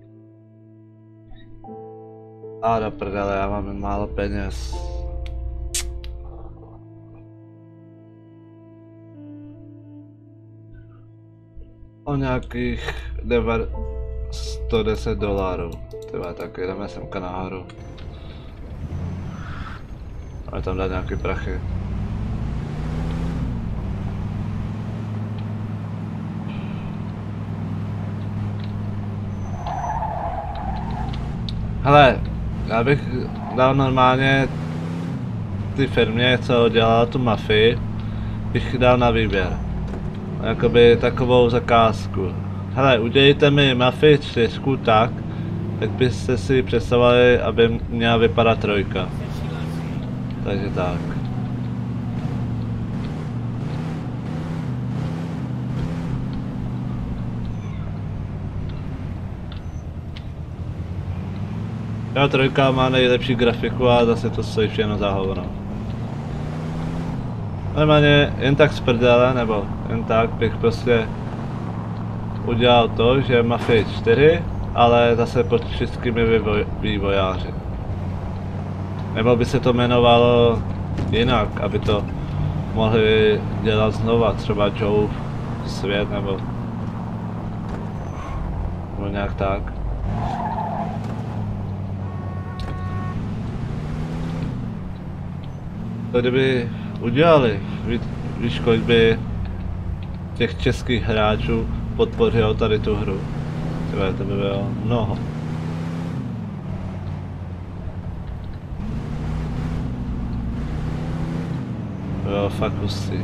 A do prdele, já mám málo peněz. O nějakých sto deset dolarů. Tyhle, tak jdeme semka nahoru. Ale tam dát nějaký prachy. Hele, já bych dal normálně ty firmě, co dělala tu mafii, bych dal na výběr. Jakoby takovou zakázku. Hele, udělejte mi Mafii čtyři tak, jak byste si představovali, aby měla vypadat trojka. Takže tak. Ta trojka má nejlepší grafiku a zase to stojí všechno za hovno. Normálně jen tak z prdele, nebo jen tak bych prostě udělal to, že Mafia čtyři, ale zase pod českými vývoj, vývojáři. Nebo by se to jmenovalo jinak, aby to mohli dělat znova, třeba Joe svět, nebo, nebo nějak tak. To kdyby udělali, ví, víš kolik by těch českých hráčů podpořilo tady tu hru. Tyhle, to by bylo mnoho. To bylo fakt hustý.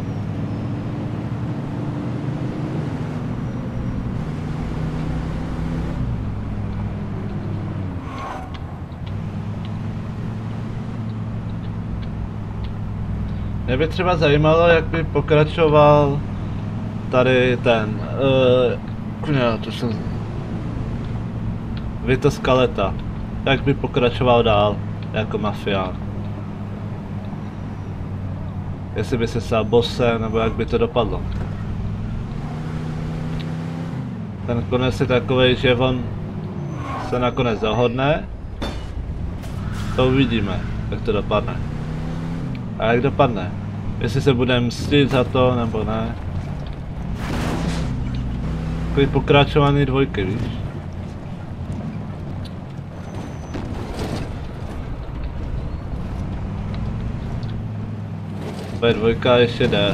Mě by třeba zajímalo, jak by pokračoval tady ten, uh, ne, to jsem, Vito Scaletta, jak by pokračoval dál, jako mafián. Jestli by se stal bossem, nebo jak by to dopadlo. Ten konec je takovej, že on se nakonec dohodne, to uvidíme, jak to dopadne. A jak dopadne? Jestli se budeme mstit za to, nebo ne? Takový pokračovaný dvojky, víš? Tvoje dvojka ještě jde.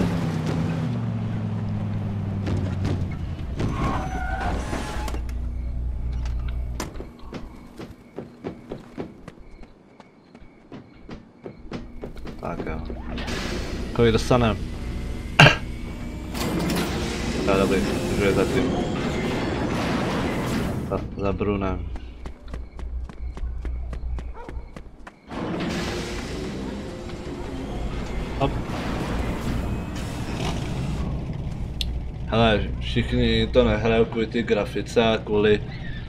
Tak jo. Kolik dostanem? Tak dobrý, už je zatím. Za, za Brunem. Hop. Hele, všichni to nehrajou kvůli ty grafice a kvůli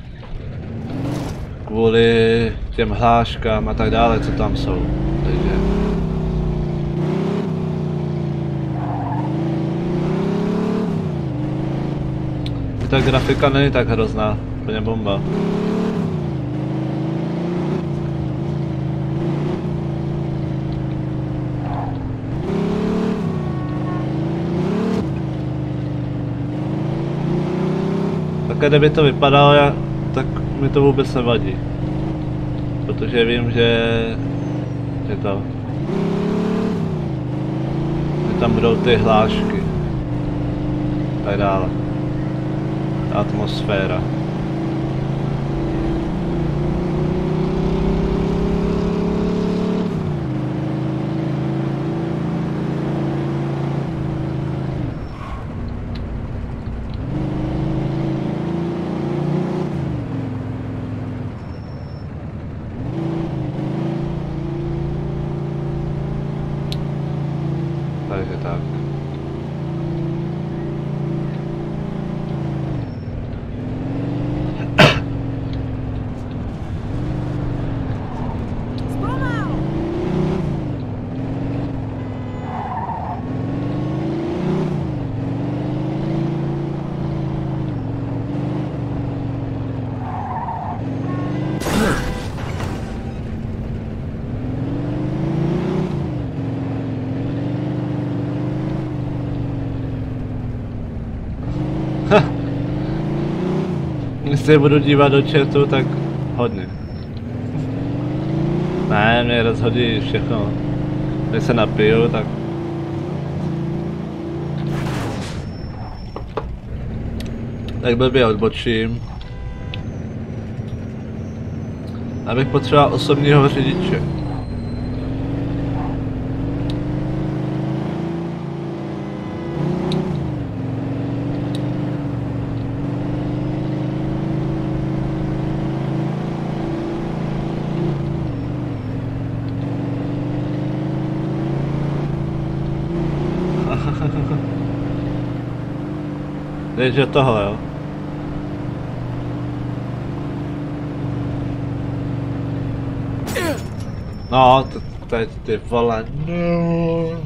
kvůli těm hláškám a tak dále, co tam jsou. Takže ta grafika není tak hrozná, úplně bomba. Takhle kdyby to vypadalo, já, tak mi to vůbec nevadí. Protože vím, že, že to, že tam budou ty hlášky. Tak dále. Ta atmosféra. Takže tak. Když se budu dívat do chatu, tak hodně. Ne, mě rozhodí všechno. Když se napiju, tak... Tak blbě odbočím. Abych potřeboval osobního řidiče. Takže tohle, jo. No, teď ty vole, no.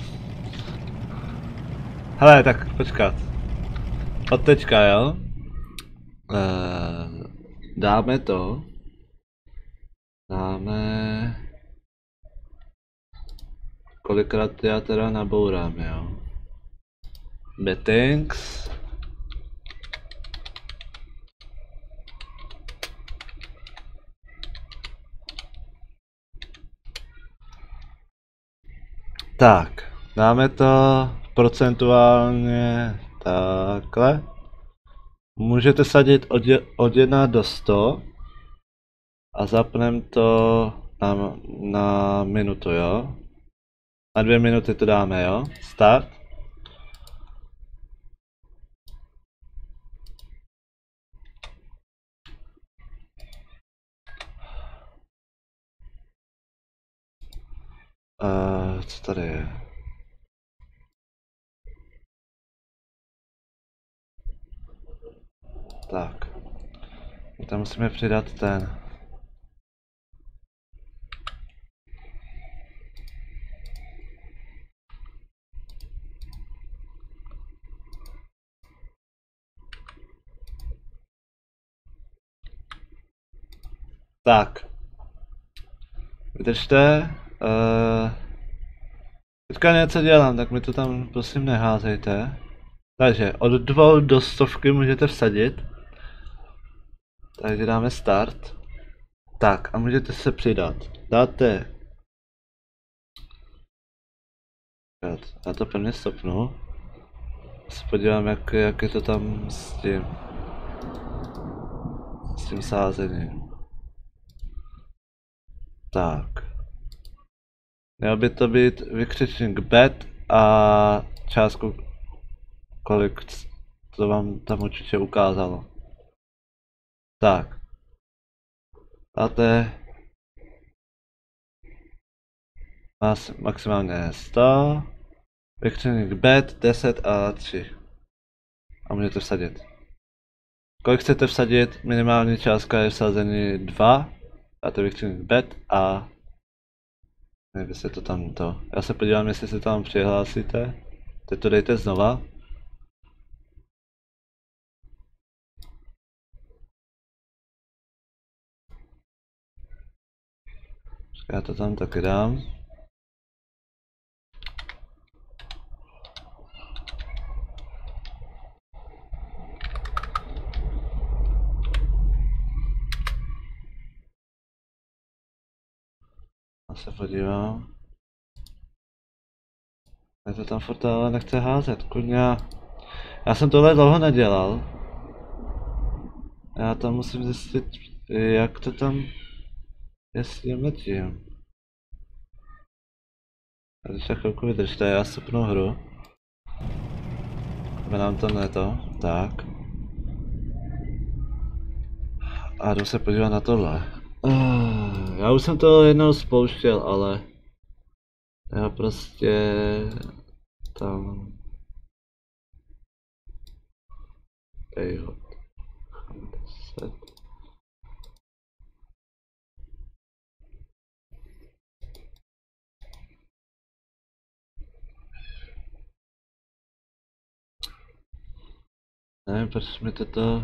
Hele, tak počkat. Od teďka, jo. Uh, dáme to. Dáme... Kolikrát já teda nabourám, jo. Bettings. Tak, dáme to procentuálně takhle. Můžete sadit od, je, od jedna do sto a zapneme to na, na minutu, jo? Na dvě minuty to dáme, jo? Start. Uh, co tady je? Tak. Tam musíme přidat ten. Tak. Vydržte. Uh, teďka něco dělám, tak mi to tam prosím neházejte. Takže od dvou do stovky můžete vsadit. Takže dáme start. Tak a můžete se přidat. Dáte... Já to pevně stopnu. Se podívám, jak, jak je to tam s tím. S tím sázením. Tak. Měl by to být vykřičník bet a částku, kolik to vám tam určitě ukázalo. Tak. Dáte maximálně sto, vykřičník bet, deset a tři. A můžete vsadit. Kolik chcete vsadit, minimální částka je vsazení dva. Dáte vykřičník bet a nevím, jestli to tam to. Já se podívám, jestli se tam přihlásíte. Teď to dejte znova. Já to tam taky dám. se podívám. Já to tam furt ale nechce házet, kurňa. Já jsem tohle dlouho nedělal. Já tam musím zjistit, jak to tam je s tím letím. A když tak chvilku vydržte, já stopnu hru. Aby nám to neto, tak. A jdu se podívat na tohle. Uh, já už jsem to jednou spouštěl, ale já prostě tam Ejho. Nevím, proč mi toto...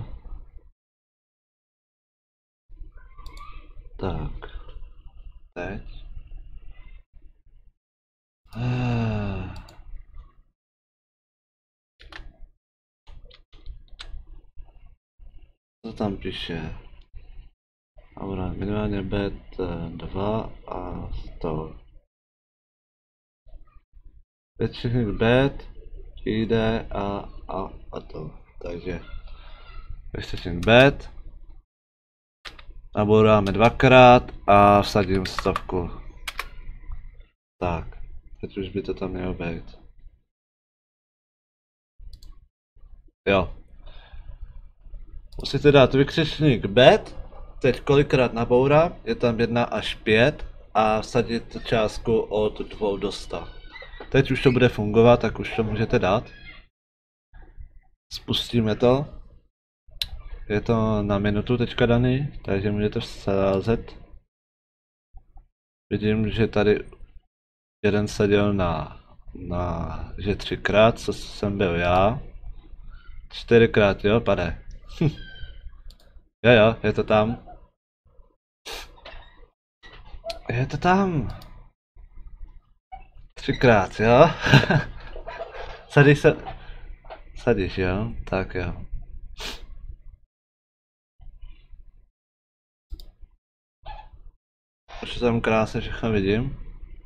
Tak. Teď. Ah. Co tam píše? Dobra, minimálně bet dva a sto. Většiný bet jde a, a, a to. Takže většiný bet. Nabouráme dvakrát a vsadím stovku. Tak, teď už by to tam mělo být. Jo. Musíte dát vykřičník bet, teď kolikrát nabourám, je tam jedna až pět a vsadit částku od dvou do sta. Teď už to bude fungovat, tak už to můžete dát. Spustíme to. Je to na minutu teďka daný, takže můžete vsázet. Vidím, že tady jeden seděl na, na že třikrát, co jsem byl já. Čtyřikrát, jo, pade. Jo, jo, je to tam. Je to tam. Třikrát, jo. Sadíš se... Sadíš, jo? Tak jo. Už tam krásně všechno vidím.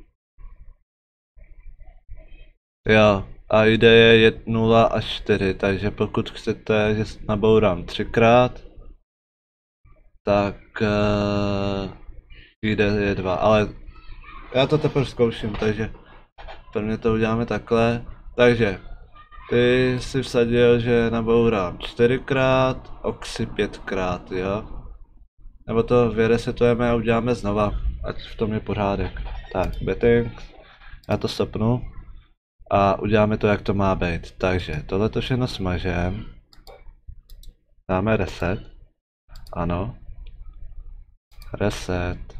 Jo, a ide je nula až čtyři, takže pokud chcete, že nabourám třikrát, tak uh, jde je dva, ale já to teprve zkouším, takže prvně to uděláme takhle. Takže ty si vsadil, že nabourám čtyřikrát, oxy pětkrát, jo? Nebo to vyresetujeme a uděláme znova, ať v tom je pořádek. Tak, betting, já to stopnu a uděláme to, jak to má být. Takže tohle to všechno smažem, dáme reset, ano, reset.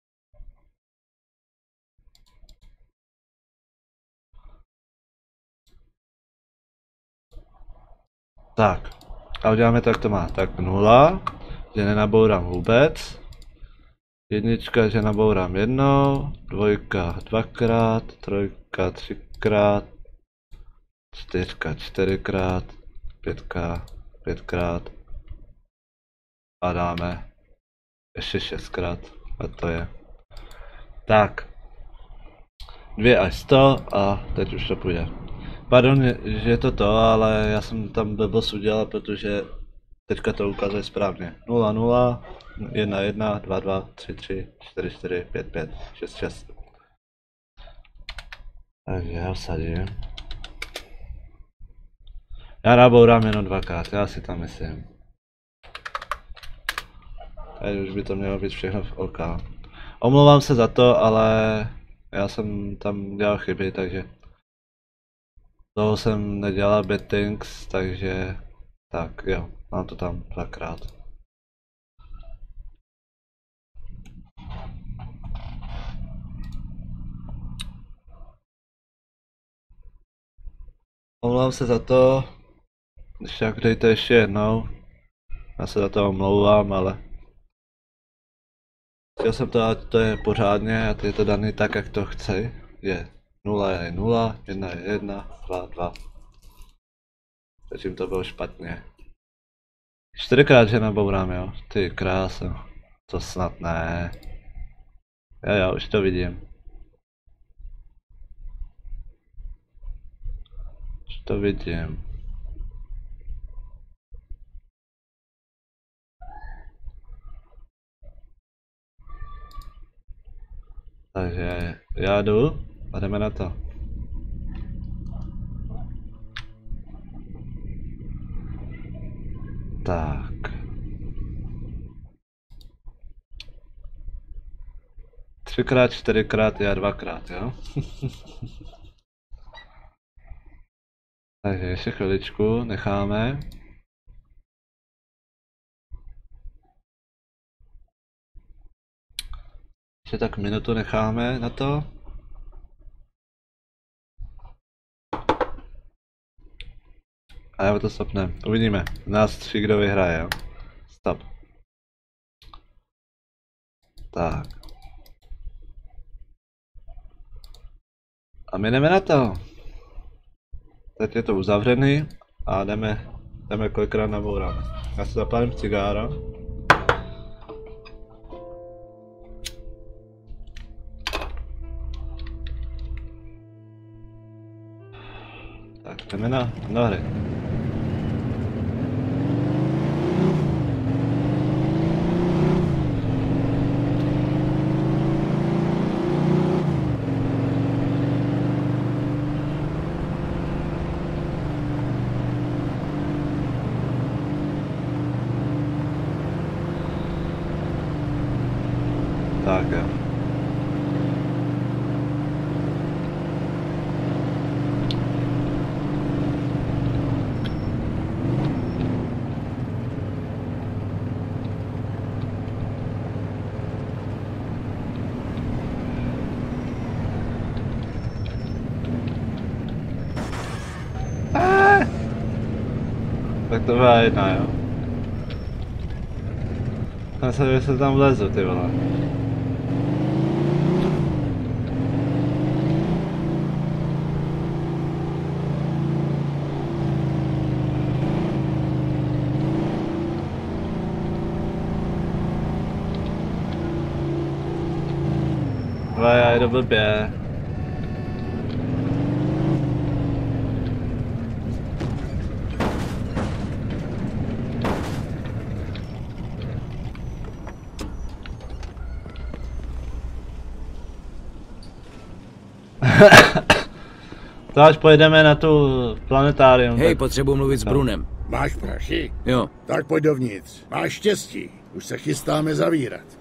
Tak, a uděláme to, jak to má. Tak nula, že nenabourám vůbec. Jednička, že nabourám jednou, dvojka dvakrát, trojka třikrát, čtyřka čtyřikrát, pětka pětkrát a dáme ještě šestkrát a to je. Tak, dvě až sto a teď už to půjde. Pardon, že je to to, ale já jsem tam blbost udělal, protože teďka to ukazuje správně. nula nula, jedna jedna, dva dva, tři tři, čtyři čtyři, pět pět, šest šest. Takže já vsadím. Já nabourám jenom dvakrát, já si tam myslím. Tady už by to mělo být všechno v OK. Omlouvám se za to, ale já jsem tam dělal chyby, takže toho jsem nedělal bettings, takže tak jo, mám to tam dvakrát. Omlouvám se za to, když tak dejte ještě jednou, já se za to omlouvám, ale chtěl jsem to, ať to je pořádně a je to daný tak, jak to chci, je nula je nula, jedna je jedna, dva dva. Zatím to bylo špatně. Čtyřikrát, že nabourám, jo, ty krása, to snad ne. Jo jo, už to vidím. to vidím. Takže já jdu a jdeme na to. Tak. Třikrát, čtyřikrát, já dvakrát, jo? Takže ještě chviličku necháme. Ještě tak minutu necháme na to. A já to stopnem. Uvidíme. Nás tři, kdo vyhraje, jo? Stop. Tak. A my jdeme na to. Teď je to uzavřený a jdeme, jdeme kolikrát nabouráme. Já si zapálím cigára. Tak jdeme na, na hry. Tak jo. Ah! Tak to byla jedna, jo. Já se, že se tam vlezu, ty vole. Ale já jdu blbě. To až pojedeme na tu planetárium. Hej, tak... potřebuji mluvit s Brunem. Máš prachy? Jo. Tak pojď dovnitř. Máš štěstí. Už se chystáme zavírat.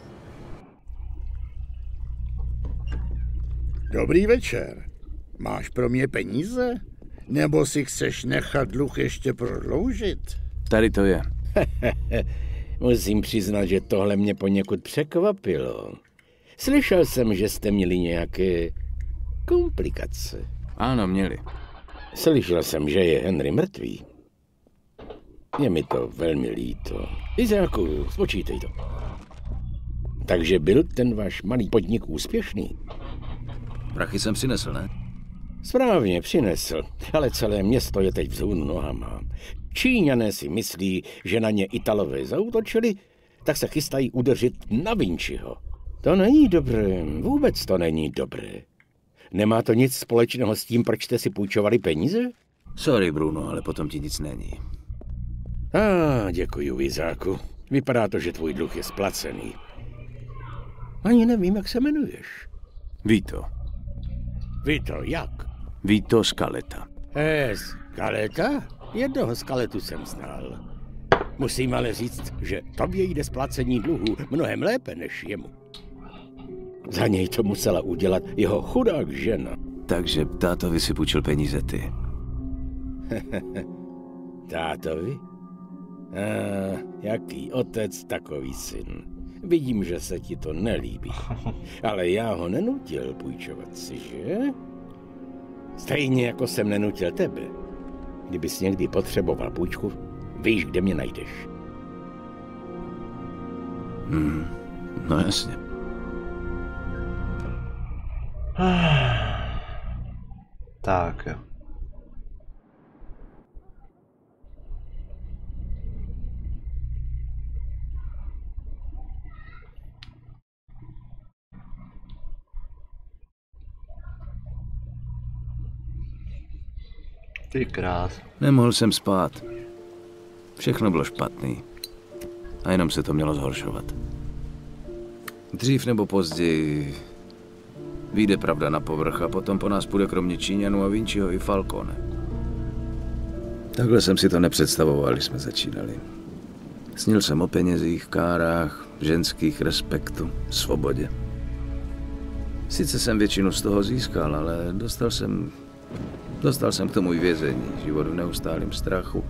Dobrý večer. Máš pro mě peníze? Nebo si chceš nechat dluh ještě prodloužit? Tady to je. Musím přiznat, že tohle mě poněkud překvapilo. Slyšel jsem, že jste měli nějaké komplikace. Ano, měli. Slyšel jsem, že je Henry mrtvý. Je mi to velmi líto. Izáku, spočítej to. Takže byl ten váš malý podnik úspěšný? Prachy jsem přinesl, ne? Správně, přinesl, ale celé město je teď vzhůru nohama. Číňané si myslí, že na ně Italové zaútočili, tak se chystají udeřit na Vinciho. To není dobré, vůbec to není dobré. Nemá to nic společného s tím, proč jste si půjčovali peníze? Sorry, Bruno, ale potom ti nic není. A ah, děkuji, Izáku. Vypadá to, že tvůj dluh je splacený. Ani nevím, jak se jmenuješ. Vito. Vito, jak? Vito Scaletta. Eh, Scaletta? Jednoho Scaletu jsem znal. Musím ale říct, že tobě jde splacení dluhu mnohem lépe než jemu. Za něj to musela udělat jeho chudák žena. Takže tátovi si půjčil peníze ty. Tátovi? Ah, jaký otec, takový syn. Vidím, že se ti to nelíbí. Ale já ho nenutil půjčovat si, že? Stejně jako jsem nenutil tebe. Kdybys někdy potřeboval půjčku, víš, kde mě najdeš. Hmm, no jasně. Tak jo. Ty krás. Nemohl jsem spát. Všechno bylo špatný. A jenom se to mělo zhoršovat. Dřív nebo později vyjde pravda na povrch a potom po nás půjde kromě Číňanů a Vinciho i Falcone. Takhle jsem si to nepředstavoval, když jsme začínali. Snil jsem o penězích, kárách, ženských, respektu, svobodě. Sice jsem většinu z toho získal, ale dostal jsem, dostal jsem k tomu i vězení, život v neustálém strachu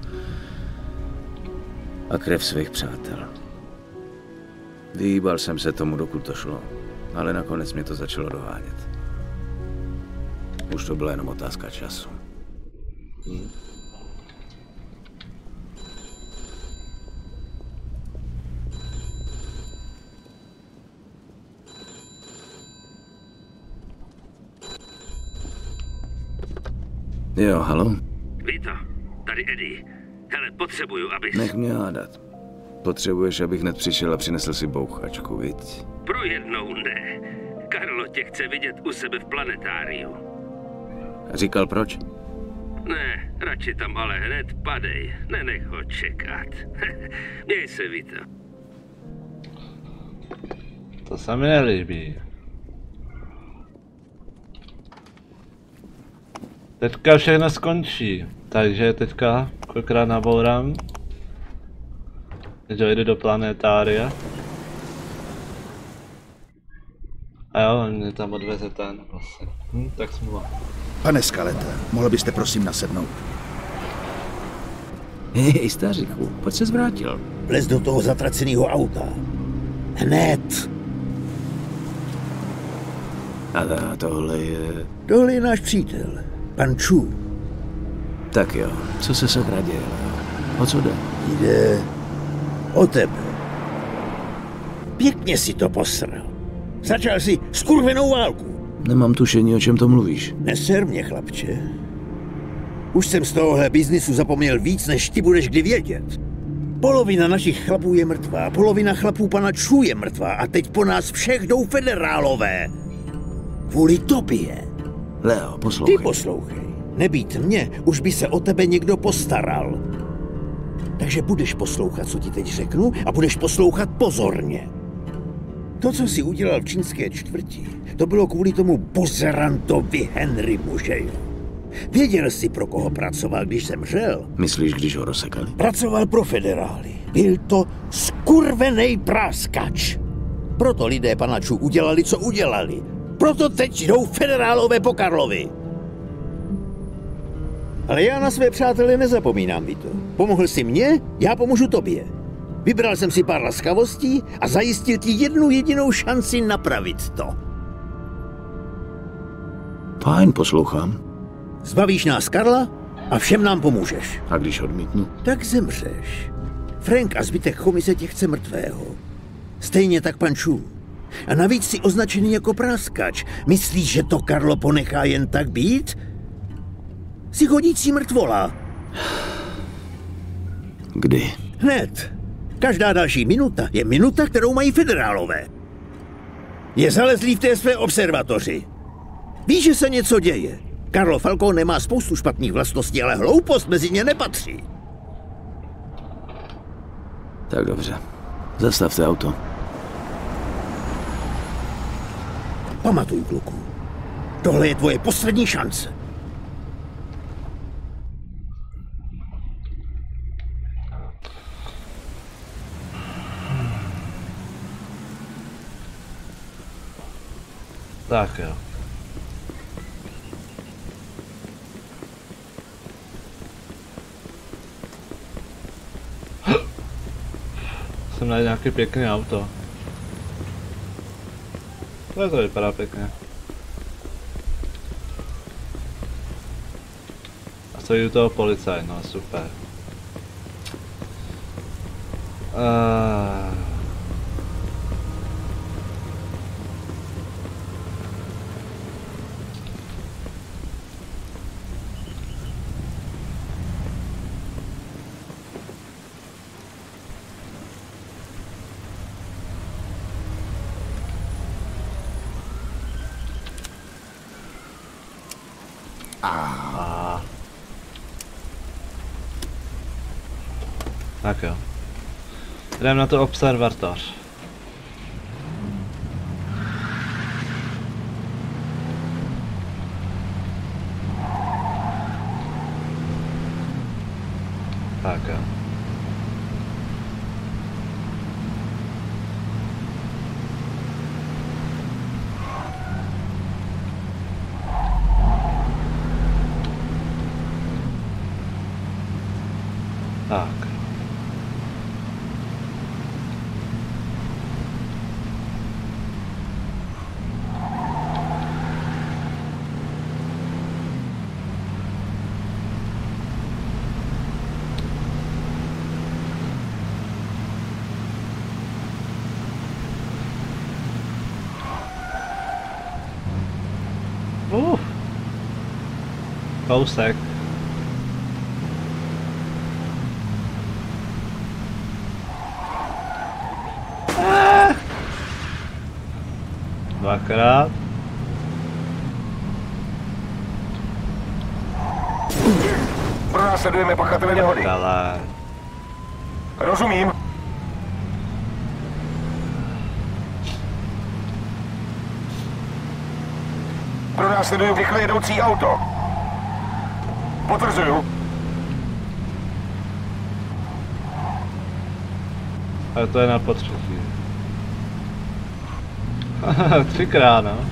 a krev svých přátel. Vyhýbal jsem se tomu, dokud to šlo, ale nakonec mě to začalo dohánět. Už to byla jenom otázka času. Hmm. Jo, halo? Víto, tady Eddie. Hele, potřebuju, abys... Nech mě hádat. Potřebuješ, abych hned přišel a přinesl si bouchačku, viď? Pro jednou ne. Karlo tě chce vidět u sebe v planetáriu. Říkal proč? Ne, radši tam ale hned padej. Nenech ho čekat. Měj se, Víto. To se mi nelíbí. Teďka všechno skončí, takže teďka kolikrát nabourám. Teď dojdu do planetária. A jo, mě tam odveze ten vlastně. Hm, tak smůla. Pane Skalete, mohl byste prosím nasednout? Hej, staříku, pojď se zvrátil. Vlez do toho zatraceného auta. Hned. A tohle je... Tohle je náš přítel, pan Chu. Tak jo, co se sakra děje? O co jde? Jde o tebe. Pěkně si to posral. Začal si skurvenou válku. Nemám tušení, o čem to mluvíš. Neser mě, chlapče. Už jsem z tohohle biznisu zapomněl víc, než ty budeš kdy vědět. Polovina našich chlapů je mrtvá, polovina chlapů pana Chu je mrtvá a teď po nás všech jdou federálové. Kvůli tobě. Leo, poslouchej. Ty poslouchej. Nebýt mě, už by se o tebe někdo postaral. Takže budeš poslouchat, co ti teď řeknu, a budeš poslouchat pozorně. To, co jsi udělal v čínské čtvrti, to bylo kvůli tomu buzerantovi Henrymu, že jo? Věděl jsi, pro koho pracoval, když zemřel? Myslíš, když ho rozsekali? Pracoval pro federály. Byl to skurvenej práskač. Proto lidé pana Chu udělali, co udělali. Proto teď jdou federálové po Karlovi. Ale já na své přátele nezapomínám, Vito. Pomohl jsi mně, já pomůžu tobě. Vybral jsem si pár laskavostí a zajistil ti jednu jedinou šanci napravit to. Fajn, poslouchám. Zbavíš nás Karla a všem nám pomůžeš. A když odmítnu? Tak zemřeš. Frank a zbytek komise tě chce mrtvého. Stejně tak pan Chu. A navíc jsi označený jako práskač. Myslíš, že to Karlo ponechá jen tak být? Jsi chodící mrtvola. Kdy? Hned. Každá další minuta je minuta, kterou mají federálové. Je zalezlý v té své observatoři. Víš, že se něco děje. Carlo Falcone má spoustu špatných vlastností, ale hloupost mezi ně nepatří. Tak dobře. Zastavte auto. Pamatuj, kluku. Tohle je tvoje poslední šance. Tak jo. Jsem najít nějaké pěkné auto. To, to vypadá pěkně. A stojí u toho policajt, no super. Uh... A Tak jo. Jdem na to observatoř. Tak jo. Tak. Uh. Kousek. Ah. Dvakrát. Pronásledujeme pachatele nehody. Ale... Rozumím. Pronásleduju rychle jedoucí auto. Potvrzuju. Ale to je na potřetí. Třikrát, no.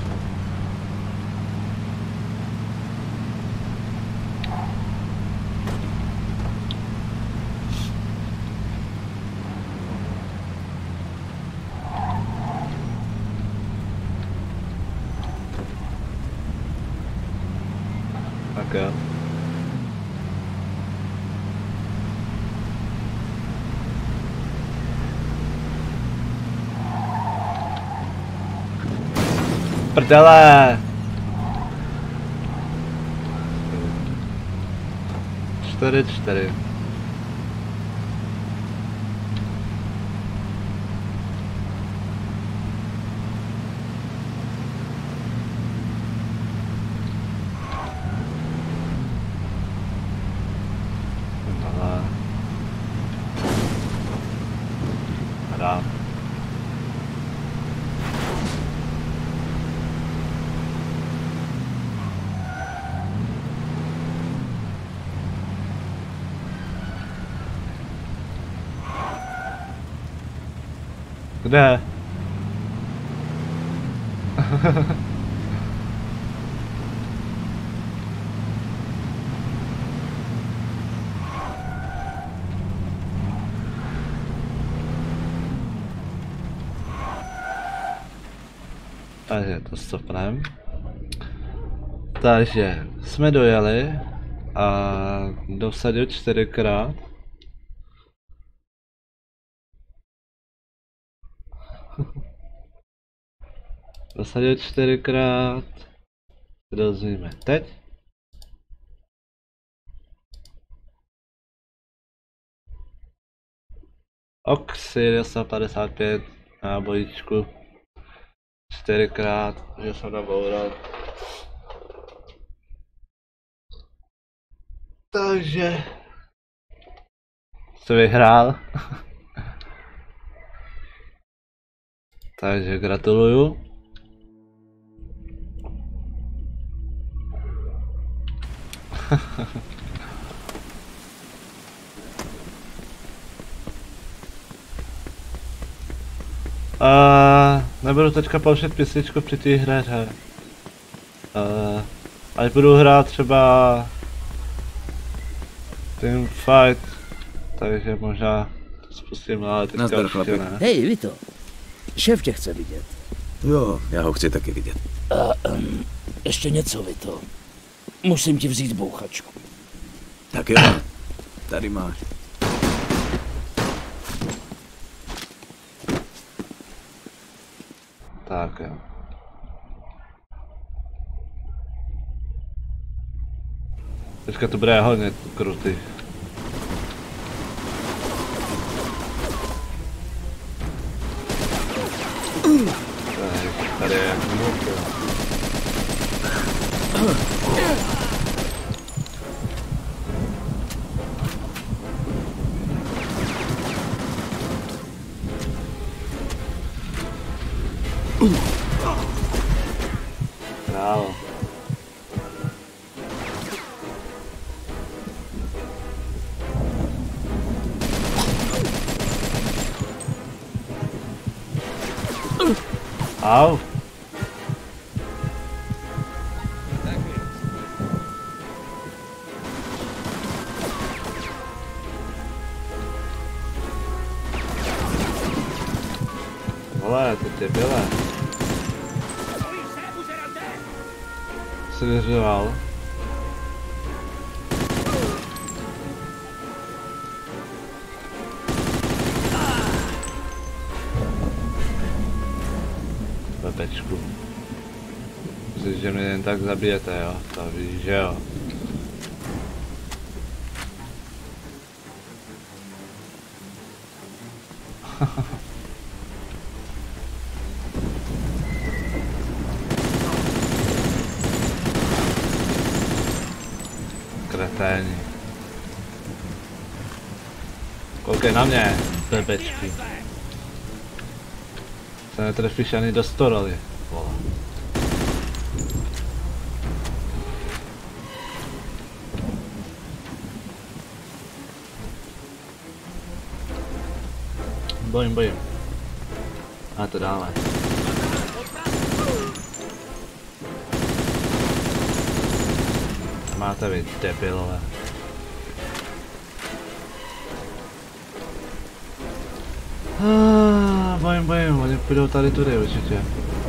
Tak jo. Prdele! Čtyři, čtyři. Rád. Kde? Takže to stopneme. Takže jsme dojeli a dosadil čtyřikrát. Dosadil čtyřikrát. Dozvíme teď. Oxy sto padesát pět na bojičku. Čtyřikrát, že jsem naboural. Takže jsi vyhrál. Takže gratuluju. Uh, nebudu teďka pouštět písničku při té hře. Uh, až budu hrát třeba Team Fight, takže možná to spustím, ale teďka Nazdar, určitě chlapi. ne. Hej, Vito, šéf tě chce vidět. Jo, já ho chci taky vidět. A, um, ještě něco, Vito. Musím ti vzít bouchačku. Tak jo, tady máš. Tak jo. Teďka to bude hodně krutý. Tady je jak mluv. Au. Vole, to tě byla. Jsi vyřval. Bebečku. Myslíš, že mě jen tak zabijete, jo? To víš, že jo? Kreténi. Koukej na mě, bebečky. Se netrefíš ani do storoly, vole. Bojím, bojím. A to dáme. Máte vy debilové. Ah, bojím, bojím, oni půjdou tady tudy určitě.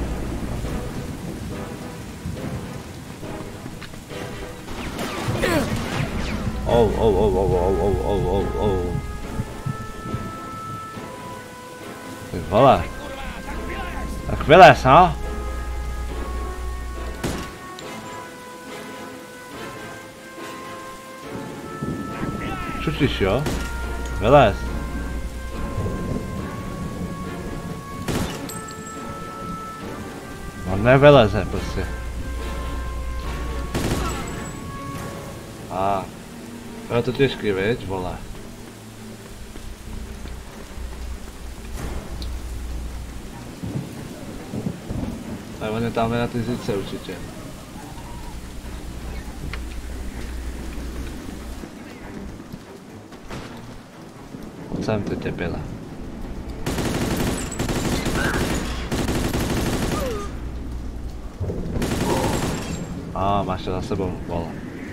Oh, oh, oh, oh, oh, oh, oh, oh, oh. Ty vole. Tak vylez, no? Čučíš, jo? Vylez. No nevyleze prostě. A je to těžký, viď, vole. A on je tam na ty zice určitě. Pojď sem, ty debile. A máš to za sebou, vole.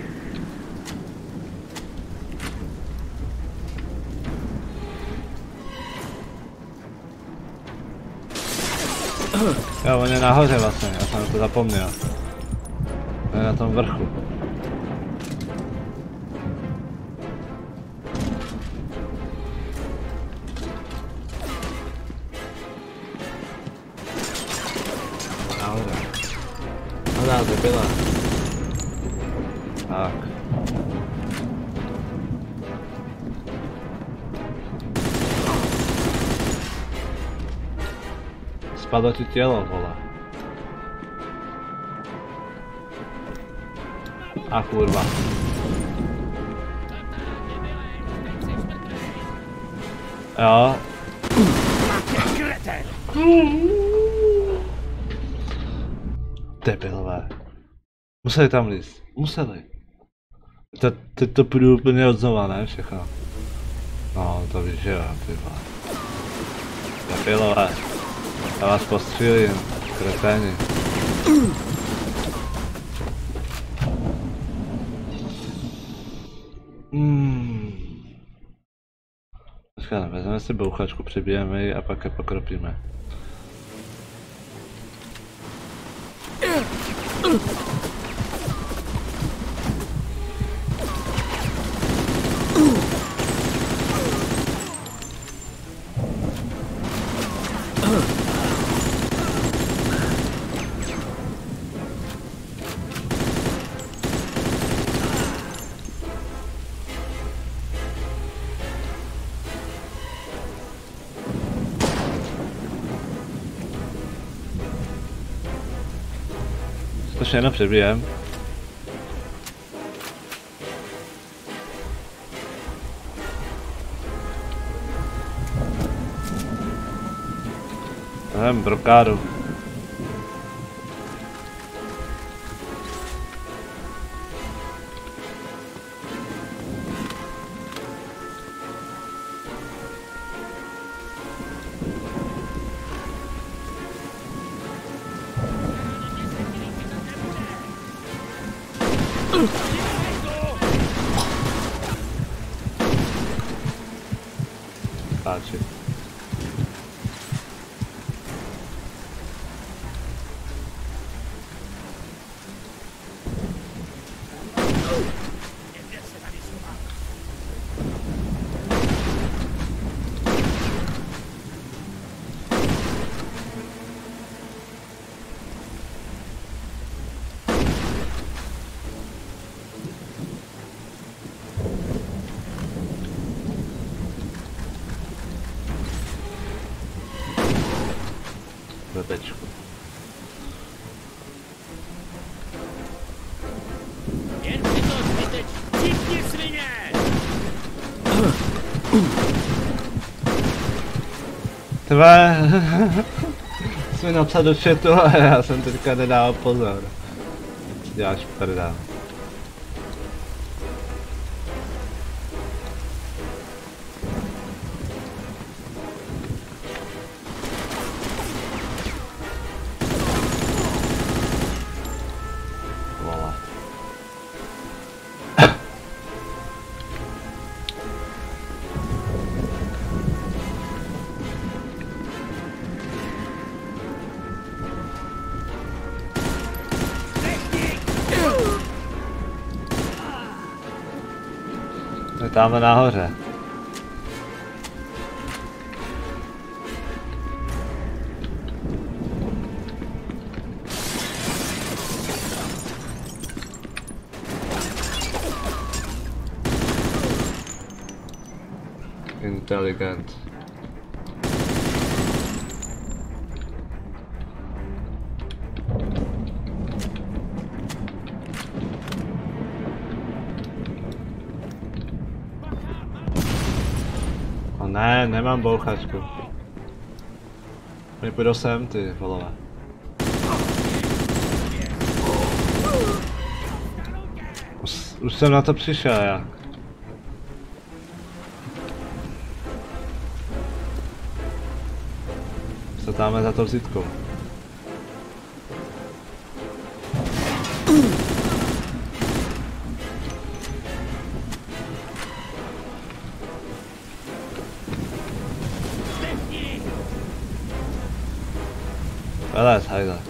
Jo, on je nahoře vlastně, já jsem to zapomněl. On je na tom vrchu. Nahoře. Nahoře, byla. Tak. Spadlo ti tělo, vole. A kurva. Jo. Debilové. Museli tam líst. Museli. Teď te, to půjdu úplně od znova, ne? Všechno. No, to víš, že jo, ty vole. Debilové. Já vás postřílím, kreténi. Hmm. Počkej, vezmeme si bouchačku, přibijeme ji a pak je pokropíme. To všechno přebijem. Nevím, brokádu. Páči. Tečku. Jen si to zbyteč, cipni svině! Tvé, jsi mi napsal do chatu a já jsem teďka nedával pozor. Děláš prdá. Je tamhle nahoře. Inteligent. Ne, nemám bouchačku. Oni půjdou sem, ty volové. Už, už jsem na to přišel, já. Se dáme za to vzítku. Vylez, hajde.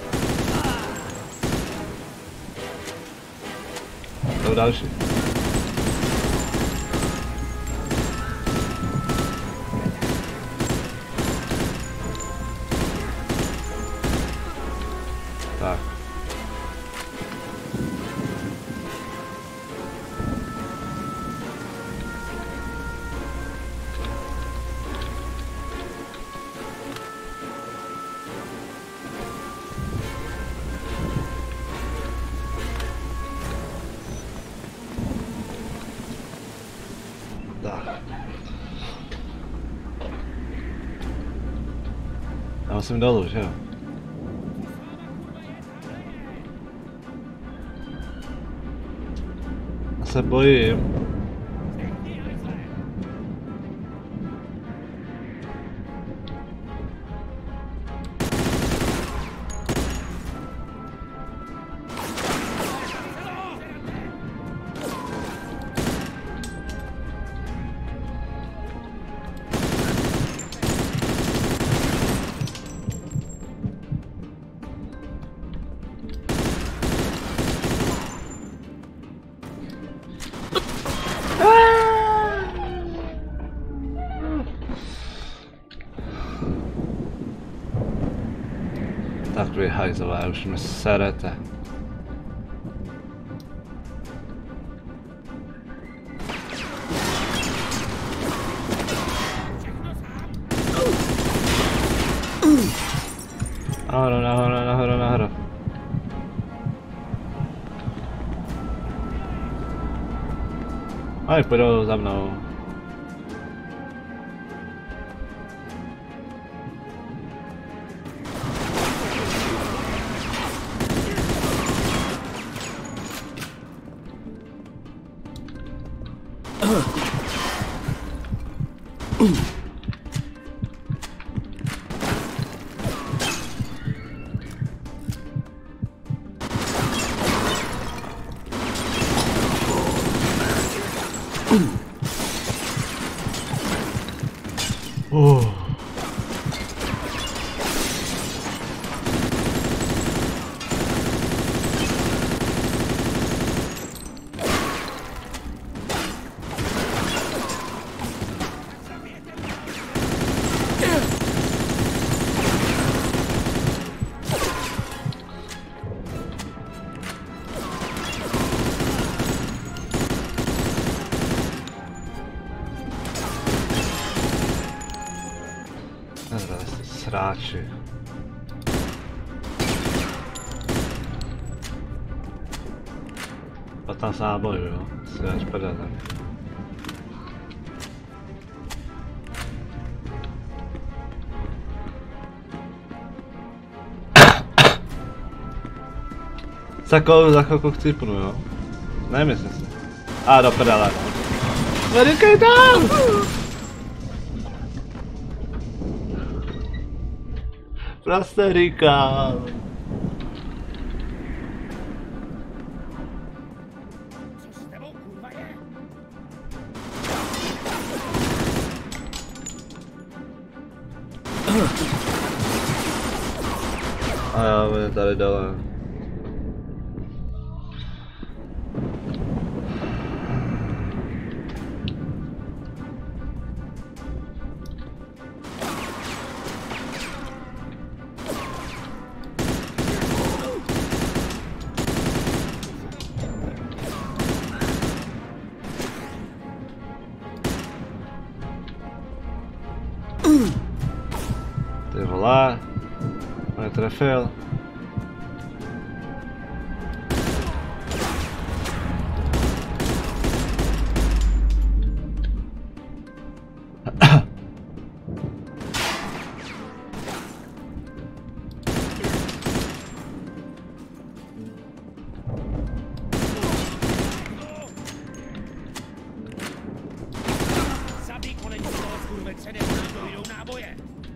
Jsou další. Tak. Já musím dolů, že jo? Já se bojím. Tak vy hajzové, už mi serete. Nahoru, nahoru, nahoru, nahoru. Aj, půjdou za mnou. Uh. Sráči. patnáct nábojů, jo? Si dáš prdele. Za chvilku, za chvilku chcípnu, jo? Nemyslím si. A do prdele. Vedikej tam! Prostě říkám. A já mě tady dole. Ty vole, mě trefil. Zabij konečně toho skurvence, nebo nám dojdou náboje.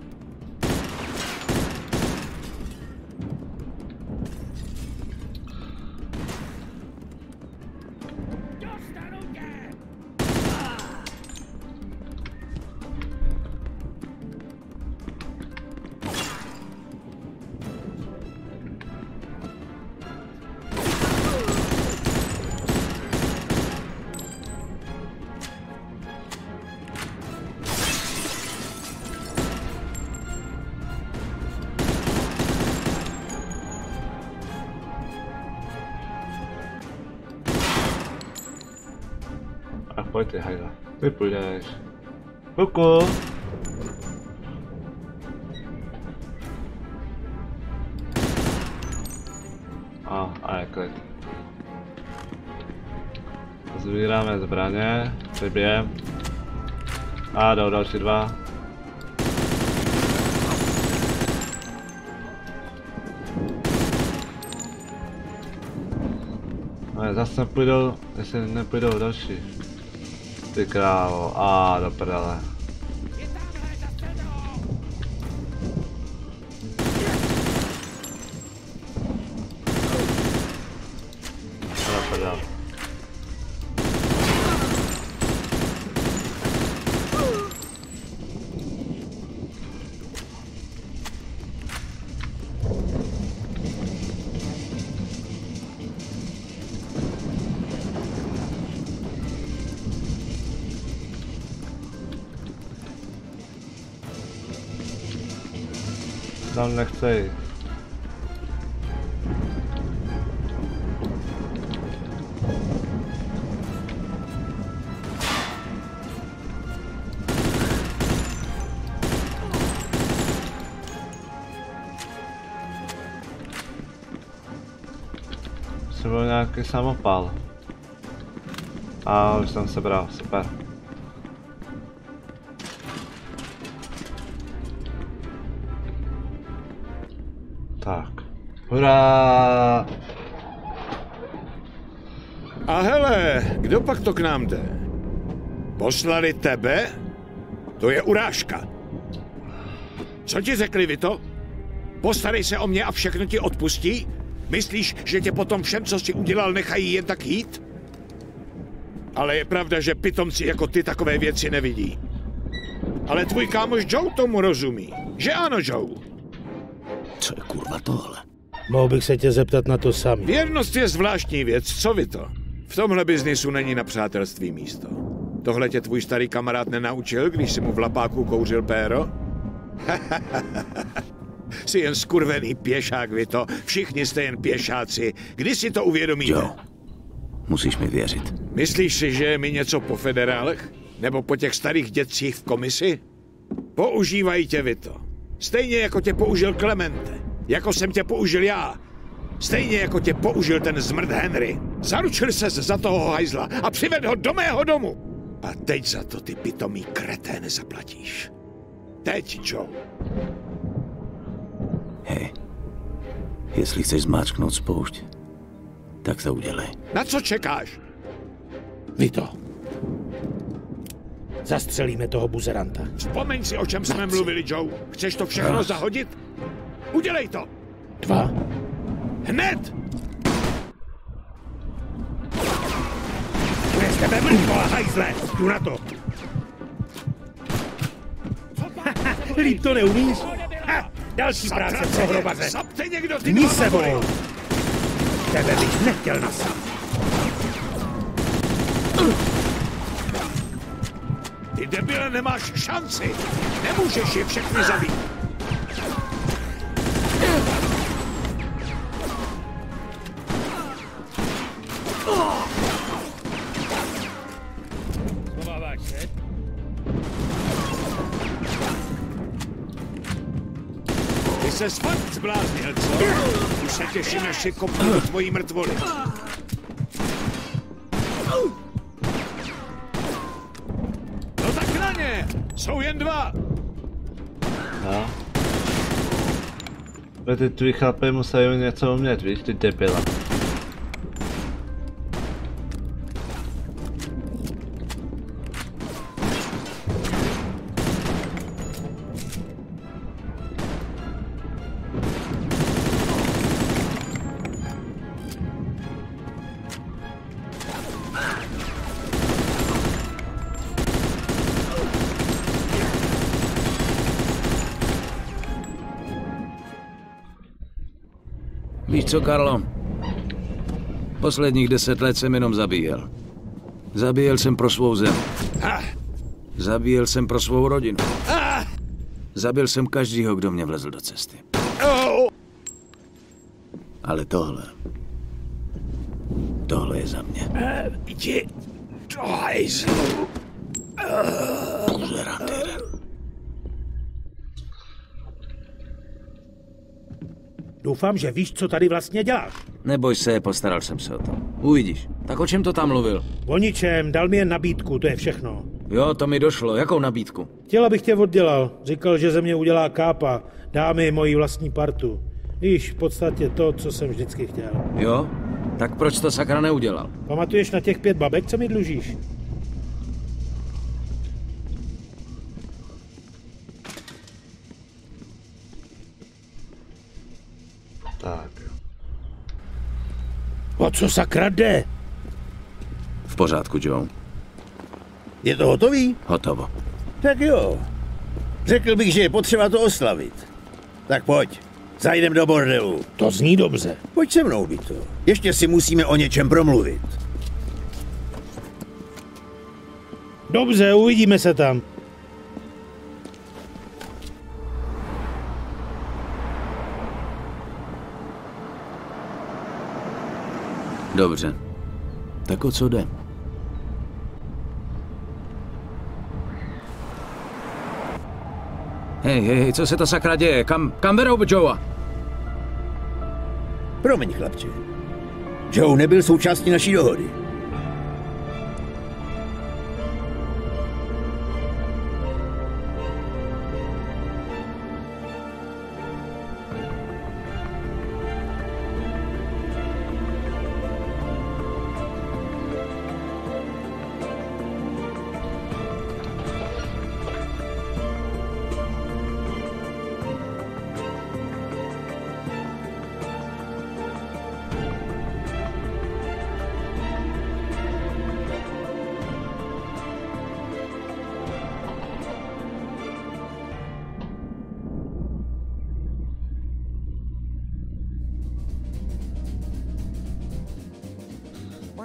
A pojď ty, hajda. Ty půjdeš. Kuku. A, a je klid. Zbíráme zbraně, přibijem. A jdou další dva. Ale zase půjdou, jestli nepůjdou další. Ty krávo, a do prdele. Do prdele. Tam nechce jít. Jsem byl nějaký samopal. A už jsem sebral, super. Tak. Hurá! A hele, kdo pak to k nám jde? Poslali tebe? To je urážka. Co ti řekli, Vito? Postarej se o mě a všechno ti odpustí? Myslíš, že tě potom všem, co jsi udělal, nechají jen tak jít? Ale je pravda, že pitomci jako ty takové věci nevidí. Ale tvůj kámoš Joe tomu rozumí. Že ano, Joe? Co je kurva tohle? Mohl bych se tě zeptat na to sami. Věrnost je zvláštní věc, co vy to? V tomhle biznisu není na přátelství místo. Tohle tě tvůj starý kamarád nenaučil, když si mu v lapáku kouřil péro? Jsi jen skurvený pěšák, vy to. Všichni jste jen pěšáci. Kdy si to uvědomíte? Joe, musíš mi věřit. Myslíš si, že je mi něco po federálech? Nebo po těch starých dětcích v komisi? Používají tě, vy to. Stejně jako tě použil Clemente. Jako jsem tě použil já. Stejně jako tě použil ten zmrt Henry. Zaručil ses za toho hajzla a přived ho do mého domu. A teď za to ty pitomý kreté nezaplatíš. Teď, Joe. Hej, jestli chceš zmáčknout spoušť, tak to udělej. Na co čekáš? Vy to. Zastřelíme toho buzeranta. Vzpomeň si, o čem jsme mluvili, Joe. Chceš to všechno Raz. zahodit? Udělej to. Dva. Hned! To je z tebe mrtvo, hajzle! Jdu na to! Líp to neumíš? Ha, další Zatraceně, práce pro hrobaře. Zapte někdo ty Ní dva sebou! motory. Tebe bych nechtěl nasat. Ty debile, nemáš šanci. Nemůžeš je všechny zabít. Schováváš se? Ty se fakt zbláznil, co? Už se těším, až si kopnu do tvojí mrtvoly. No tak na ně! Jsou jen dva! No. Ale ty tví chlapy musí něco umět, víš, ty debila. Víš co, Karlo? Posledních deset let jsem jenom zabíjel. Zabíjel jsem pro svou zem. Zabíjel jsem pro svou rodinu. Zabil jsem každýho, kdo mě vlezl do cesty. Ale tohle... Tohle je za mě. Jdi do hajzlu. Buzerant jeden. Doufám, že víš, co tady vlastně děláš. Neboj se, postaral jsem se o to. Uvidíš. Tak o čem to tam mluvil? O ničem, dal mi jen nabídku, to je všechno. Jo, to mi došlo. Jakou nabídku? Chtěl, abych tě oddělal. Říkal, že ze mě udělá kápa. Dá mi moji vlastní partu. Víš, v podstatě to, co jsem vždycky chtěl. Jo? Tak proč to sakra neudělal? Pamatuješ na těch pět babek, co mi dlužíš? Tak. O co sakra jde? V pořádku, Joe. Je to hotový? Hotovo. Tak jo. Řekl bych, že je potřeba to oslavit. Tak pojď, zajdem do bordelu. To zní dobře. Pojď se mnou, Vito. Ještě si musíme o něčem promluvit. Dobře, uvidíme se tam. Dobře. Tak o co jde? Hej, hej, hej, co se to sakra děje? Kam, kam berou Joea? Promiň, chlapče. Joe nebyl součástí naší dohody.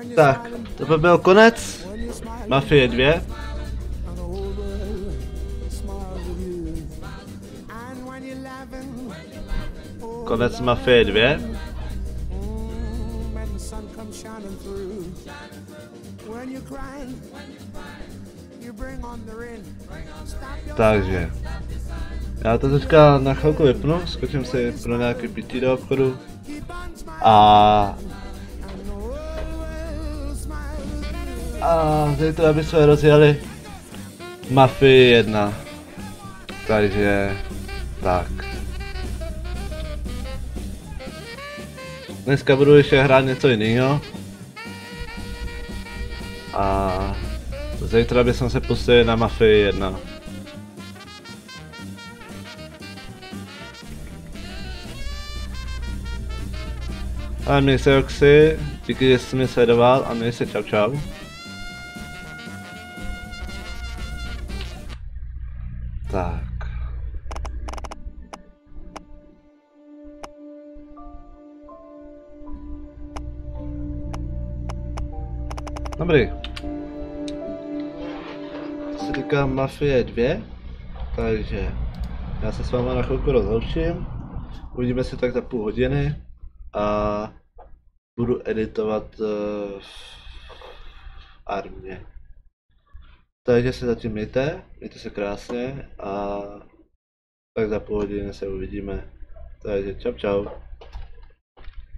Tak, to by byl konec Mafie dva. Konec Mafie dva. Takže já to teďka na chvilku vypnu, skočím si pro nějaký pití do obchodu a a zítra bychom rozjeli Mafii jedna. Takže tak. Dneska budu ještě hrát něco jiného. A zítra bychom se pustili na Mafii jedna. Ale měj se Roxy, díky, že jsi mě sledoval a měj se čau čau. Tak. Dobrý. To se týká Mafie dva, takže já se s váma na chvilku rozloučím. Uvidíme se tak za půl hodiny a budu editovat uh, v armě. Takže se zatím mějte, mějte se krásně a tak za půl hodiny se uvidíme. Takže čau čau.